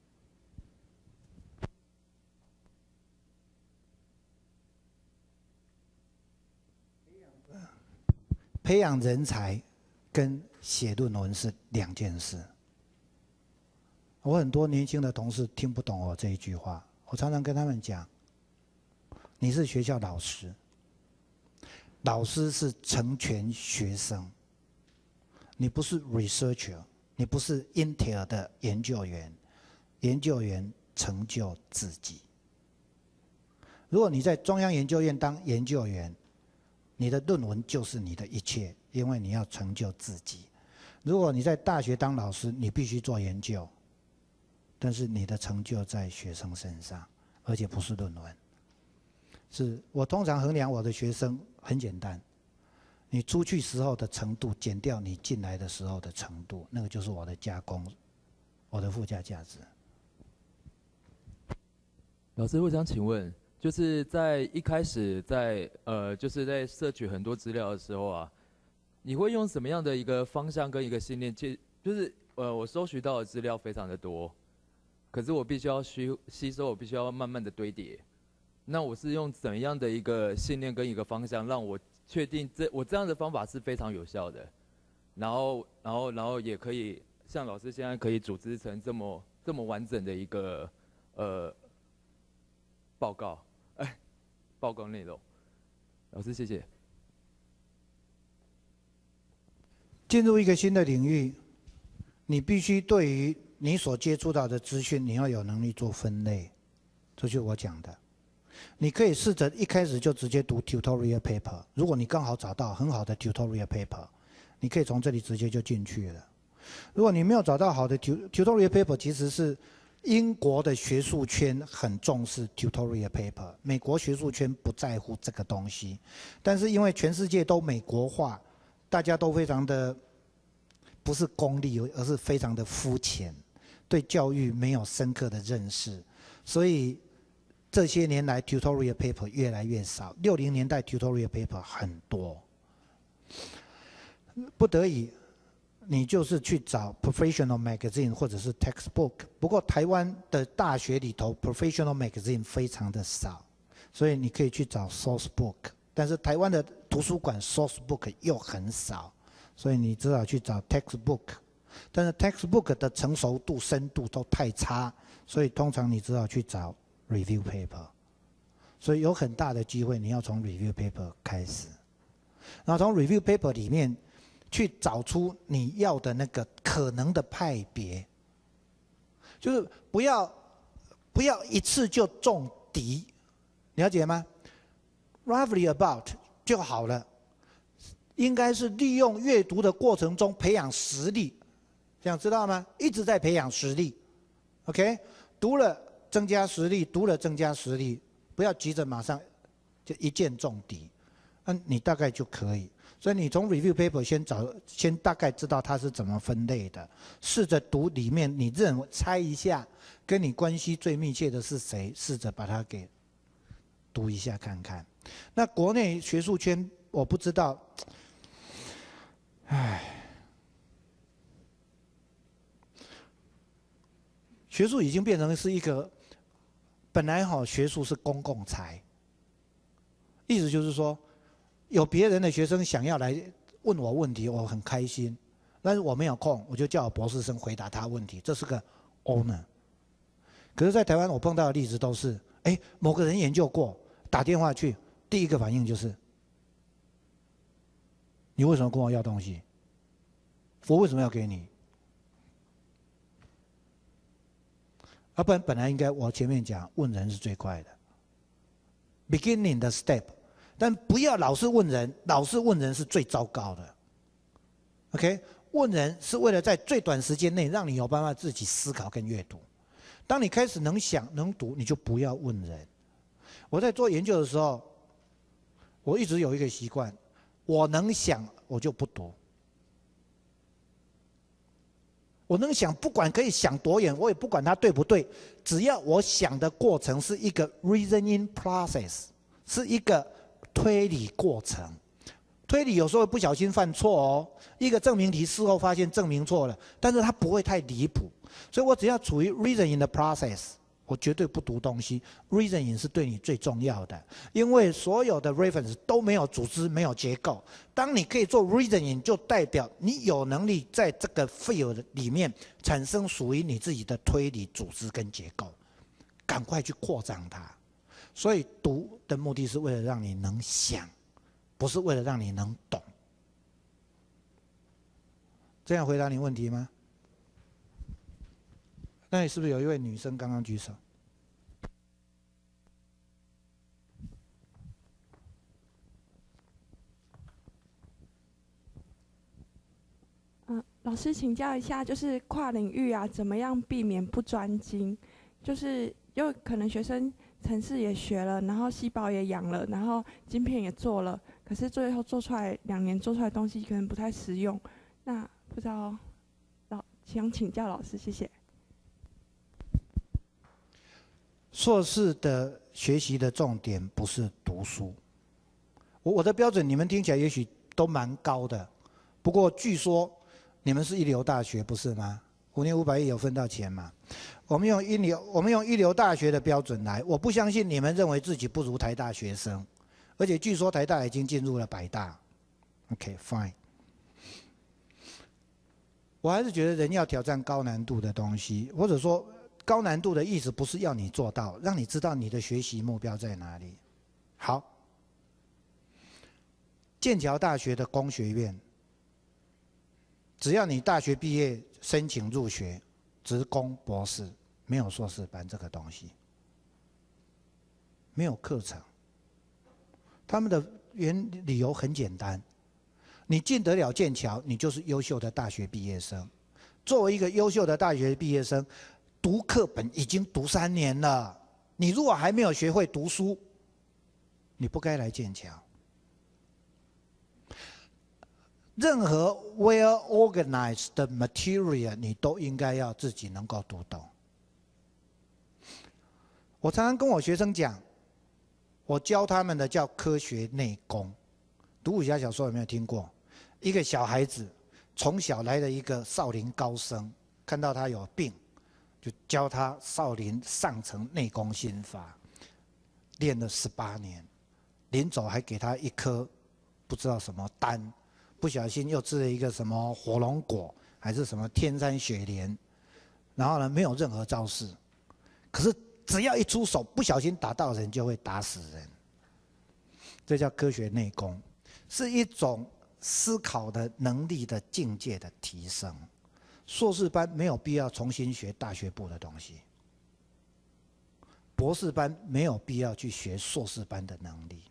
[SPEAKER 4] 培养人才跟写论文是两件事。我很多年轻的同事听不懂我这一句话，我常常跟他们讲：你是学校老师，老师是成全学生，你不是 researcher， 你不是 Intel 的研究员，研究员成就自己。如果你在中央研究院当研究员，你的论文就是你的一切，因为你要成就自己。如果你在大学当老师，你必须做研究，但是你的成就在学生身上，而且不是论文。是我通常衡量我的学生很简单，你出去时候的程度减掉你进来的时候的程度，那个就是我的加工，我的附加价值。
[SPEAKER 7] 老师，我想请问，就是在一开始在呃，就是在摄取很多资料的时候啊，你会用什么样的一个方向跟一个信念？就就是呃，我收取到的资料非常的多，可是我必须要吸吸收，我必须要慢慢的堆叠。那我是用怎样的一个信念跟一个方向，让我确定这我这样的方法是非常有效的，然后然后然后也可以像老师现在可以组织成这么这么完整的一个呃报告。哎，报告内容，老师谢谢。
[SPEAKER 4] 进入一个新的领域，你必须对于你所接触到的资讯，你要有能力做分类，这就是我讲的。你可以试着一开始就直接读 tutorial paper， 如果你刚好找到很好的 tutorial paper， 你可以从这里直接就进去了。如果你没有找到好的 tutorial paper， 其实是英国的学术圈很重视 tutorial paper， 美国学术圈不在乎这个东西，但是因为全世界都美国化，大家都非常的不是功利，而是非常的肤浅，对教育没有深刻的认识，所以这些年来 tutorial paper 越来越少。六零年代 tutorial paper 很多，不得已。你就是去找 professional magazine 或者是 textbook， 不过台湾的大学里头 professional magazine 非常的少，所以你可以去找 source book， 但是台湾的图书馆 source book 又很少，所以你只好去找 textbook， 但是 textbook 的成熟度、深度都太差，所以通常你只好去找 review paper， 所以有很大的机会你要从 review paper 开始，然后从 review paper 里面去找出你要的那个可能的派别，就是不要不要一次就中敌，了解吗 ？Roughly about 就好了，应该是利用阅读的过程中培养实力，这样知道吗？一直在培养实力 ，OK？ 读了增加实力，读了增加实力，不要急着马上就一箭中敌，嗯，你大概就可以。所以你从 review paper 先找，先大概知道它是怎么分类的，试着读里面你认为猜一下，跟你关系最密切的是谁，试着把它给读一下看看。那国内学术圈我不知道，唉，学术已经变成是一个，本来哈学术是公共财，意思就是说。有别人的学生想要来问我问题，我很开心，但是我没有空，我就叫我博士生回答他问题，这是个 honor。可是，在台湾我碰到的例子都是，哎，某个人研究过，打电话去，第一个反应就是，你为什么跟我要东西？我为什么要给你？啊，不然本来应该我前面讲，问人是最快的 ，beginning 的 step。但不要老是问人，老是问人是最糟糕的。OK， 问人是为了在最短时间内让你有办法自己思考跟阅读， 当你开始能想能读，你就不要问人。我在做研究的时候，我一直有一个习惯，我能想我就不读。我能想，不管可以想多远，我也不管它对不对，只要我想的过程是一个 reasoning process， 是一个推理过程。推理有时候不小心犯错哦，一个证明题事后发现证明错了，但是它不会太离谱，所以我只要处于 reasoning 的 process， 我绝对不读东西。reasoning 是对你最重要的，因为所有的 reference 都没有组织，没有结构。当你可以做 reasoning， 就代表你有能力在这个 field 里面产生属于你自己的推理组织跟结构，赶快去扩张它。所以读的目的是为了让你能想，不是为了让你能懂。这样回答你问题吗？那里是不是有一位女生刚刚举手？
[SPEAKER 8] 嗯、呃，老师请教一下，就是跨领域啊，怎么样避免不专精？就是有可能学生程式也学了，然后细胞也养了，然后晶片也做了，可是最后做出来两年做出来的东西可能不太实用。那不知道老想请教老师，谢谢。
[SPEAKER 4] 硕士的学习的重点不是读书，我我的标准你们听起来也许都蛮高的，不过据说你们是一流大学不是吗？五年五百亿有分到钱吗？我们用一流我们用一流大学的标准来，我不相信你们认为自己不如台大学生，而且据说台大已经进入了百大。OK fine。我还是觉得人要挑战高难度的东西，或者说。高难度的意思不是要你做到，让你知道你的学习目标在哪里。好，剑桥大学的工学院，只要你大学毕业申请入学，职工博士，没有硕士班这个东西，没有课程。他们的原理由很简单，你进得了剑桥，你就是优秀的大学毕业生。作为一个优秀的大学毕业生，读课本已经读三年了，你如果还没有学会读书，你不该来剑桥。任何 well organized 的 material， 你都应该要自己能够读懂。我常常跟我学生讲，我教他们的叫科学内功。读武侠小说有没有听过？一个小孩子从小来了一个少林高僧，看到他有病。就教他少林上乘内功心法，练了十八年，临走还给他一颗不知道什么丹，不小心又吃了一个什么火龙果，还是什么天山雪莲，然后呢没有任何招式，可是只要一出手不小心打到人就会打死人，这叫科学内功，是一种思考的能力的境界的提升。硕士班没有必要重新学大学部的东西，博士班没有必要去学硕士班的能力。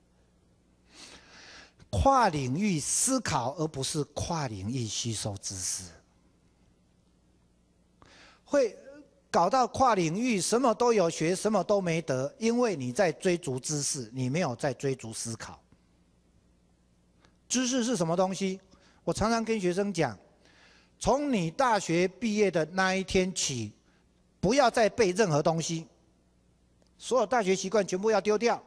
[SPEAKER 4] 跨领域思考，而不是跨领域吸收知识。会搞到跨领域什么都有学，什么都没得，因为你在追逐知识，你没有在追逐思考。知识是什么东西？我常常跟学生讲。从你大学毕业的那一天起，不要再背任何东西，所有大学习惯全部要丢掉。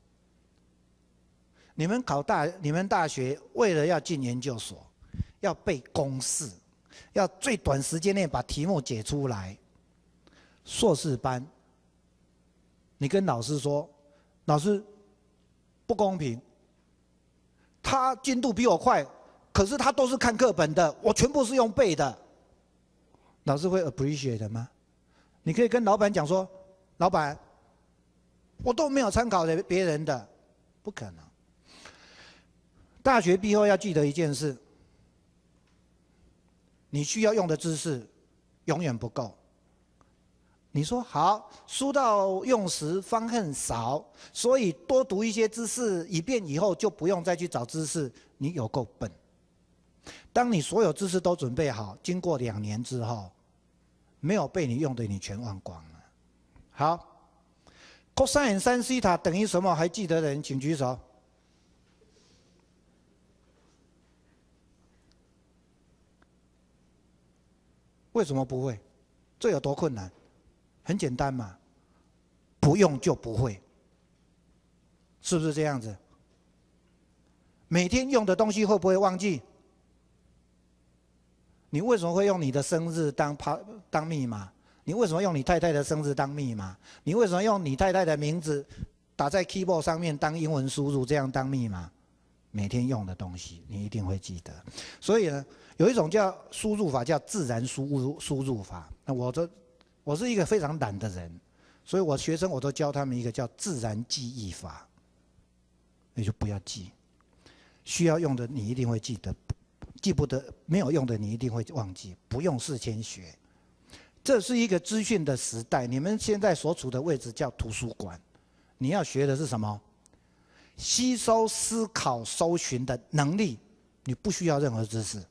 [SPEAKER 4] 你们考大，你们大学为了要进研究所，要背公式，要最短时间内把题目解出来。硕士班，你跟老师说，老师不公平，他进度比我快。可是他都是看课本的，我全部是用背的。老师会 appreciate 吗？你可以跟老板讲说，老板，我都没有参考别人的，不可能。大学毕业后要记得一件事，你需要用的知识永远不够。你说好，书到用时方恨少，所以多读一些知识，以便以后就不用再去找知识。你有够笨。当你所有知识都准备好，经过两年之后，没有被你用的你全忘光了。 好 ，cosine 三西塔等于什么？还记得的人请举手。为什么不会？这有多困难？很简单嘛，不用就不会，是不是这样子？每天用的东西会不会忘记？你为什么会用你的生日当当密码？你为什么用你太太的生日当密码？你为什么用你太太的名字打在 keyboard 上面当英文输入，这样当密码？每天用的东西，你一定会记得。所以呢，有一种叫输入法，叫自然输入输入法。那我这我是一个非常懒的人，所以我学生我都教他们一个叫自然记忆法，那就不要记，需要用的你一定会记得，记不得没有用的你一定会忘记，不用事先学。这是一个资讯的时代，你们现在所处的位置叫图书馆，你要学的是什么？吸收、思考、搜寻的能力，你不需要任何知识。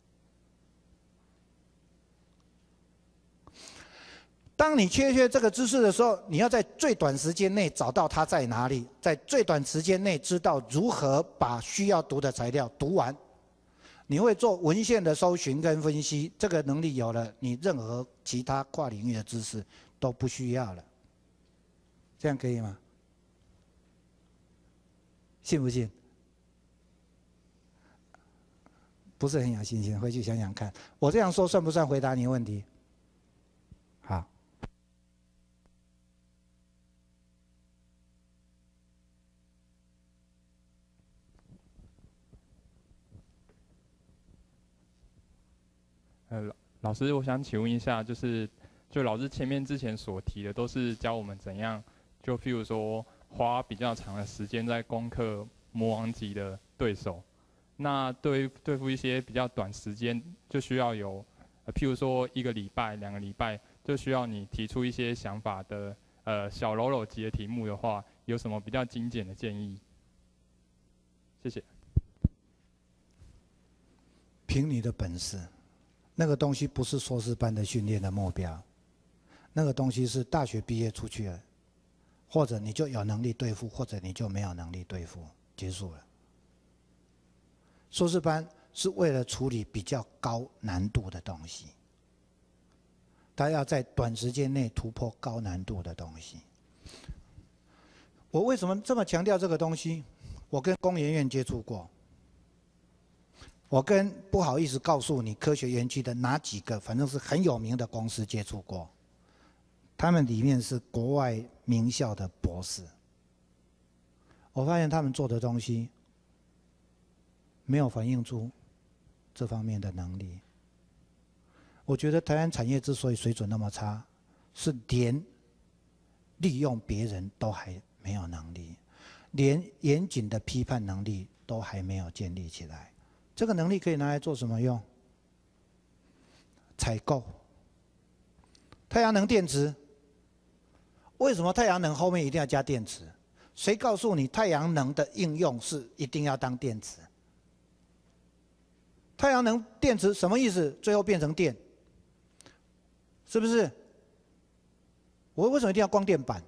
[SPEAKER 4] 当你缺缺这个知识的时候，你要在最短时间内找到它在哪里，在最短时间内知道如何把需要读的材料读完。你会做文献的搜寻跟分析，这个能力有了，你任何其他跨领域的知识都不需要了。这样可以吗？信不信？不是很有信心，回去想想看。我这样说算不算回答你问题？好。
[SPEAKER 9] 呃，老老师，我想请问一下，就是就老师前面之前所提的，都是教我们怎样，就譬如说花比较长的时间在攻克魔王级的对手。那对对付一些比较短时间，就需要有，呃，譬如说一个礼拜、两个礼拜，就需要你提出一些想法的，呃，小喽啰级的题目的话，有什么比较精简的建议？谢谢。
[SPEAKER 4] 凭你的本事。那个东西不是硕士班的训练的目标，那个东西是大学毕业出去了，或者你就有能力对付，或者你就没有能力对付，结束了。硕士班是为了处理比较高难度的东西，他要在短时间内突破高难度的东西。我为什么这么强调这个东西？我跟工研院接触过。我跟不好意思告诉你科学园区的哪几个，反正是很有名的公司接触过，他们里面是国外名校的博士。我发现他们做的东西没有反映出这方面的能力。我觉得台湾产业之所以水准那么差，是连利用别人都还没有能力，连严谨的批判能力都还没有建立起来。这个能力可以拿来做什么用？采购。太阳能电池，为什么太阳能后面一定要加电池？谁告诉你太阳能的应用是一定要当电池？太阳能电池什么意思？最后变成电，是不是？我为什么一定要光电板？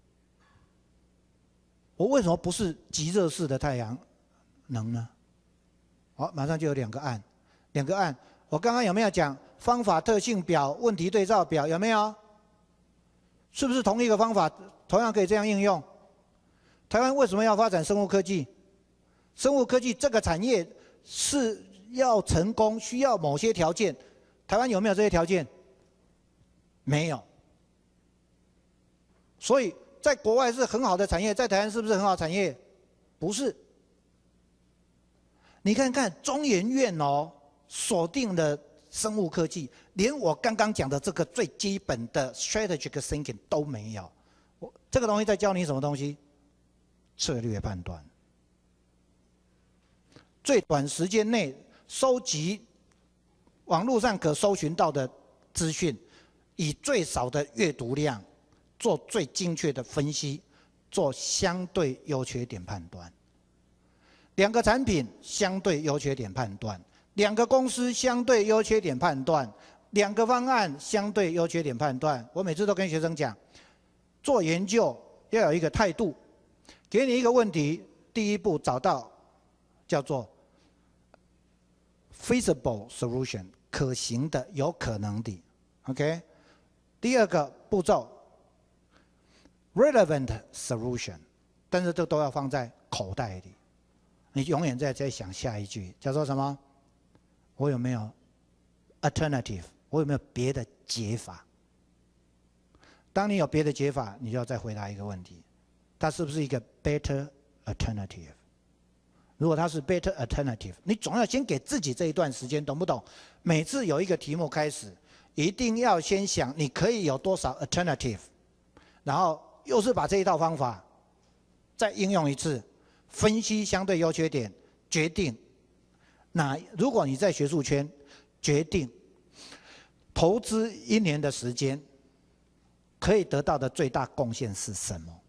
[SPEAKER 4] 我为什么不是极热式的太阳能呢？好，马上就有两个案，两个案。我刚刚有没有讲方法特性表、问题对照表？有没有？是不是同一个方法，同样可以这样应用？台湾为什么要发展生物科技？生物科技这个产业是要成功，需要某些条件。台湾有没有这些条件？没有。所以在国外是很好的产业，在台湾是不是很好的产业？不是。你看看中研院哦，锁定了生物科技，连我刚刚讲的这个最基本的 strategic thinking 都没有。我这个东西在教你什么东西？策略判断。最短时间内收集网络上可搜寻到的资讯，以最少的阅读量做最精确的分析，做相对优缺点判断。两个产品相对优缺点判断，两个公司相对优缺点判断，两个方案相对优缺点判断。我每次都跟学生讲， 做研究要有一个态度。给你一个问题，第一步找到叫做 feasible solution， 可行的、有可能的 ，OK。第二个步骤 relevant solution， 但是这都要放在口袋里，你永远在在想下一句叫做什么？我有没有 alternative？ 我有没有别的解法？当你有别的解法，你就要再回答一个问题：它是不是一个 better alternative？ 如果它是 better alternative， 你总要先给自己这一段时间，懂不懂？每次有一个题目开始，一定要先想你可以有多少 alternative， 然后又是把这一套方法再应用一次，分析相对优缺点，决定那如果你在学术圈决定投资一年的时间，可以得到的最大贡献是什么？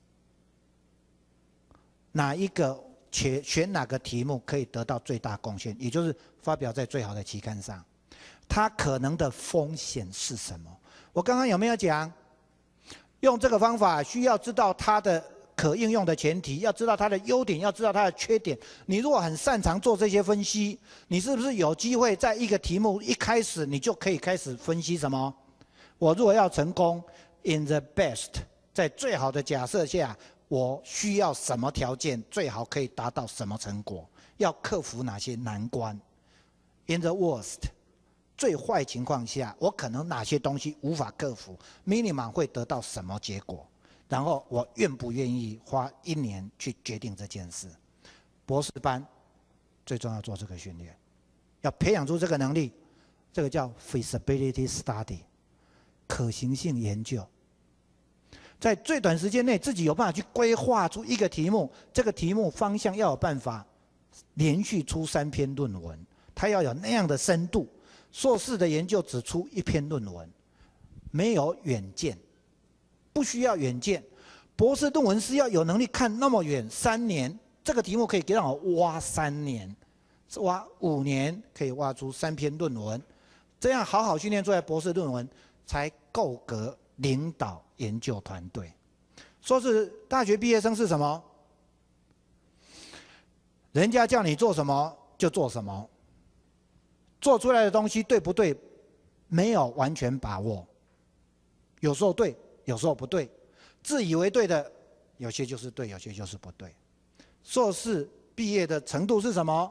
[SPEAKER 4] 哪一个选选哪个题目可以得到最大贡献，也就是发表在最好的期刊上，它可能的风险是什么？我刚刚有没有讲？用这个方法需要知道它的可应用的前提，要知道它的优点，要知道它的缺点。你如果很擅长做这些分析，你是不是有机会在一个题目一开始你就可以开始分析什么？我如果要成功 ，in the best， 在最好的假设下，我需要什么条件，最好可以达到什么成果？要克服哪些难关 ？in the worst， 最坏情况下，我可能哪些东西无法克服 ，minimum 会得到什么结果？然后我愿不愿意花一年去决定这件事？博士班最重要做这个训练，要培养出这个能力，这个叫 feasibility study， 可行性研究。在最短时间内，自己有办法去规划出一个题目，这个题目方向要有办法连续出三篇论文，它要有那样的深度。硕士的研究只出一篇论文，没有远见。不需要远见，博士论文是要有能力看那么远，三年这个题目可以让我挖三年，挖五年可以挖出三篇论文，这样好好训练出来博士论文，才够格领导研究团队。说是大学毕业生是什么？人家叫你做什么就做什么，做出来的东西对不对，没有完全把握，有时候对。有时候不对，自以为对的，有些就是对，有些就是不对。硕士毕业的程度是什么？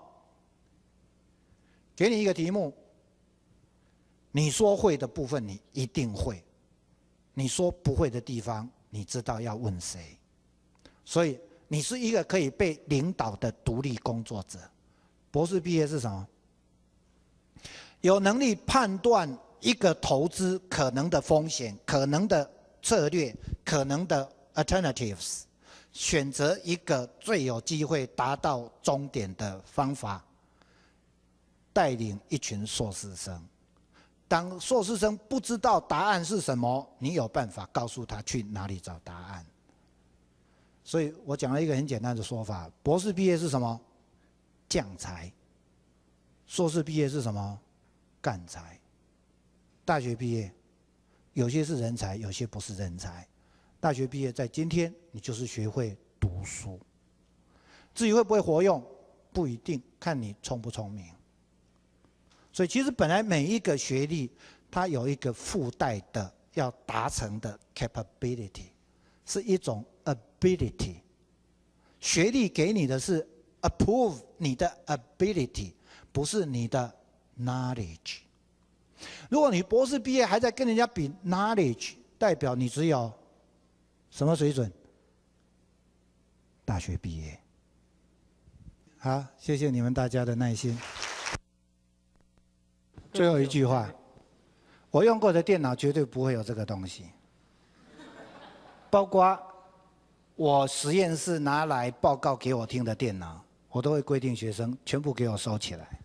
[SPEAKER 4] 给你一个题目，你说会的部分你一定会，你说不会的地方，你知道要问谁。所以你是一个可以被领导的独立工作者。博士毕业是什么？有能力判断一个投资可能的风险，可能的策略，可能的 alternatives， 选择一个最有机会达到终点的方法，带领一群硕士生。当硕士生不知道答案是什么，你有办法告诉他去哪里找答案。所以我讲了一个很简单的说法：博士毕业是什么？将才。硕士毕业是什么？干才。大学毕业，有些是人才，有些不是人才。大学毕业在今天，你就是学会读书。至于会不会活用，不一定，看你聪不聪明。所以其实本来每一个学历，它有一个附带的要达成的 capability， 是一种 ability。学历给你的是 approve 你的 ability， 不是你的 knowledge。如果你博士毕业还在跟人家比 knowledge， 代表你只有什么水准？大学毕业。好，谢谢你们大家的耐心。最后一句话，我用过的电脑绝对不会有这个东西，包括我实验室拿来报告给我听的电脑，我都会规定学生全部给我收起来。